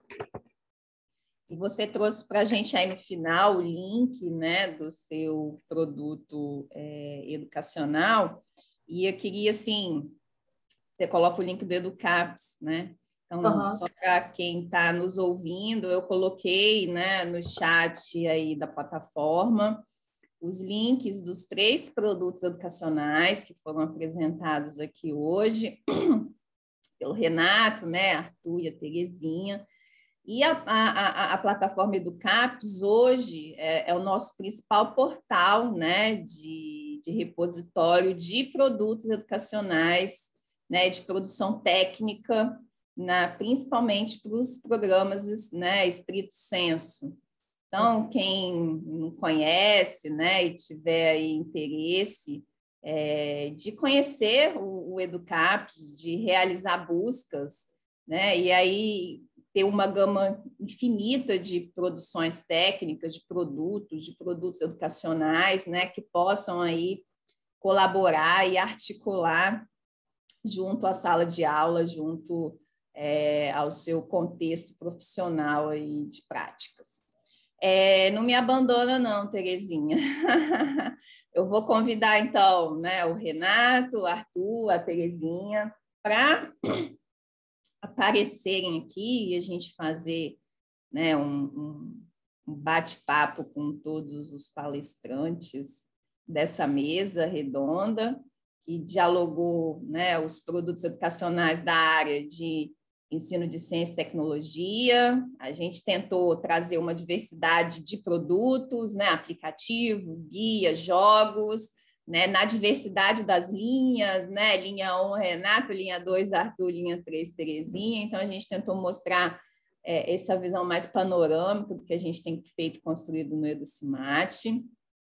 E você trouxe para a gente aí no final o link, né, do seu produto é, educacional, e eu queria, assim, você coloca o link do Educaps, né? Então, uhum. Só para quem está nos ouvindo, eu coloquei, né, no chat aí da plataforma os links dos três produtos educacionais que foram apresentados aqui hoje pelo Renato, né, Arthur e a Terezinha. E a, a, a plataforma Educaps hoje é, é o nosso principal portal, né, de, de repositório de produtos educacionais, né, de produção técnica, na, principalmente para os programas, né, estrito sensu. Então, quem não conhece, né, e tiver aí interesse é, de conhecer o, o Educaps, de realizar buscas, né, e aí ter uma gama infinita de produções técnicas, de produtos, de produtos educacionais, né, que possam aí colaborar e articular junto à sala de aula, junto é, ao seu contexto profissional aí de práticas. É, não me abandona não, Terezinha. Eu vou convidar, então, né, o Renato, o Arthur, a Terezinha, para aparecerem aqui e a gente fazer, né, um, um, um bate-papo com todos os palestrantes dessa mesa redonda, que dialogou, né, os produtos educacionais da área de ensino de ciência e tecnologia. A gente tentou trazer uma diversidade de produtos, né, aplicativo, guia, jogos, né, na diversidade das linhas, né, linha um, Renato, linha dois, Arthur, linha três, Terezinha. Então, a gente tentou mostrar é, essa visão mais panorâmica do que a gente tem feito construído no EduCimate.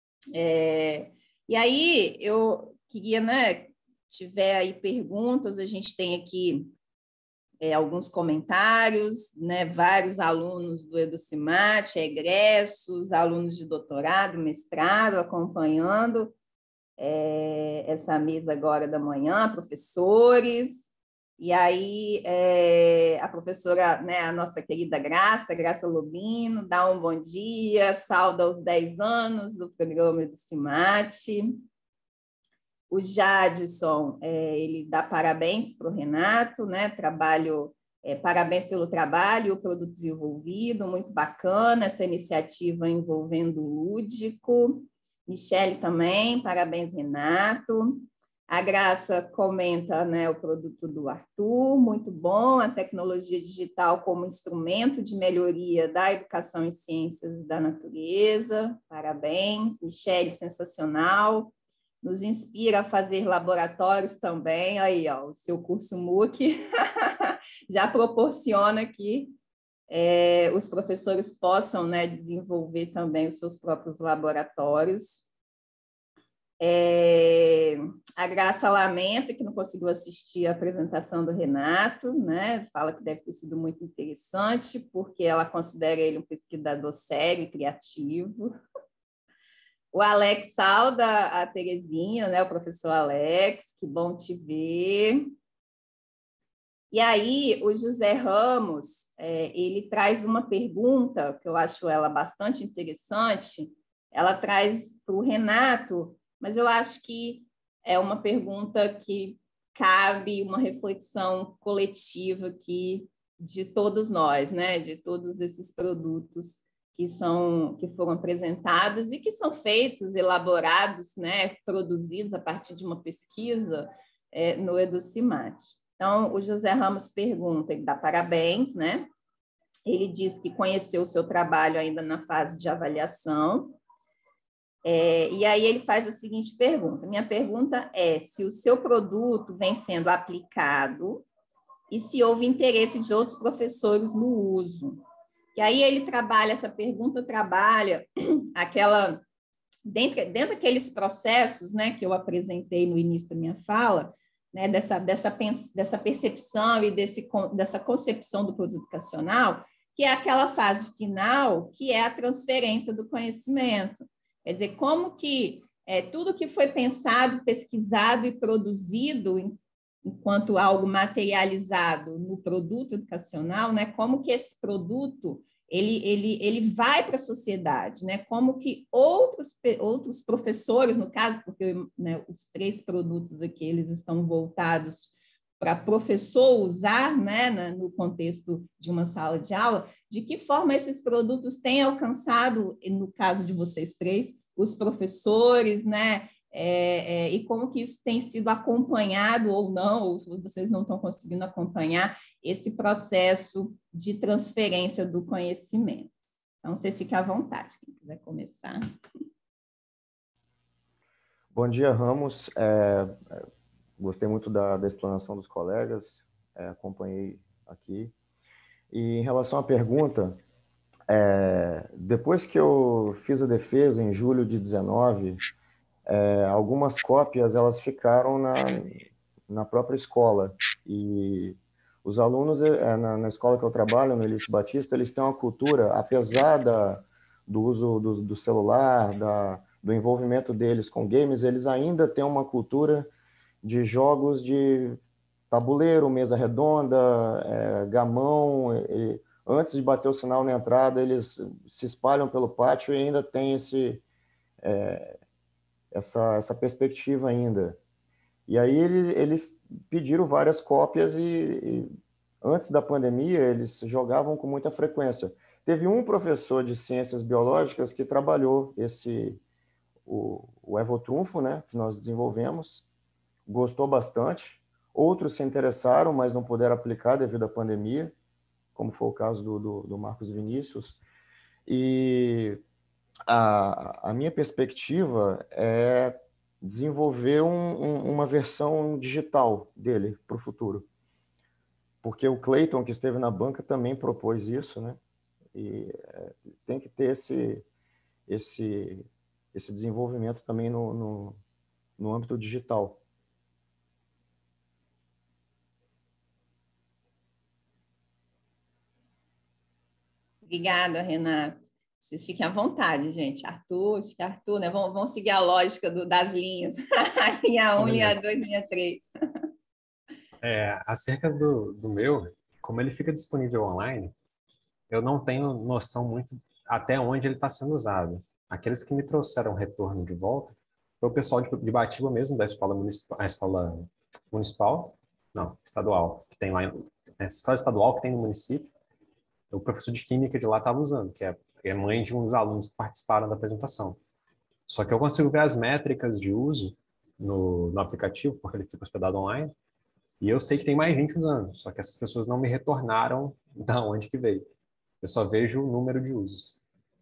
É, e aí, eu queria, né, tiver aí perguntas, a gente tem aqui é, alguns comentários, né, vários alunos do EduCimate, egressos, alunos de doutorado, mestrado, acompanhando é, essa mesa agora da manhã, professores, e aí é, a professora, né, a nossa querida Graça, Graça Lobino, dá um bom dia, sauda os dez anos do programa EduCimate. O Jadson, é, ele dá parabéns para o Renato, né, trabalho, é, parabéns pelo trabalho, o produto desenvolvido, muito bacana, essa iniciativa envolvendo o lúdico. Michele também, parabéns, Renato. A Graça comenta, né, o produto do Arthur, muito bom, a tecnologia digital como instrumento de melhoria da educação em ciências da natureza, parabéns. Michele, sensacional, nos inspira a fazer laboratórios também, aí, ó, o seu curso M U C já proporciona que É, os professores possam, né, desenvolver também os seus próprios laboratórios. É, a Graça lamenta que não conseguiu assistir a apresentação do Renato, né, fala que deve ter sido muito interessante, porque ela considera ele um pesquisador sério e criativo. O Alex sauda a Terezinha, né, o professor Alex, que bom te ver. E aí, o José Ramos, é, ele traz uma pergunta, que eu acho ela bastante interessante, ela traz para o Renato, mas eu acho que é uma pergunta que cabe uma reflexão coletiva aqui de todos nós, né? De todos esses produtos que, são, que foram apresentados e que são feitos, elaborados, né? Produzidos a partir de uma pesquisa é, no EduCimate. Então, o José Ramos pergunta, ele dá parabéns, né? Ele diz que conheceu o seu trabalho ainda na fase de avaliação. É, e aí ele faz a seguinte pergunta. Minha pergunta é se o seu produto vem sendo aplicado e se houve interesse de outros professores no uso. E aí ele trabalha, essa pergunta trabalha aquela, dentro, dentro daqueles processos, né, que eu apresentei no início da minha fala, né, dessa, dessa, dessa percepção e desse, dessa concepção do produto educacional, que é aquela fase final, que é a transferência do conhecimento. Quer dizer, como que é, tudo que foi pensado, pesquisado e produzido enquanto algo materializado no produto educacional, né? Como que esse produto ele, ele, ele vai para a sociedade, né? Como que outros, outros professores, no caso, porque, né, os três produtos aqui eles estão voltados para professor usar, né, no contexto de uma sala de aula, de que forma esses produtos têm alcançado, no caso de vocês três, os professores, né, é, é, e como que isso tem sido acompanhado ou não, ou vocês não estão conseguindo acompanhar esse processo de transferência do conhecimento. Então, vocês fiquem à vontade, quem quiser começar. Bom dia, Ramos. É, gostei muito da, da explanação dos colegas, é, acompanhei aqui. E em relação à pergunta, é, depois que eu fiz a defesa em julho de dezenove, é, algumas cópias elas ficaram na, na própria escola. E os alunos, é, na, na escola que eu trabalho, no Elício Batista, eles têm uma cultura, apesar da, do uso do, do celular, da, do envolvimento deles com games, eles ainda têm uma cultura de jogos de tabuleiro, mesa redonda, é, gamão. E, antes de bater o sinal na entrada, eles se espalham pelo pátio e ainda tem esse, é, essa, essa perspectiva ainda. E aí eles, eles pediram várias cópias e, e antes da pandemia eles jogavam com muita frequência. Teve um professor de ciências biológicas que trabalhou esse, o, o Evotrunfo, né, que nós desenvolvemos, gostou bastante. Outros se interessaram, mas não puderam aplicar devido à pandemia, como foi o caso do, do, do Marcos Vinícius. E a, a minha perspectiva é desenvolver um, um, uma versão digital dele para o futuro. Porque o Clayton, que esteve na banca, também propôs isso, né? E é, tem que ter esse, esse, esse desenvolvimento também no, no, no âmbito digital. Obrigada, Renato. Vocês fiquem à vontade, gente. Arthur, acho que Arthur, né? Vamos, vamos seguir a lógica do, das linhas. Linha um, linha dois, linha três. É, acerca do, do meu, como ele fica disponível online, eu não tenho noção muito até onde ele está sendo usado. Aqueles que me trouxeram retorno de volta foi o pessoal de, de Batiba mesmo, da escola municipal, a escola municipal, não, estadual, que tem lá, a escola estadual que tem no município. O professor de química de lá estava usando, que é, é mãe de um dos alunos que participaram da apresentação. Só que eu consigo ver as métricas de uso no, no aplicativo, porque ele fica hospedado online, e eu sei que tem mais gente usando, só que essas pessoas não me retornaram da onde que veio. Eu só vejo o número de usos.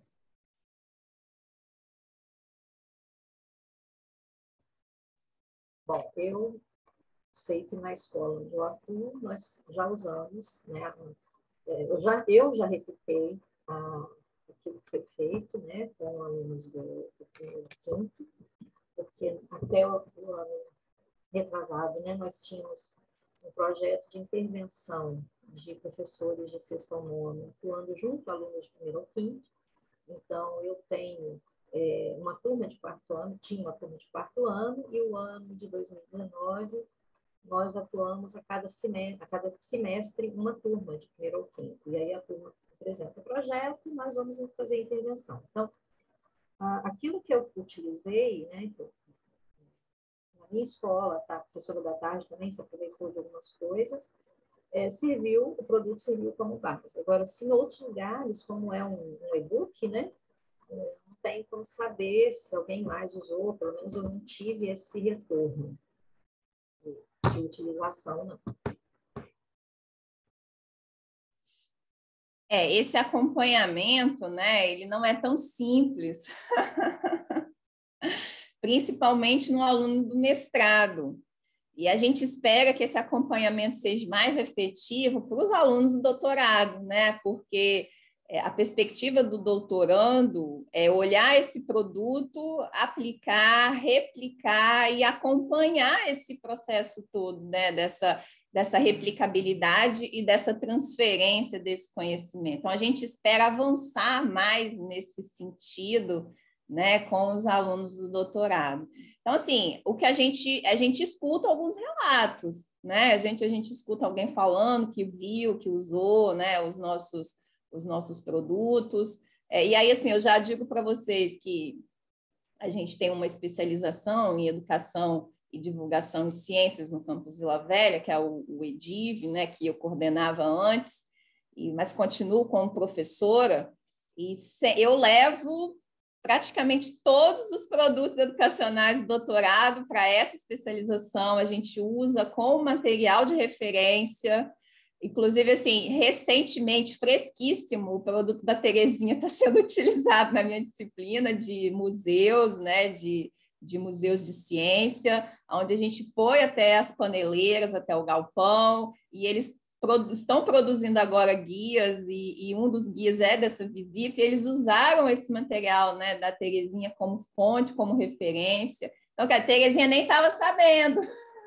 Bom, eu sei que na escola onde eu atuo, nós já usamos, né? Eu já, eu já reputei a, aquilo que foi feito, né, com alunos do, do primeiro quinto, porque até o, o ano retrasado, né, nós tínhamos um projeto de intervenção de professores de sexto ao nono, atuando junto a alunos de primeiro ao quinto. Então, eu tenho é, uma turma de quarto ano, tinha uma turma de quarto ano, e o ano de dois mil e dezenove, nós atuamos a cada semestre, a cada semestre uma turma de primeiro ao quinto. E aí a turma apresenta o projeto e nós vamos fazer a intervenção. Então, aquilo que eu utilizei, né, na minha escola, tá, a professora da tarde também se aproveitou de algumas coisas, é, serviu, o produto serviu como base. Agora, se em outros lugares, como é um, um e-book, né, não tem como saber se alguém mais usou, pelo menos eu não tive esse retorno de utilização, não. É, esse acompanhamento, né, ele não é tão simples, principalmente no aluno do mestrado. E a gente espera que esse acompanhamento seja mais efetivo para os alunos do doutorado, né, porque a perspectiva do doutorando é olhar esse produto, aplicar, replicar e acompanhar esse processo todo, né, dessa, dessa replicabilidade e dessa transferência desse conhecimento. Então, a gente espera avançar mais nesse sentido, né, com os alunos do doutorado. Então, assim, o que a gente, a gente escuta alguns relatos, né? A gente, a gente escuta alguém falando que viu, que usou, né, os nossos, os nossos produtos. É, e aí, assim, eu já digo para vocês que a gente tem uma especialização em educação e divulgação em ciências no campus Vila Velha, que é o, o EDIV, né, que eu coordenava antes, e, mas continuo como professora, e se, eu levo praticamente todos os produtos educacionais do doutorado para essa especialização, a gente usa como material de referência. Inclusive, assim, recentemente, fresquíssimo, o produto da Terezinha está sendo utilizado na minha disciplina de museus, né, de, de museus de ciência, onde a gente foi até as paneleiras, até o galpão, e eles produ- estão produzindo agora guias, e, e um dos guias é dessa visita, e eles usaram esse material, né, da Terezinha como fonte, como referência. Então, que a Terezinha nem estava sabendo.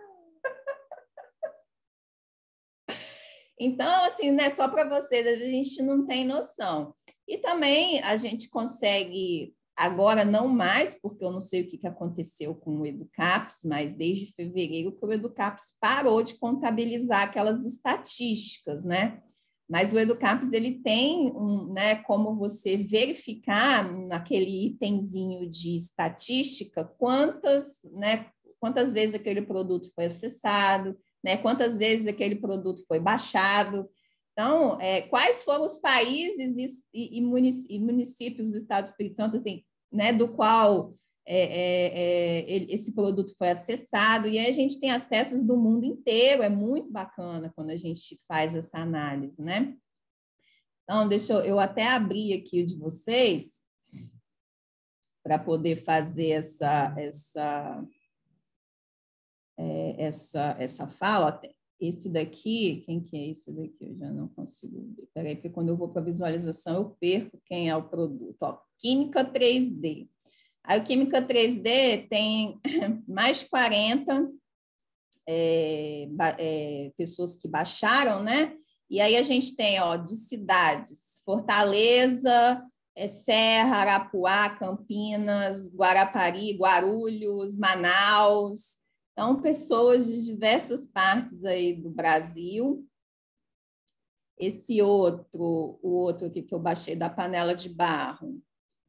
Então, assim, né, só para vocês, a gente não tem noção. E também a gente consegue, agora não mais, porque eu não sei o que aconteceu com o Educaps, mas desde fevereiro que o Educaps parou de contabilizar aquelas estatísticas, né? Mas o Educaps, ele tem um, né, como você verificar naquele itemzinho de estatística quantas, né, quantas vezes aquele produto foi acessado, né, quantas vezes aquele produto foi baixado. Então, é, quais foram os países e, e, e municípios do Estado do Espírito Santo, assim, né, do qual é, é, é, esse produto foi acessado, e aí a gente tem acessos do mundo inteiro, é muito bacana quando a gente faz essa análise, né? Então, deixa eu, eu até abrir aqui o de vocês para poder fazer essa... essa Essa, essa fala, esse daqui, quem que é esse daqui? Eu já não consigo ver. Peraí, porque quando eu vou para a visualização, eu perco quem é o produto. Ó, Química três D. Aí o Química três D tem mais de quarenta é, é, pessoas que baixaram, né? E aí a gente tem, ó, de cidades, Fortaleza, é, Serra, Arapuá, Campinas, Guarapari, Guarulhos, Manaus. Então, pessoas de diversas partes aí do Brasil. Esse outro, o outro aqui que eu baixei da panela de barro,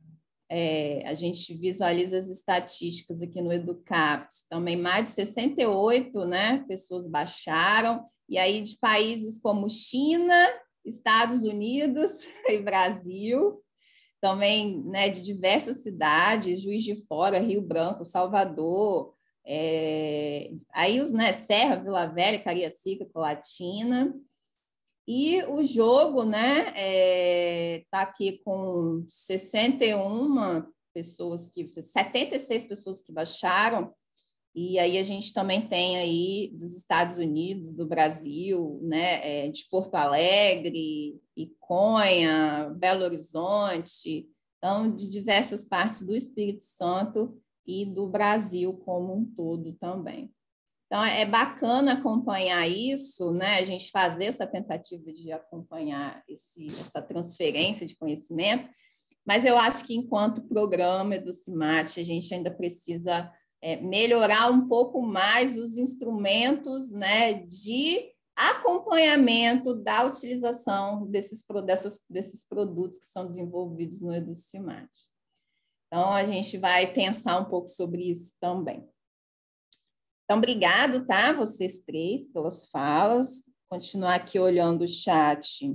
é, a gente visualiza as estatísticas aqui no Educaps, também mais de sessenta e oito, né, pessoas baixaram, e aí de países como China, Estados Unidos e Brasil, também, né, de diversas cidades, Juiz de Fora, Rio Branco, Salvador, É, aí os, né, Serra, Vila Velha, Cariacica, Colatina. E o jogo, né, é, tá aqui com sessenta e uma pessoas que, setenta e seis pessoas que baixaram, e aí a gente também tem aí dos Estados Unidos, do Brasil, né, é, de Porto Alegre, Iconha, Belo Horizonte, então de diversas partes do Espírito Santo e do Brasil como um todo também. Então, é bacana acompanhar isso, né? A gente fazer essa tentativa de acompanhar esse, essa transferência de conhecimento, mas eu acho que, enquanto programa EduCimate, a gente ainda precisa é, melhorar um pouco mais os instrumentos, né, de acompanhamento da utilização desses, dessas, desses produtos que são desenvolvidos no EduCimate. Então, a gente vai pensar um pouco sobre isso também. Então, obrigado, tá, vocês três, pelas falas. Continuar aqui olhando o chat.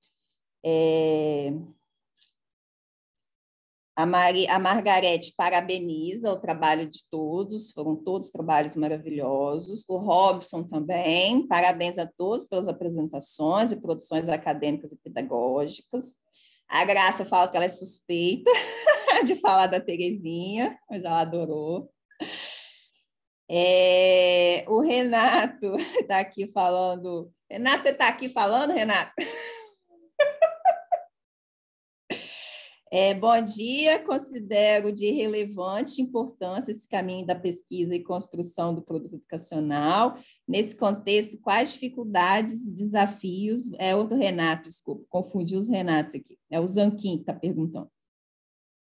É... A, Mari... a Margarete parabeniza o trabalho de todos, foram todos trabalhos maravilhosos. O Robson também, parabéns a todos pelas apresentações e produções acadêmicas e pedagógicas. A Graça fala que ela é suspeita de falar da Terezinha, mas ela adorou. É, o Renato está aqui falando. Renato, você está aqui falando, Renato? É, bom dia, considero de relevante importância esse caminho da pesquisa e construção do produto educacional. Nesse contexto, quais dificuldades e desafios... É outro Renato, desculpa, confundi os Renatos aqui. É o Zanquim que está perguntando.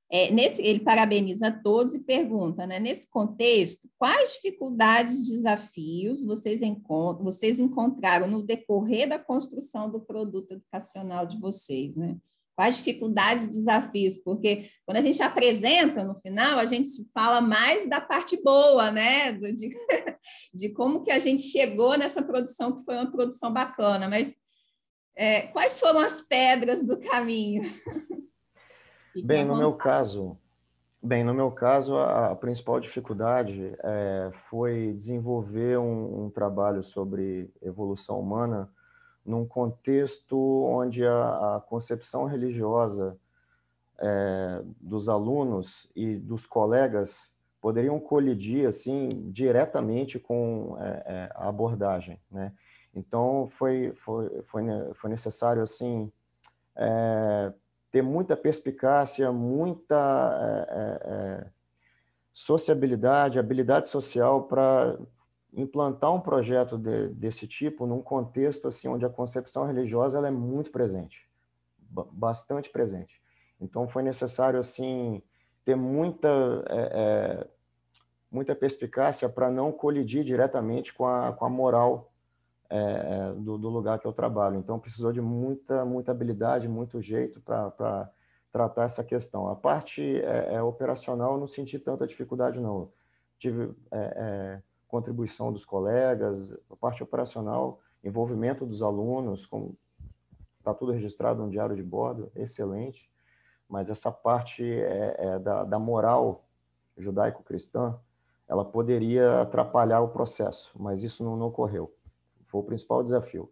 É, nesse, ele parabeniza a todos e pergunta, né, nesse contexto, quais dificuldades e desafios vocês, encont vocês encontraram no decorrer da construção do produto educacional de vocês, né? Quais dificuldades e desafios? Porque quando a gente apresenta no final, a gente fala mais da parte boa, né? De, de como que a gente chegou nessa produção, que foi uma produção bacana, mas é, quais foram as pedras do caminho? Bem, no meu caso, bem, no meu caso, a, a principal dificuldade é, foi desenvolver um, um trabalho sobre evolução humana num contexto onde a, a concepção religiosa é, dos alunos e dos colegas poderiam colidir assim diretamente com é, é, a abordagem, né? Então foi foi foi, foi necessário assim é, ter muita perspicácia, muita é, é, sociabilidade, habilidade social para implantar um projeto de, desse tipo num contexto assim onde a concepção religiosa ela é muito presente, bastante presente. Então foi necessário assim ter muita é, é, muita perspicácia para não colidir diretamente com a, com a moral é, do, do lugar que eu trabalho. Então precisou de muita muita habilidade, muito jeito para tratar essa questão. A parte é, é, operacional eu não senti tanta dificuldade não. Tive é, é, contribuição dos colegas, a parte operacional, envolvimento dos alunos, como está tudo registrado no diário de bordo, excelente. Mas essa parte é, é da, da moral judaico-cristã, ela poderia atrapalhar o processo, mas isso não, não ocorreu. Foi o principal desafio.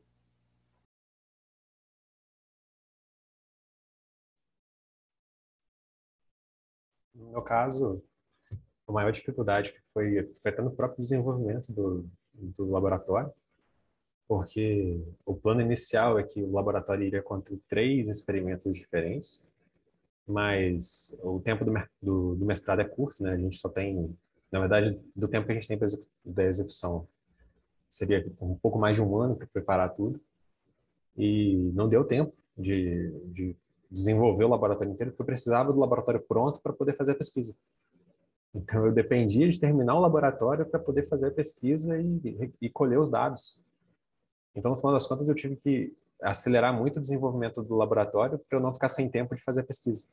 No meu caso, a maior dificuldade foi, foi até no próprio desenvolvimento do, do laboratório, porque o plano inicial é que o laboratório iria conter três experimentos diferentes, mas o tempo do, do, do mestrado é curto, né? A gente só tem, na verdade, do tempo que a gente tem da execução, seria um pouco mais de um ano para preparar tudo, e não deu tempo de, de desenvolver o laboratório inteiro, porque eu precisava do laboratório pronto para poder fazer a pesquisa. Então, eu dependia de terminar o laboratório para poder fazer a pesquisa e, e colher os dados. Então, no final das contas, eu tive que acelerar muito o desenvolvimento do laboratório para eu não ficar sem tempo de fazer a pesquisa.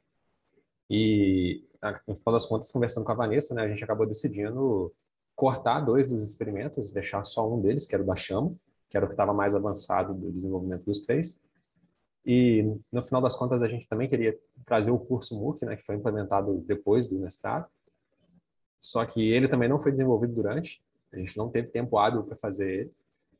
E, no final das contas, conversando com a Vanessa, né, a gente acabou decidindo cortar dois dos experimentos, deixar só um deles, que era o da chama, que era o que estava mais avançado do desenvolvimento dos três. E, no final das contas, a gente também queria trazer o curso M O O C, né, que foi implementado depois do mestrado. Só que ele também não foi desenvolvido durante, a gente não teve tempo hábil para fazer ele.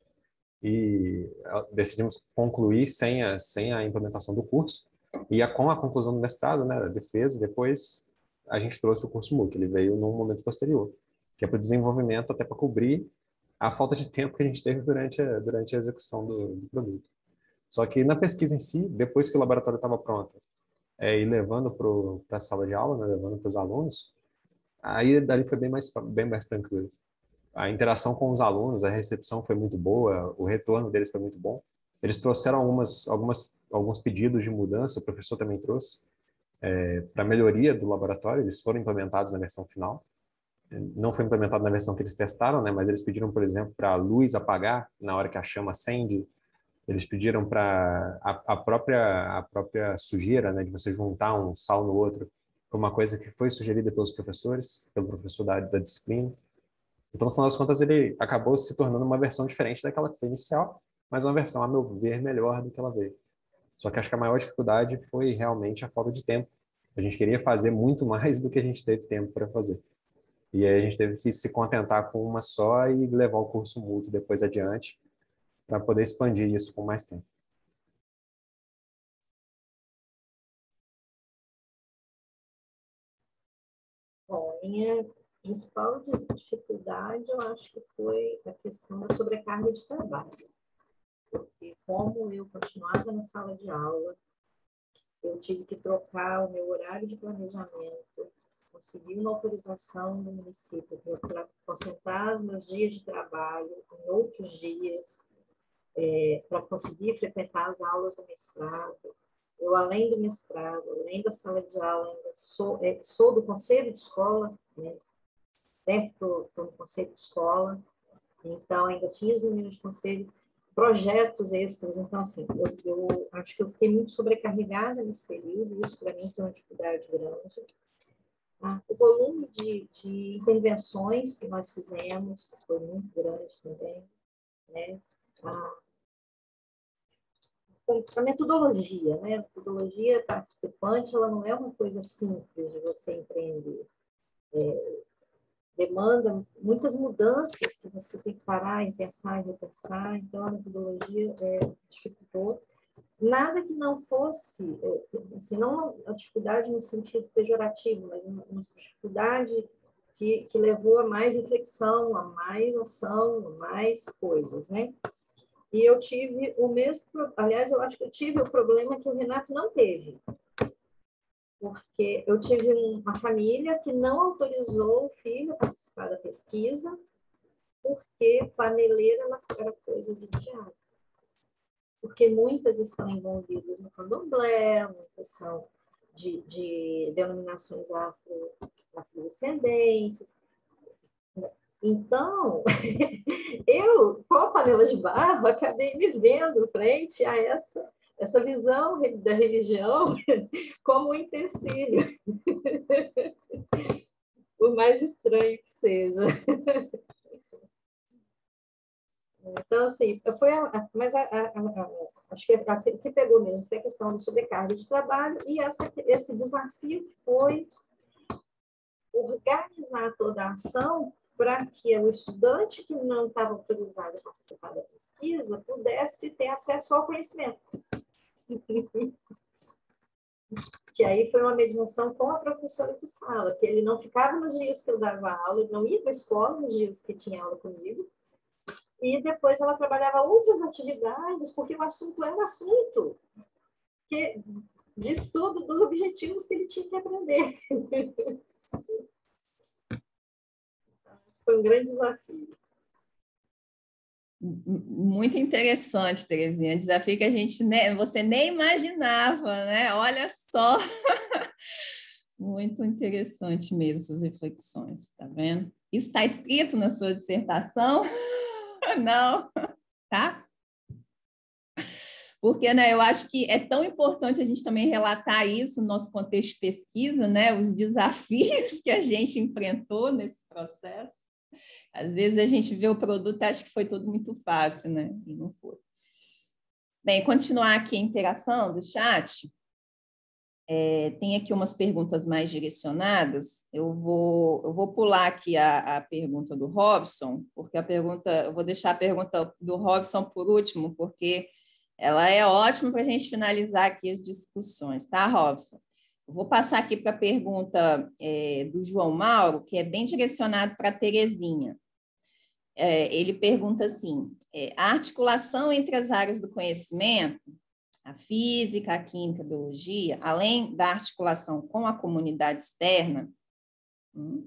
E decidimos concluir sem a, sem a implementação do curso. E a, com a conclusão do mestrado, né, a defesa, depois a gente trouxe o curso M O O C, ele veio num momento posterior, que é para o desenvolvimento, até para cobrir a falta de tempo que a gente teve durante a, durante a execução do, do produto. Só que na pesquisa em si, depois que o laboratório estava pronto, é, e levando para a sala de aula, né, levando para os alunos, aí dali foi bem mais, bem mais tranquilo. A interação com os alunos, a recepção foi muito boa, o retorno deles foi muito bom. Eles trouxeram algumas, algumas, alguns pedidos de mudança, o professor também trouxe, é, para melhoria do laboratório, eles foram implementados na versão final. Não foi implementado na versão que eles testaram, né, mas eles pediram, por exemplo, para a luz apagar na hora que a chama acende. Eles pediram para a, a, própria, a própria sujeira, né, de você juntar um sal no outro, foi uma coisa que foi sugerida pelos professores, pelo professor da, da disciplina. Então, no final das contas, ele acabou se tornando uma versão diferente daquela que foi inicial, mas uma versão, a meu ver, melhor do que ela veio. Só que acho que a maior dificuldade foi realmente a falta de tempo. A gente queria fazer muito mais do que a gente teve tempo para fazer. E aí a gente teve que se contentar com uma só e levar o curso mútuo depois adiante para poder expandir isso com mais tempo. Bom, minha principal dificuldade, eu acho que foi a questão da sobrecarga de trabalho. Porque como eu continuava na sala de aula, eu tive que trocar o meu horário de planejamento, conseguir uma autorização do município para concentrar os meus dias de trabalho em outros dias, é, para conseguir frequentar as aulas do mestrado. Eu, além do mestrado, além da sala de aula, ainda sou, é, sou do conselho de escola, né? Sempre estou no conselho de escola, então ainda tinha as reuniões de conselho, projetos extras, então, assim, eu, eu acho que eu fiquei muito sobrecarregada nesse período, isso para mim foi uma dificuldade grande. Ah, o volume de, de intervenções que nós fizemos foi muito grande também, né? Ah, a metodologia, né? A metodologia participante, ela não é uma coisa simples de você empreender. É, demanda muitas mudanças que você tem que parar e pensar e repensar, então a metodologia é, dificultou. Nada que não fosse, assim, não a dificuldade no sentido pejorativo, mas uma, uma dificuldade que, que levou a mais reflexão, a mais ação, a mais coisas, né? E eu tive o mesmo, aliás, eu acho que eu tive o problema que o Renato não teve, porque eu tive uma família que não autorizou o filho a participar da pesquisa, porque paneleira era coisa do diabo. Porque muitas estão envolvidas no candomblé, muitas são de, de denominações afro, afrodescendentes. Então, eu, com a panela de barro, acabei me vendo frente a essa, essa visão da religião como um empecilho, por mais estranho que seja. Então, assim, foi a, mas a, a, a, acho que a, o que pegou mesmo foi a questão de sobrecarga de trabalho e essa, esse desafio que foi organizar toda a ação para que o estudante que não estava autorizado a participar da pesquisa pudesse ter acesso ao conhecimento. Que aí foi uma mediação com a professora de sala, que ele não ficava nos dias que eu dava aula, ele não ia para a escola nos dias que tinha aula comigo, e depois ela trabalhava outras atividades, porque o assunto era assunto que, de estudo dos objetivos que ele tinha que aprender. Isso foi um grande desafio. Muito interessante, Terezinha. Desafio que a gente nem, você nem imaginava, né? Olha só. Muito interessante mesmo essas reflexões, tá vendo? Isso está escrito na sua dissertação? Não, tá? Porque, né, eu acho que é tão importante a gente também relatar isso no nosso contexto de pesquisa, né? Os desafios que a gente enfrentou nesse processo. Às vezes a gente vê o produto e acha que foi tudo muito fácil, né? E não foi. Bem, continuar aqui a interação do chat. É, tem aqui umas perguntas mais direcionadas. Eu vou, eu vou pular aqui a, a pergunta do Robson, porque a pergunta, eu vou deixar a pergunta do Robson por último, porque ela é ótima para a gente finalizar aqui as discussões, tá, Robson? Eu vou passar aqui para a pergunta é, do João Mauro, que é bem direcionado para a Terezinha. É, ele pergunta assim, é, a articulação entre as áreas do conhecimento, a física, a química, a biologia, além da articulação com a comunidade externa, hum,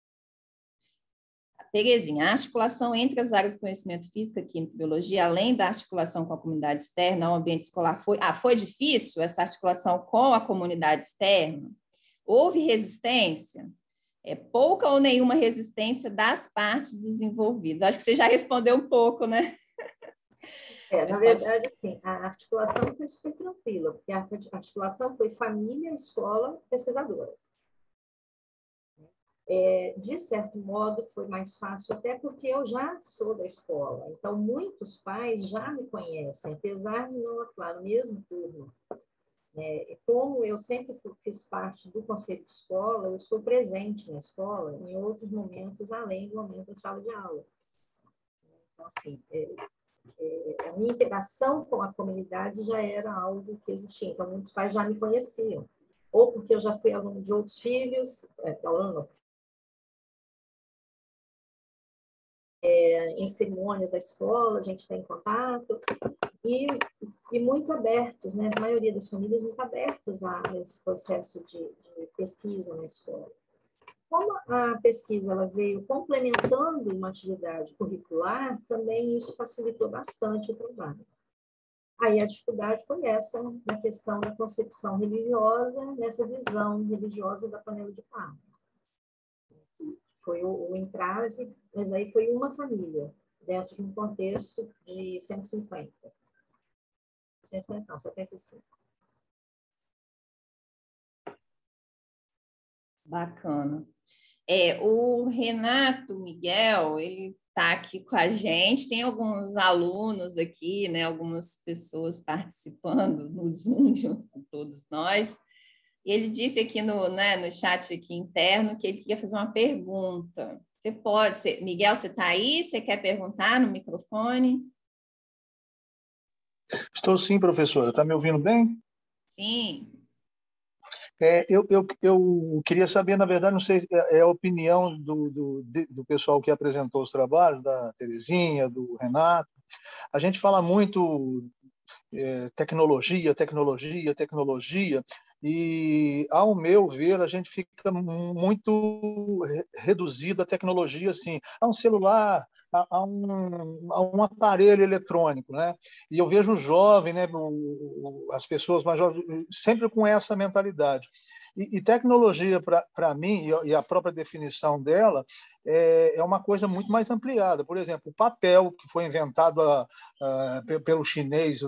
Terezinha, a articulação entre as áreas do conhecimento física, química e biologia, além da articulação com a comunidade externa ao ambiente escolar, foi, ah, foi difícil essa articulação com a comunidade externa? Houve resistência? É, pouca ou nenhuma resistência das partes dos envolvidos? Acho que você já respondeu um pouco, né? É, na verdade, sim, a articulação foi super tranquila, porque a articulação foi família, escola, pesquisadora. É, de certo modo, foi mais fácil, até porque eu já sou da escola. Então, muitos pais já me conhecem, apesar de não atuar no mesmo turno. É, como eu sempre fiz parte do conselho de escola, eu sou presente na escola em outros momentos, além do momento da sala de aula. Então, assim, é, é, a minha interação com a comunidade já era algo que existia. Então, muitos pais já me conheciam. Ou porque eu já fui aluno de outros filhos, é, aluno, É, em cerimônias da escola, a gente está em contato, e, e muito abertos, né? A maioria das famílias muito abertas a esse processo de, de pesquisa na escola. Como a pesquisa ela veio complementando uma atividade curricular, também isso facilitou bastante o trabalho. Aí a dificuldade foi essa, na questão da concepção religiosa, nessa visão religiosa da panela de barro. Foi o, o entrave, mas aí foi uma família, dentro de um contexto de cento e cinquenta. cento e cinquenta não, setenta e cinco. Bacana. É, o Renato Miguel, ele está aqui com a gente, tem alguns alunos aqui, né, algumas pessoas participando no Zoom junto com todos nós. Ele disse aqui no, né, no chat aqui interno que ele queria fazer uma pergunta. Você pode, você, Miguel, você está aí? Você quer perguntar no microfone? Estou sim, professora. Está me ouvindo bem? Sim. É, eu, eu, eu queria saber, na verdade, não sei, é, é a opinião do, do, do pessoal que apresentou os trabalhos, da Terezinha, do Renato. A gente fala muito é, tecnologia, tecnologia, tecnologia, e, ao meu ver, a gente fica muito reduzido à tecnologia, assim, a um celular, a, a, um, a um aparelho eletrônico, né? E eu vejo o jovem, né, o, as pessoas mais jovens, sempre com essa mentalidade. E, e tecnologia, para mim, e a própria definição dela, é, é uma coisa muito mais ampliada. Por exemplo, o papel, que foi inventado a, a, pelo chinês,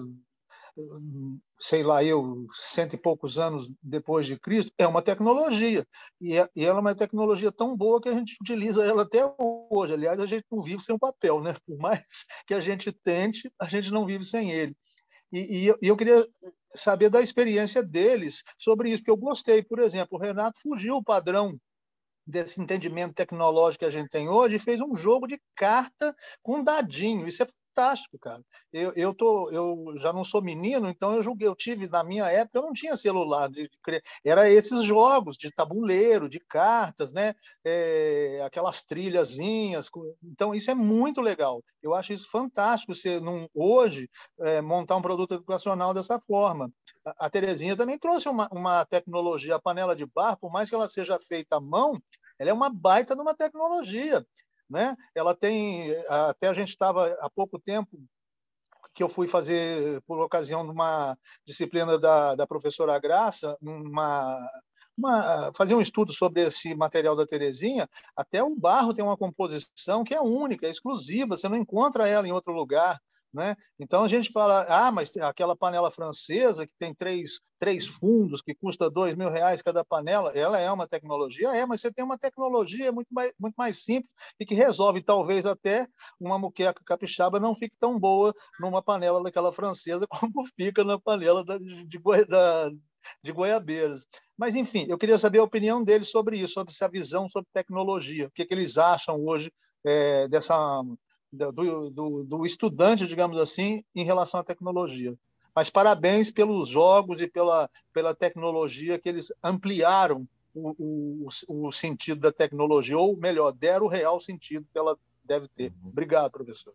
sei lá eu, cento e poucos anos depois de Cristo, é uma tecnologia. E, é, e ela é uma tecnologia tão boa que a gente utiliza ela até hoje. Aliás, a gente não vive sem o papel, né? Por mais que a gente tente, a gente não vive sem ele. E, e, eu, e eu queria saber da experiência deles sobre isso, porque eu gostei. Por exemplo, o Renato fugiu o padrão desse entendimento tecnológico que a gente tem hoje e fez um jogo de carta com dadinho. Isso é fantástico, cara. Eu, eu, tô, eu já não sou menino, então eu julguei, eu tive, na minha época, eu não tinha celular. De, de, era esses jogos de tabuleiro, de cartas, né? É, aquelas trilhazinhas. Então, isso é muito legal. Eu acho isso fantástico, você não, hoje, é, montar um produto educacional dessa forma. A, a Terezinha também trouxe uma, uma tecnologia, a panela de barro, por mais que ela seja feita à mão, ela é uma baita de uma tecnologia, né? Ela tem, até a gente estava há pouco tempo que eu fui fazer, por ocasião de uma disciplina da, da professora Graça, uma, uma, fazer um estudo sobre esse material da Terezinha. Até o barro tem uma composição que é única, é exclusiva, você não encontra ela em outro lugar, né? Então a gente fala, ah, mas aquela panela francesa que tem três, três fundos, que custa dois mil reais cada panela, ela é uma tecnologia? É, mas você tem uma tecnologia muito mais, muito mais simples e que resolve, talvez até uma moqueca capixaba não fique tão boa numa panela daquela francesa como fica na panela da, de, goi, da, de goiabeiras. Mas, enfim, eu queria saber a opinião deles sobre isso, sobre essa visão sobre tecnologia, o que, que eles acham hoje é, dessa... Do, do, do estudante, digamos assim, em relação à tecnologia. Mas parabéns pelos jogos e pela, pela tecnologia que eles ampliaram o, o, o sentido da tecnologia, ou melhor, deram o real sentido que ela deve ter. Obrigado, professor.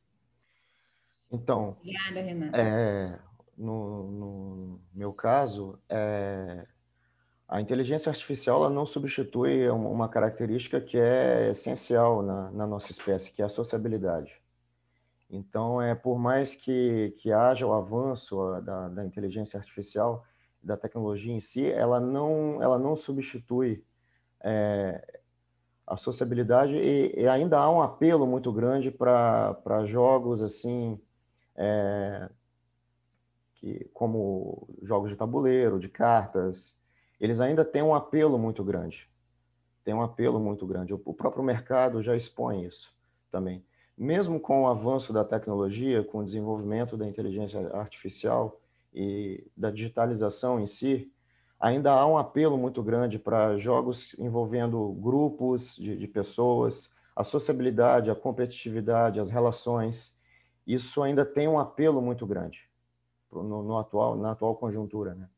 Então, Obrigada, Renato. É, no, no meu caso, é, a inteligência artificial ela não substitui uma, uma característica que é essencial na, na nossa espécie, que é a sociabilidade. Então, é, por mais que, que haja o avanço da, da inteligência artificial, da tecnologia em si, ela não, ela não substitui é, a sociabilidade e, e ainda há um apelo muito grande para jogos assim, é, que, como jogos de tabuleiro, de cartas, eles ainda têm um apelo muito grande. Tem um apelo muito grande. O próprio mercado já expõe isso também. Mesmo com o avanço da tecnologia, com o desenvolvimento da inteligência artificial e da digitalização em si, ainda há um apelo muito grande para jogos envolvendo grupos de, de pessoas, a sociabilidade, a competitividade, as relações. Isso ainda tem um apelo muito grande no, no atual, na atual conjuntura, né?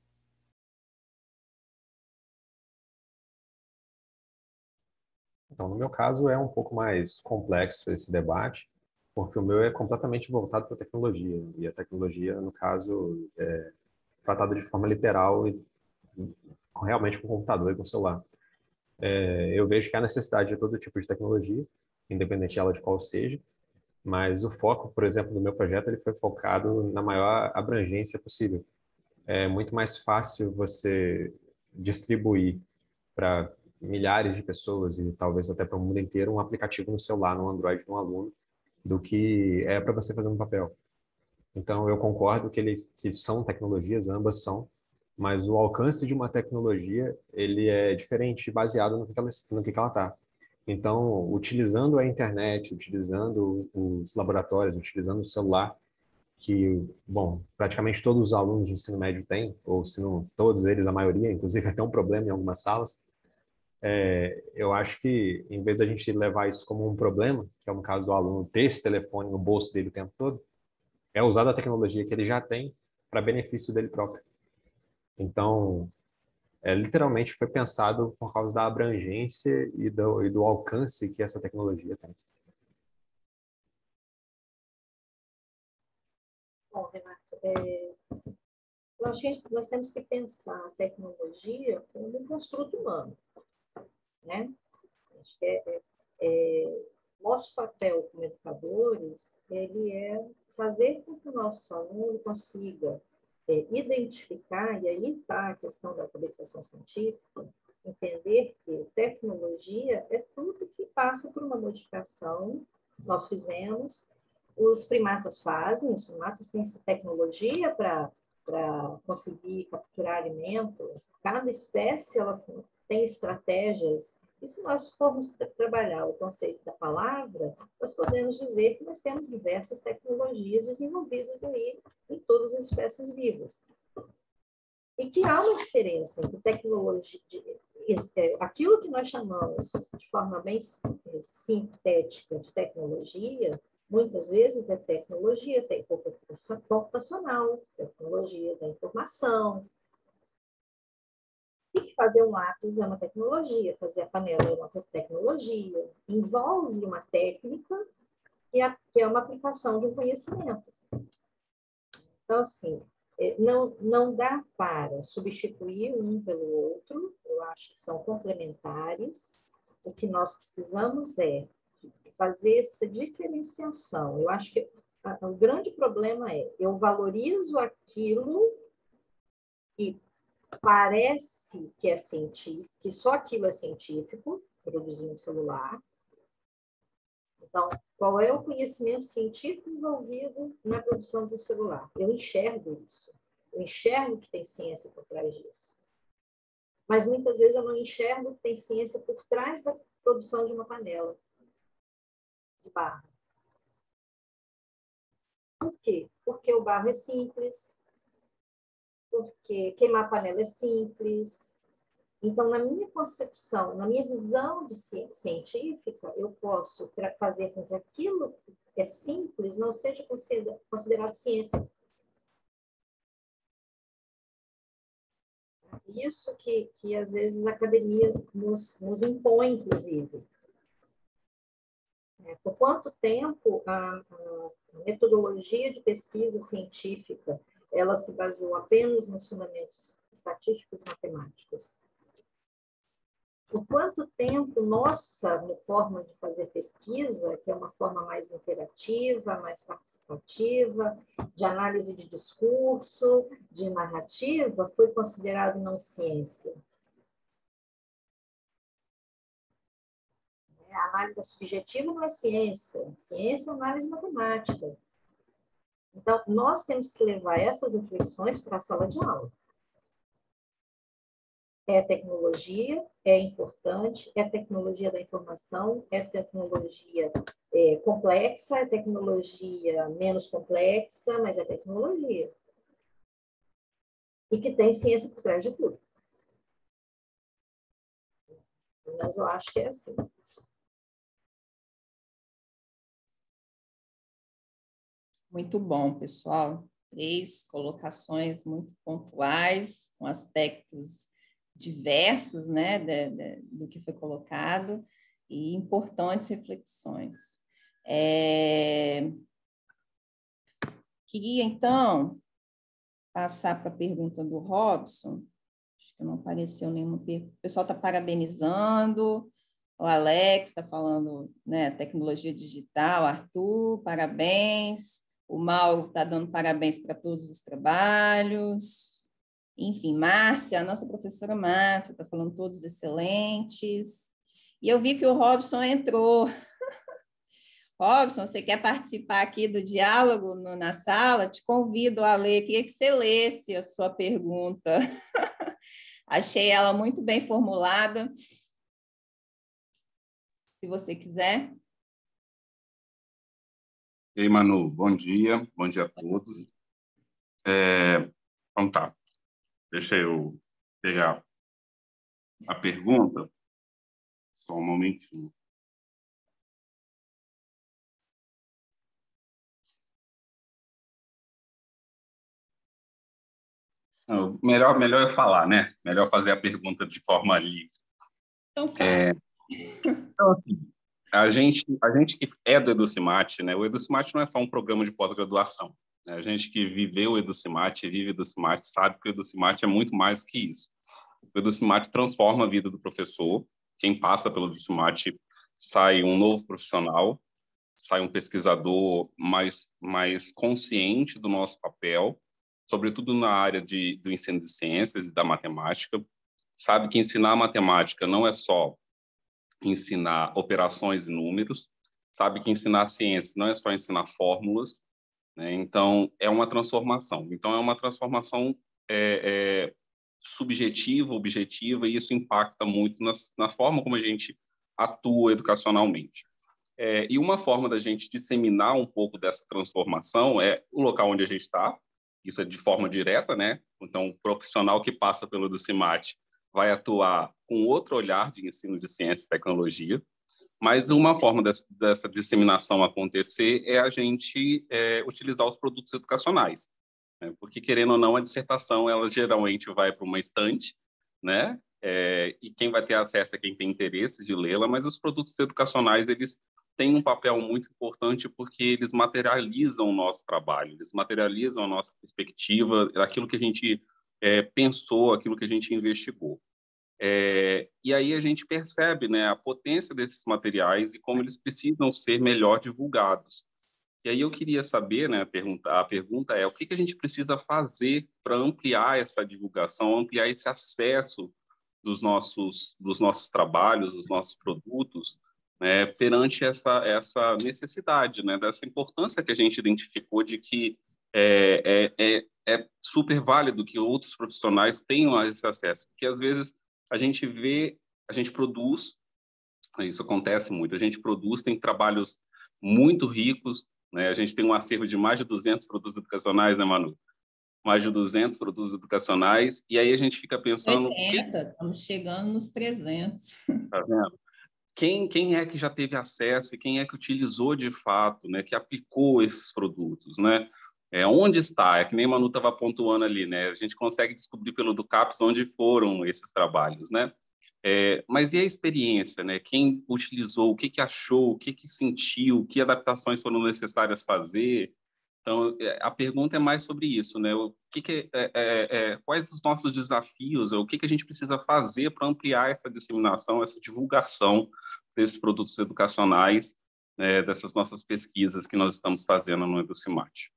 Então, no meu caso, é um pouco mais complexo esse debate, porque o meu é completamente voltado para a tecnologia. E a tecnologia, no caso, é tratada de forma literal e realmente com o computador e com o celular. É, eu vejo que há necessidade de todo tipo de tecnologia, independente ela de qual seja, Mas o foco, por exemplo, do meu projeto, ele foi focado na maior abrangência possível. É muito mais fácil você distribuir para milhares de pessoas e talvez até para o mundo inteiro um aplicativo no celular, no Android de um aluno, do que é para você fazer no papel. Então, eu concordo que eles que são tecnologias, ambas são, mas o alcance de uma tecnologia, ele é diferente, baseado no que ela, no que ela está. Então, utilizando a internet, utilizando os laboratórios, utilizando o celular, que, bom, praticamente todos os alunos de ensino médio têm, ou se não todos eles, a maioria, inclusive até um problema em algumas salas, é, eu acho que, em vez da gente levar isso como um problema, que é o caso do aluno ter esse telefone no bolso dele o tempo todo, é usar a tecnologia que ele já tem para benefício dele próprio. Então, é, literalmente foi pensado por causa da abrangência e do, e do alcance que essa tecnologia tem. Bom, Renato, é, eu acho que nós temos que pensar a tecnologia como um construto humano, né? Acho que é, é, é, nosso papel como educadores, ele é fazer com que o nosso aluno consiga é, identificar, e aí está a questão da alfabetização científica, entender que tecnologia é tudo que passa por uma modificação, nós fizemos, os primatas fazem, os primatas têm essa tecnologia para para conseguir capturar alimentos, cada espécie ela tem estratégias. E se nós formos trabalhar o conceito da palavra, nós podemos dizer que nós temos diversas tecnologias desenvolvidas aí em todas as espécies vivas. E que há uma diferença entre tecnologia, aquilo que nós chamamos de forma bem sintética de tecnologia, muitas vezes é tecnologia computacional, tecnologia da informação. E fazer um lápis é uma tecnologia, fazer a panela é uma tecnologia, envolve uma técnica que é uma aplicação de um conhecimento. Então, assim, não, não dá para substituir um pelo outro, eu acho que são complementares. O que nós precisamos é fazer essa diferenciação. Eu acho que o grande problema é, eu valorizo aquilo que parece que é científico, que só aquilo é científico, produzir um celular. Então, qual é o conhecimento científico envolvido na produção do celular? Eu enxergo isso. Eu enxergo que tem ciência por trás disso. Mas muitas vezes eu não enxergo que tem ciência por trás da produção de uma panela de barro. Por quê? Porque o barro é simples, porque queimar a panela é simples. Então, na minha concepção, na minha visão de científica, eu posso fazer com que aquilo que é simples não seja considerado ciência. Isso que, que às vezes, a academia nos, nos impõe, inclusive. É, por quanto tempo a, a metodologia de pesquisa científica ela se baseou apenas nos fundamentos estatísticos e matemáticos? Por quanto tempo nossa forma de fazer pesquisa, que é uma forma mais interativa, mais participativa, de análise de discurso, de narrativa, foi considerado não ciência? A análise subjetiva não é ciência, ciência é análise matemática. Então, nós temos que levar essas reflexões para a sala de aula. É tecnologia, é importante, é tecnologia da informação, é tecnologia é, complexa, é tecnologia menos complexa, mas é tecnologia. E que tem ciência por trás de tudo. Mas eu acho que é assim. Muito bom, pessoal. Três colocações muito pontuais, com aspectos diversos, né, de, de, do que foi colocado, e importantes reflexões. É... Queria, então, passar para a pergunta do Robson. Acho que não apareceu nenhuma pergunta. O pessoal está parabenizando, O Alex está falando, né, tecnologia digital. Arthur, parabéns. O Mauro está dando parabéns para todos os trabalhos. Enfim, Márcia, a nossa professora Márcia, está falando todos excelentes. E eu vi que o Robson entrou. Robson, você quer participar aqui do diálogo no, na sala? Te convido a ler. Queria que você lesse a sua pergunta. Achei ela muito bem formulada. Se você quiser. Ei, Manu, bom dia. Bom dia a todos. É, então tá, deixa eu pegar a pergunta. Só um momentinho. Não, melhor, melhor eu falar, né? Melhor fazer a pergunta de forma livre. Então, fala. É, então, assim, a gente, a gente que é do EduCimate, né? O EduCimate não é só um programa de pós-graduação. Né? A gente que viveu o EduCimate, vive o EduCimate, sabe que o EduCimate é muito mais que isso. O EduCimate transforma a vida do professor. Quem passa pelo EduCimate sai um novo profissional, sai um pesquisador mais, mais consciente do nosso papel, sobretudo na área de, do ensino de ciências e da matemática. Sabe que ensinar matemática não é só ensinar operações e números, sabe que ensinar ciências não é só ensinar fórmulas, né? Então, é uma transformação. Então, é uma transformação é, é, subjetiva, objetiva, e isso impacta muito na, na forma como a gente atua educacionalmente. É, e uma forma da gente disseminar um pouco dessa transformação é o local onde a gente está. Isso é de forma direta, né? Então, o profissional que passa pelo EduCimate vai atuar com outro olhar de ensino de ciência e tecnologia, mas uma forma dessa, dessa disseminação acontecer é a gente é, utilizar os produtos educacionais, né? Porque, querendo ou não, a dissertação, ela geralmente vai para uma estante, né? É, e quem vai ter acesso é quem tem interesse de lê-la, mas os produtos educacionais, eles têm um papel muito importante porque eles materializam o nosso trabalho, eles materializam a nossa perspectiva, aquilo que a gente é, pensou, aquilo que a gente investigou. É, e aí a gente percebe, né, a potência desses materiais e como eles precisam ser melhor divulgados. E aí eu queria saber, né, a pergunta, a pergunta é, o que, que a gente precisa fazer para ampliar essa divulgação, ampliar esse acesso dos nossos, dos nossos trabalhos, dos nossos produtos, né, perante essa, essa necessidade, né, dessa importância que a gente identificou de que é, é, é, é super válido que outros profissionais tenham esse acesso, porque às vezes a gente vê, a gente produz, isso acontece muito, a gente produz, tem trabalhos muito ricos, né, a gente tem um acervo de mais de duzentos produtos educacionais, né, Manu? Mais de duzentos produtos educacionais, e aí a gente fica pensando... oitenta, que... estamos chegando nos trezentos. Tá vendo? Quem, quem é que já teve acesso e quem é que utilizou de fato, né, que aplicou esses produtos, né? É, onde está? É que nem a Manu estava pontuando ali, né? A gente consegue descobrir pelo Educaps onde foram esses trabalhos, né? É, mas e a experiência, né? Quem utilizou, o que, que achou, o que, que sentiu, que adaptações foram necessárias fazer? Então, a pergunta é mais sobre isso, né? O que que é, é, é, quais os nossos desafios, o que, que a gente precisa fazer para ampliar essa disseminação, essa divulgação desses produtos educacionais, né, dessas nossas pesquisas que nós estamos fazendo no EduCimate.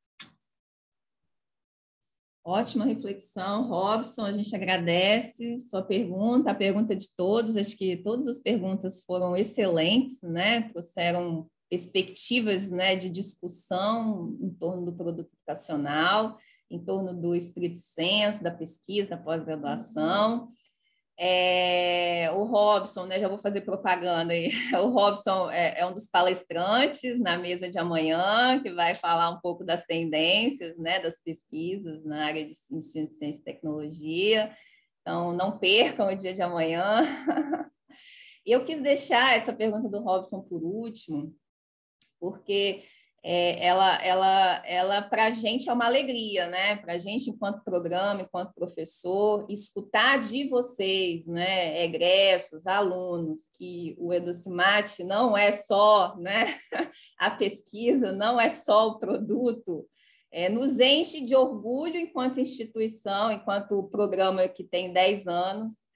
Ótima reflexão, Robson, a gente agradece sua pergunta, a pergunta de todos, acho que todas as perguntas foram excelentes, né? Trouxeram perspectivas, né, de discussão em torno do produto educacional, em torno do estrito sensu, da pesquisa, da pós-graduação. É, o Robson, né, já vou fazer propaganda aí, o Robson é, é um dos palestrantes na mesa de amanhã, que vai falar um pouco das tendências, né, das pesquisas na área de ensino de ciência e tecnologia, então não percam o dia de amanhã. E eu quis deixar essa pergunta do Robson por último, porque é, ela, ela, ela para a gente é uma alegria, né? Para a gente, enquanto programa, enquanto professor, escutar de vocês, né, egressos, alunos, que o EduCimate não é só, né, a pesquisa, não é só o produto, é, nos enche de orgulho enquanto instituição, enquanto programa que tem dez anos.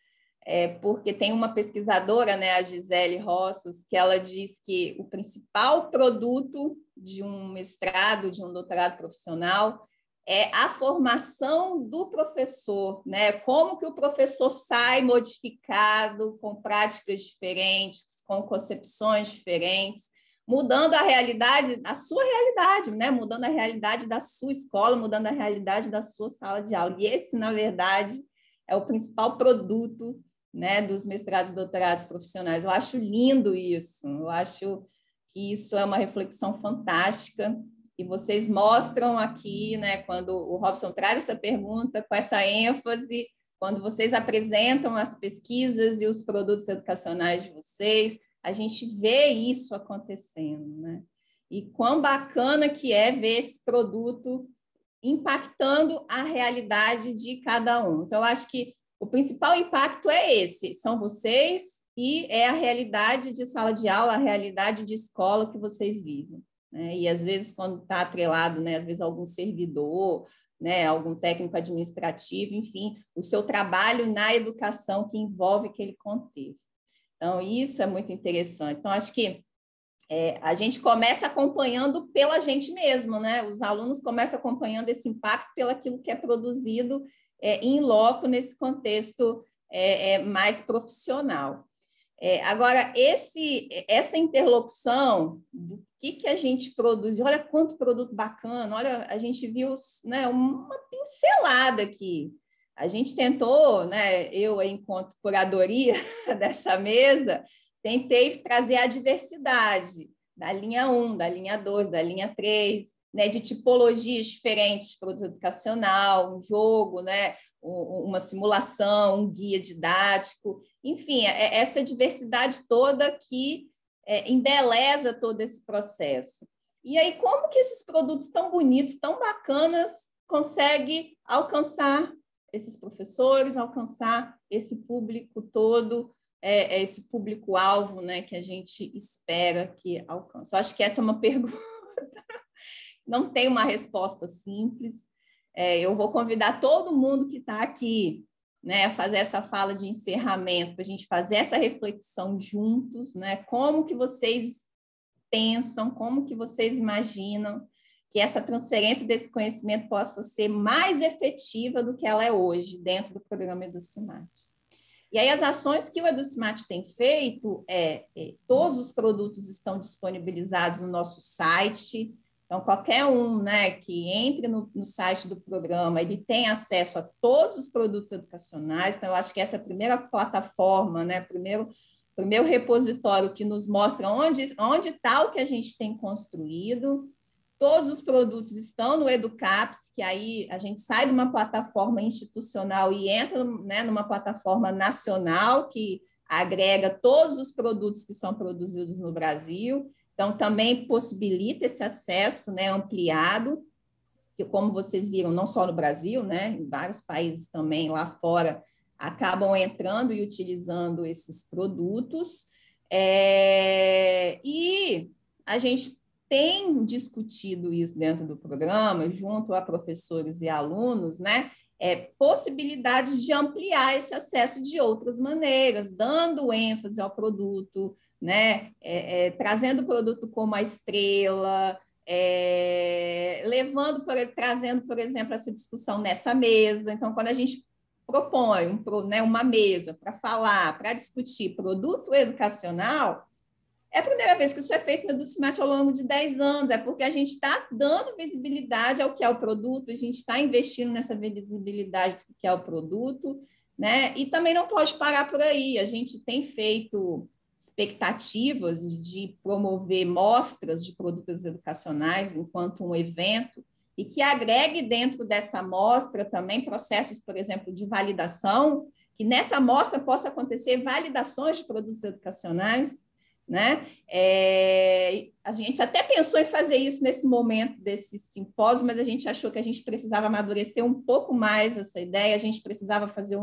é, porque tem uma pesquisadora, né, a Gisele Roças, que ela diz que o principal produto de um mestrado, de um doutorado profissional, é a formação do professor, né? Como que o professor sai modificado, com práticas diferentes, com concepções diferentes, mudando a realidade, a sua realidade, né? Mudando a realidade da sua escola, mudando a realidade da sua sala de aula. E esse, na verdade, é o principal produto, né, dos mestrados e doutorados profissionais. Eu acho lindo isso, eu acho que isso é uma reflexão fantástica, e vocês mostram aqui, né, quando o Robson traz essa pergunta, com essa ênfase, quando vocês apresentam as pesquisas e os produtos educacionais de vocês, a gente vê isso acontecendo, né? E quão bacana que é ver esse produto impactando a realidade de cada um. Então, eu acho que o principal impacto é esse, são vocês e é a realidade de sala de aula, a realidade de escola que vocês vivem. Né? E, às vezes, quando está atrelado, né, às vezes, algum servidor, né, algum técnico administrativo, enfim, o seu trabalho na educação que envolve aquele contexto. Então, isso é muito interessante. Então, acho que é, a gente começa acompanhando pela gente mesmo, né? Os alunos começam acompanhando esse impacto pelo aquilo que é produzido é, in loco nesse contexto é, é, mais profissional. É, agora, esse, essa interlocução do que, que a gente produz, olha quanto produto bacana, olha, a gente viu, né, uma pincelada aqui. A gente tentou, né, eu, enquanto curadoria dessa mesa, tentei trazer a diversidade da linha um, da linha dois, da linha três, né, de tipologias diferentes de produto educacional, um jogo, né, uma simulação, um guia didático, enfim, essa diversidade toda que é, embeleza todo esse processo. E aí, como que esses produtos tão bonitos, tão bacanas, conseguem alcançar esses professores, alcançar esse público todo, é, esse público-alvo, né, que a gente espera que alcance? Eu acho que essa é uma pergunta, não tem uma resposta simples. É, eu vou convidar todo mundo que está aqui, né, a fazer essa fala de encerramento, para a gente fazer essa reflexão juntos, né? Como que vocês pensam, como que vocês imaginam que essa transferência desse conhecimento possa ser mais efetiva do que ela é hoje dentro do programa EduCimat. E aí as ações que o EduCimat tem feito, é, é, todos os produtos estão disponibilizados no nosso site. Então, qualquer um, né, que entre no, no site do programa, ele tem acesso a todos os produtos educacionais. Então, eu acho que essa é a primeira plataforma, né, primeiro, primeiro repositório que nos mostra onde onde está o que a gente tem construído. Todos os produtos estão no EduCaps, que aí a gente sai de uma plataforma institucional e entra, né, numa plataforma nacional que agrega todos os produtos que são produzidos no Brasil. Então, também possibilita esse acesso, né, ampliado, que, como vocês viram, não só no Brasil, né, em vários países também lá fora, acabam entrando e utilizando esses produtos. É, e a gente tem discutido isso dentro do programa, junto a professores e alunos, né, é, possibilidades de ampliar esse acesso de outras maneiras, dando ênfase ao produto, né, é, é, trazendo o produto como a estrela, é, levando, por, trazendo, por exemplo, essa discussão nessa mesa. Então, quando a gente propõe um, né, uma mesa para falar, para discutir produto educacional, é a primeira vez que isso é feito no EduCimat ao longo de dez anos, é porque a gente está dando visibilidade ao que é o produto, a gente está investindo nessa visibilidade do que é o produto, né? E também não pode parar por aí, a gente tem feito expectativas de promover mostras de produtos educacionais enquanto um evento e que agregue dentro dessa mostra também processos, por exemplo, de validação, que nessa mostra possa acontecer validações de produtos educacionais, né? É, a gente até pensou em fazer isso nesse momento desse simpósio, mas a gente achou que a gente precisava amadurecer um pouco mais essa ideia, a gente precisava fazer um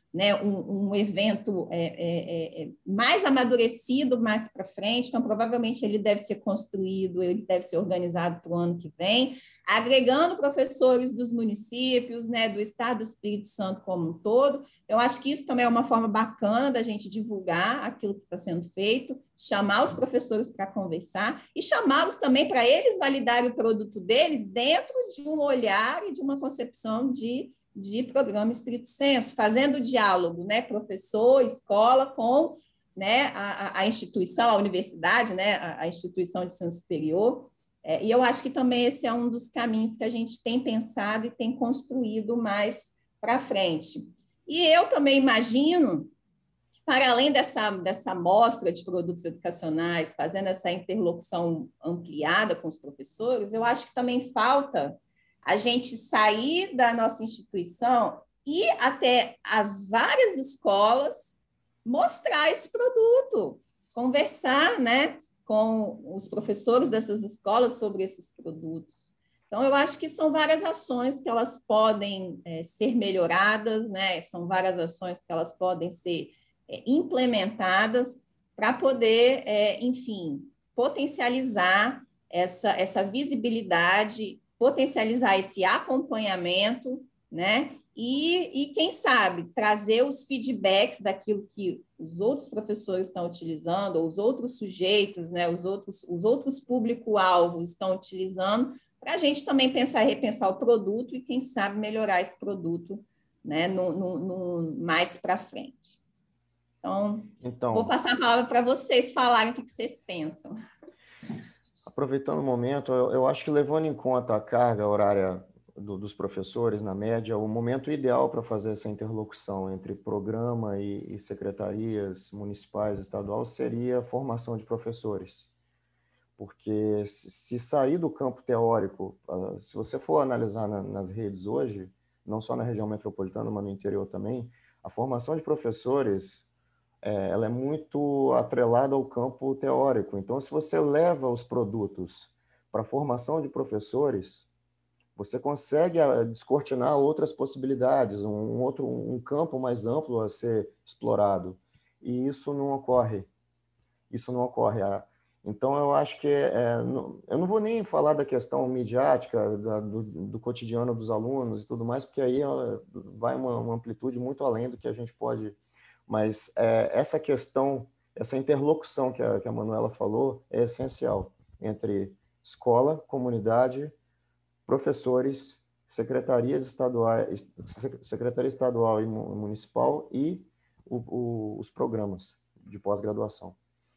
né, um, um evento é, é, é, mais amadurecido mais para frente, então provavelmente ele deve ser construído, ele deve ser organizado para o ano que vem, agregando professores dos municípios, né, do Estado do Espírito Santo como um todo. Eu acho que isso também é uma forma bacana da gente divulgar aquilo que está sendo feito, chamar os professores para conversar e chamá-los também para eles validarem o produto deles dentro de um olhar e de uma concepção de de programa estrito sensu, fazendo o diálogo, né, professor, escola, com, né, a, a instituição, a universidade, né, a, a instituição de ensino superior, é, e eu acho que também esse é um dos caminhos que a gente tem pensado e tem construído mais para frente. E eu também imagino, para além dessa, dessa mostra de produtos educacionais, fazendo essa interlocução ampliada com os professores, eu acho que também falta a gente sair da nossa instituição e até as várias escolas mostrar esse produto, conversar, né, com os professores dessas escolas sobre esses produtos. Então, eu acho que são várias ações que elas podem é, ser melhoradas, né, são várias ações que elas podem ser é, implementadas para poder, é, enfim, potencializar essa, essa visibilidade, potencializar esse acompanhamento, né? E, e, quem sabe, trazer os feedbacks daquilo que os outros professores estão utilizando, ou os outros sujeitos, né? Os outros, os outros público-alvos estão utilizando, para a gente também pensar e repensar o produto e, quem sabe, melhorar esse produto, né? no, no, no mais para frente. Então, então, vou passar a palavra para vocês falarem o que vocês pensam. Aproveitando o momento, eu, eu acho que levando em conta a carga horária do, dos professores, na média, o momento ideal para fazer essa interlocução entre programa e, e secretarias municipais, estaduais, seria a formação de professores. Porque se, se sair do campo teórico, se você for analisar na, nas redes hoje, não só na região metropolitana, mas no interior também, a formação de professores É, ela é muito atrelada ao campo teórico. Então, se você leva os produtos para a formação de professores, você consegue descortinar outras possibilidades, um, outro, um campo mais amplo a ser explorado. E isso não ocorre. Isso não ocorre. Então, eu acho que... É, eu não vou nem falar da questão midiática, da, do, do cotidiano dos alunos e tudo mais, porque aí vai uma, uma amplitude muito além do que a gente pode... Mas é, essa questão, essa interlocução que a, que a Manuela falou é essencial entre escola, comunidade, professores, secretarias estaduais, secretaria estadual e municipal e o, o, os programas de pós-graduação.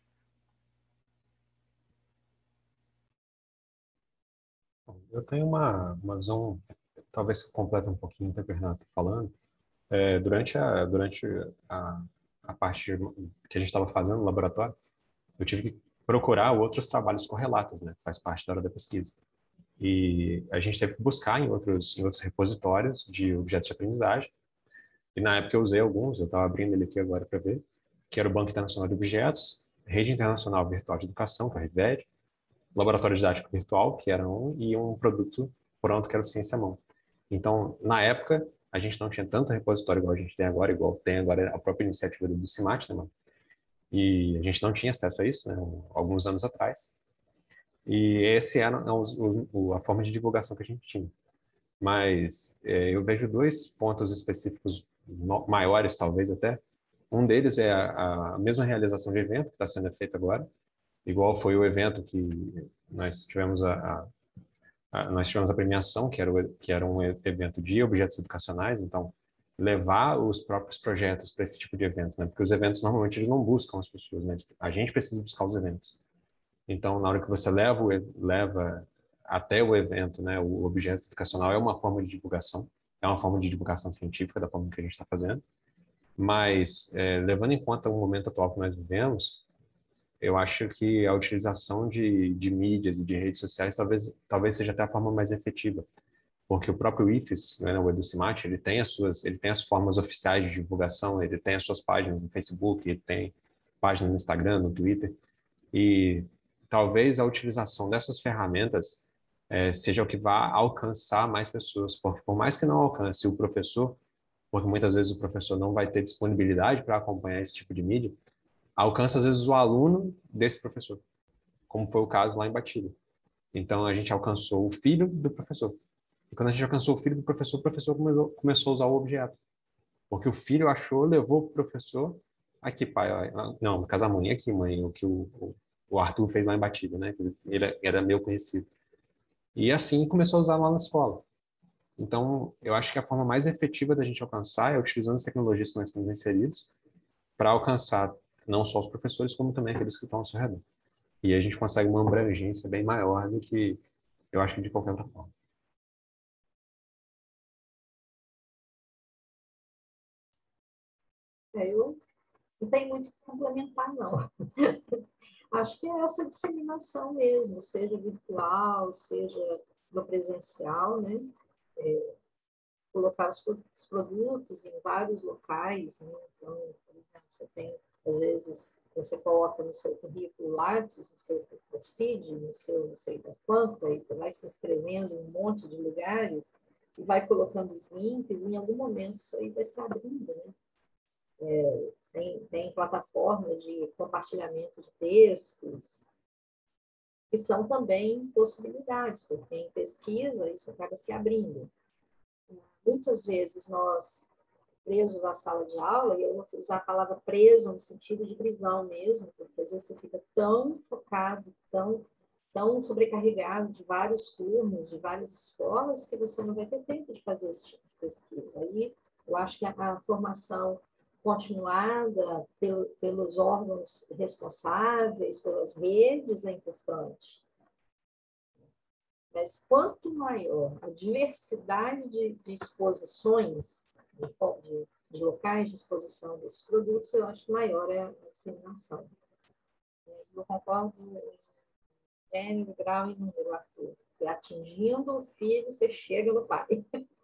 Eu tenho uma, uma visão, talvez que completa um pouquinho do que o Renato está falando. É, durante a, durante a, a parte que a gente estava fazendo no laboratório, eu tive que procurar outros trabalhos correlatos, né? Faz parte da hora da pesquisa. E a gente teve que buscar em outros, em outros repositórios de objetos de aprendizagem. E na época eu usei alguns, eu estava abrindo ele aqui agora para ver, que era o Banco Internacional de Objetos, Rede Internacional Virtual de Educação, que é a RIVED, Laboratório Didático Virtual, que era um, e um produto pronto, que era o Ciência à Mão. Então, na época, a gente não tinha tanto repositório igual a gente tem agora, igual tem agora a própria iniciativa do CIMAT, né, mano? E a gente não tinha acesso a isso, né, alguns anos atrás. E esse era o, o, a forma de divulgação que a gente tinha. Mas é, eu vejo dois pontos específicos maiores, talvez até. Um deles é a, a mesma realização de evento que está sendo feita agora, igual foi o evento que nós tivemos a, a nós tivemos a premiação, que era, o, que era um evento de objetos educacionais, então levar os próprios projetos para esse tipo de evento, né? Porque os eventos normalmente eles não buscam as pessoas, né? A gente precisa buscar os eventos. Então, na hora que você leva, leva até o evento, né, o objeto educacional é uma forma de divulgação, é uma forma de divulgação científica da forma que a gente está fazendo, mas é, levando em conta o momento atual que nós vivemos, eu acho que a utilização de, de mídias e de redes sociais talvez, talvez seja até a forma mais efetiva, porque o próprio I F E S, né, o EduCiMat, ele tem as suas, ele tem as formas oficiais de divulgação, ele tem as suas páginas no Facebook, ele tem página no Instagram, no Twitter, e talvez a utilização dessas ferramentas é, seja o que vá alcançar mais pessoas, porque por mais que não alcance o professor, porque muitas vezes o professor não vai ter disponibilidade para acompanhar esse tipo de mídia, alcança às vezes o aluno desse professor, como foi o caso lá em Batida. Então a gente alcançou o filho do professor. E quando a gente alcançou o filho do professor, o professor começou, começou a usar o objeto. Porque o filho achou, levou para o professor, aqui pai, não, no caso a mãe, aqui mãe, o que o, o Arthur fez lá em Batida, né? Ele era meu conhecido. E assim começou a usar lá na escola. Então, eu acho que a forma mais efetiva da gente alcançar é utilizando as tecnologias que nós estamos inseridos para alcançar não só os professores, como também aqueles que estão ao seu redor. E a gente consegue uma abrangência bem maior do que eu acho que de qualquer outra forma. É, eu não tenho muito o que complementar, não. Acho que é essa disseminação mesmo, seja virtual, seja no presencial, né? É, colocar os produtos em vários locais, né? Então, por exemplo, você tem, às vezes, você coloca no seu currículo Lattes, no seu CID, no seu não sei da quanto, aí você vai se inscrevendo em um monte de lugares e vai colocando os links, e em algum momento isso aí vai se abrindo, né? É, tem, tem plataformas de compartilhamento de textos, que são também possibilidades, porque em pesquisa isso acaba se abrindo. Muitas vezes nós, presos à sala de aula, e eu vou usar a palavra preso no sentido de prisão mesmo, porque às vezes você fica tão focado, tão, tão sobrecarregado de vários turnos, de várias escolas, que você não vai ter tempo de fazer esse tipo de pesquisa. Aí eu acho que a, a formação continuada pel, pelos órgãos responsáveis, pelas redes, é importante. Mas quanto maior a diversidade de, de exposições, de, de, de locais de exposição desses produtos, eu acho que maior é a disseminação. Eu concordo em gênero, grau e número, Arthur. Você atingindo o filho, você chega no pai.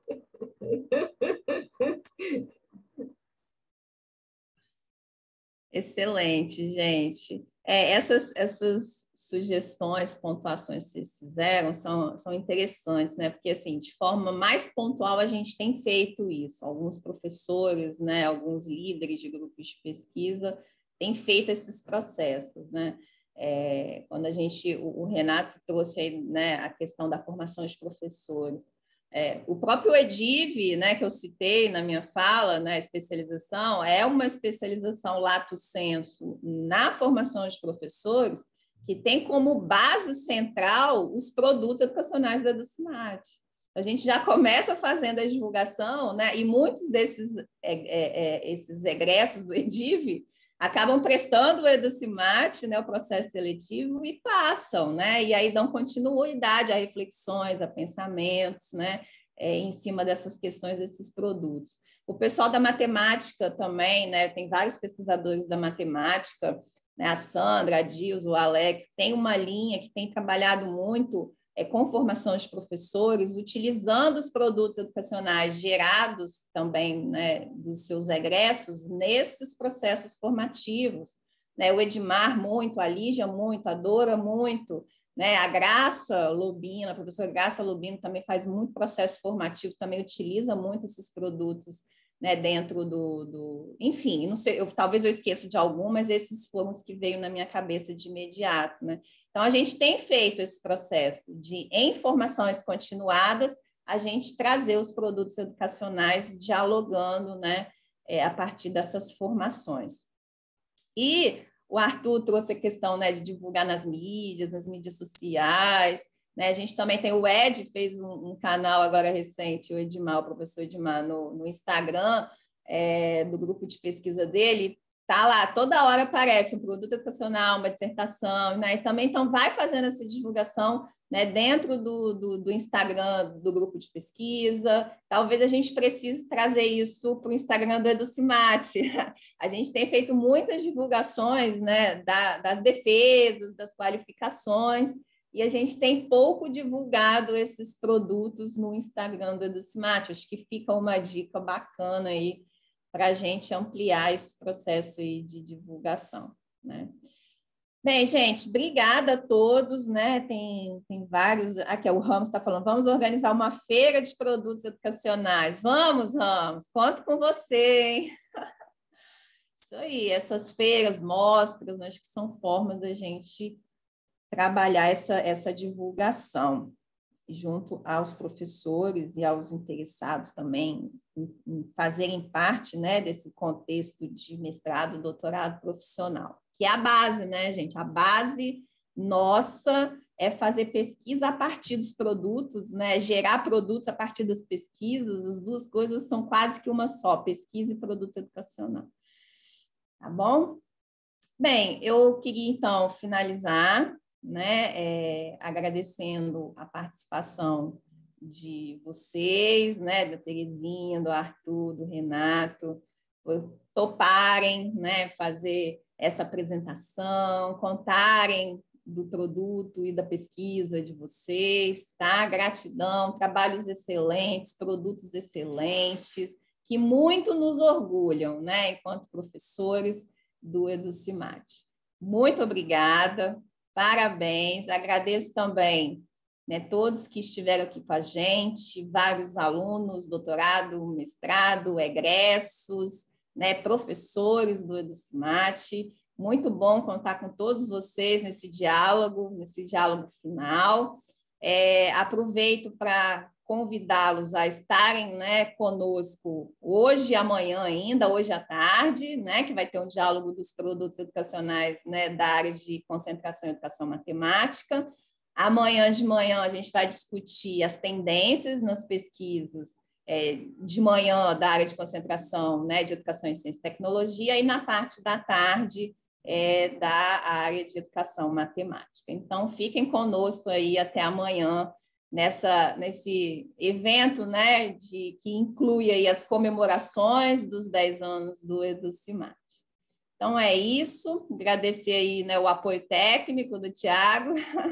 Excelente, gente. É, essas, essas sugestões, pontuações que vocês fizeram são, são interessantes, né? Porque, assim, de forma mais pontual, a gente tem feito isso. Alguns professores, né, alguns líderes de grupos de pesquisa têm feito esses processos, né? É, quando a gente, o, o Renato trouxe aí, né, a questão da formação de professores. É, o próprio EDIV, né, que eu citei na minha fala, né, especialização, é uma especialização lato sensu na formação de professores, que tem como base central os produtos educacionais da EduCimat. A gente já começa fazendo a divulgação, né, e muitos desses é, é, esses egressos do EDIV acabam prestando o EduCimat, né, o processo seletivo, e passam, né, e aí dão continuidade a reflexões, a pensamentos, né, é, em cima dessas questões, desses produtos. O pessoal da matemática também, né, tem vários pesquisadores da matemática, né, a Sandra, a Dilson, o Alex, tem uma linha que tem trabalhado muito é, com formação de professores, utilizando os produtos educacionais gerados também, né, dos seus egressos nesses processos formativos. Né? O Edmar muito, a Lígia muito, a Dora muito, né? A Graça Lobino, a professora Graça Lobino também faz muito processo formativo, também utiliza muito esses produtos, né, dentro do, do... Enfim, não sei, eu, talvez eu esqueça de algum, mas esses foram os que veio na minha cabeça de imediato, né? Então, a gente tem feito esse processo de, em formações continuadas, a gente trazer os produtos educacionais dialogando, né, é, a partir dessas formações. E o Arthur trouxe a questão, né, de divulgar nas mídias, nas mídias sociais, né? A gente também tem o Ed, fez um, um canal agora recente, o Edmar, o professor Edmar, no, no Instagram, é, do grupo de pesquisa dele, tá lá, toda hora aparece um produto educacional, uma dissertação, né? E também então vai fazendo essa divulgação, né, dentro do, do, do Instagram do grupo de pesquisa. Talvez a gente precise trazer isso para o Instagram do EduCimat. A gente tem feito muitas divulgações, né, da, das defesas, das qualificações, e a gente tem pouco divulgado esses produtos no Instagram do EduCimat. Acho que fica uma dica bacana aí para a gente ampliar esse processo aí de divulgação, né? Bem, gente, obrigada a todos, né? Tem, tem vários. Aqui, o Ramos está falando, vamos organizar uma feira de produtos educacionais. Vamos, Ramos, conto com você, hein? Isso aí, essas feiras, mostras, acho que são formas da gente trabalhar essa, essa divulgação junto aos professores e aos interessados também em, em fazerem parte, né, desse contexto de mestrado, doutorado profissional, que é a base, né, gente? A base nossa é fazer pesquisa a partir dos produtos, né, gerar produtos a partir das pesquisas, as duas coisas são quase que uma só, pesquisa e produto educacional. Tá bom? Bem, eu queria, então, finalizar, né, é, agradecendo a participação de vocês, né, da Terezinha, do Arthur, do Renato, por toparem, né, fazer essa apresentação, contarem do produto e da pesquisa de vocês, tá? Gratidão, trabalhos excelentes, produtos excelentes, que muito nos orgulham, né, enquanto professores do EduCimat. Muito obrigada, parabéns, agradeço também, né, todos que estiveram aqui com a gente, vários alunos, doutorado, mestrado, egressos, né, professores do EduCimat. Muito bom contar com todos vocês nesse diálogo, nesse diálogo final. É, aproveito para convidá-los a estarem, né, conosco hoje e amanhã ainda, hoje à tarde, né, que vai ter um diálogo dos produtos educacionais, né, da área de concentração em educação matemática. Amanhã de manhã a gente vai discutir as tendências nas pesquisas é, de manhã da área de concentração, né, de educação em ciência e tecnologia, e na parte da tarde é, da área de educação matemática. Então, fiquem conosco aí até amanhã, nessa, nesse evento, né, de, que inclui aí as comemorações dos dez anos do EduCimat. Então, é isso. Agradecer aí, né, o apoio técnico do Tiago,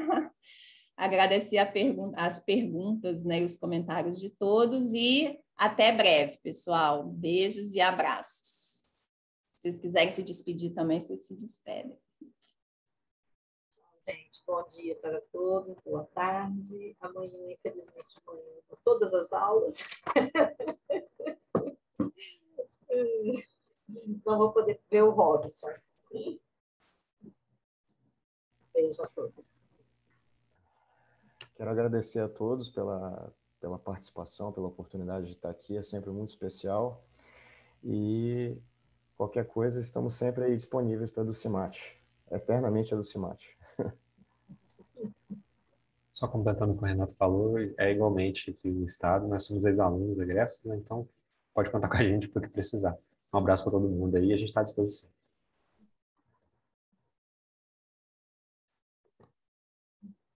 agradecer a pergun as perguntas, né, e os comentários de todos, e até breve, pessoal. Beijos e abraços. Se vocês quiserem se despedir também, vocês se despedem. Gente, bom dia para todos, boa tarde. Amanhã, infelizmente, amanhã, com todas as aulas. Não vou poder ver o Robson. Beijo a todos. Quero agradecer a todos pela, pela participação, pela oportunidade de estar aqui, é sempre muito especial. E qualquer coisa, estamos sempre aí disponíveis para a EduCimat, eternamente a EduCimat. Só completando o que o Renato falou, é igualmente aqui no estado, nós somos ex-alunos egressos, né? Então pode contar com a gente para o que precisar. Um abraço para todo mundo aí, a gente está à disposição.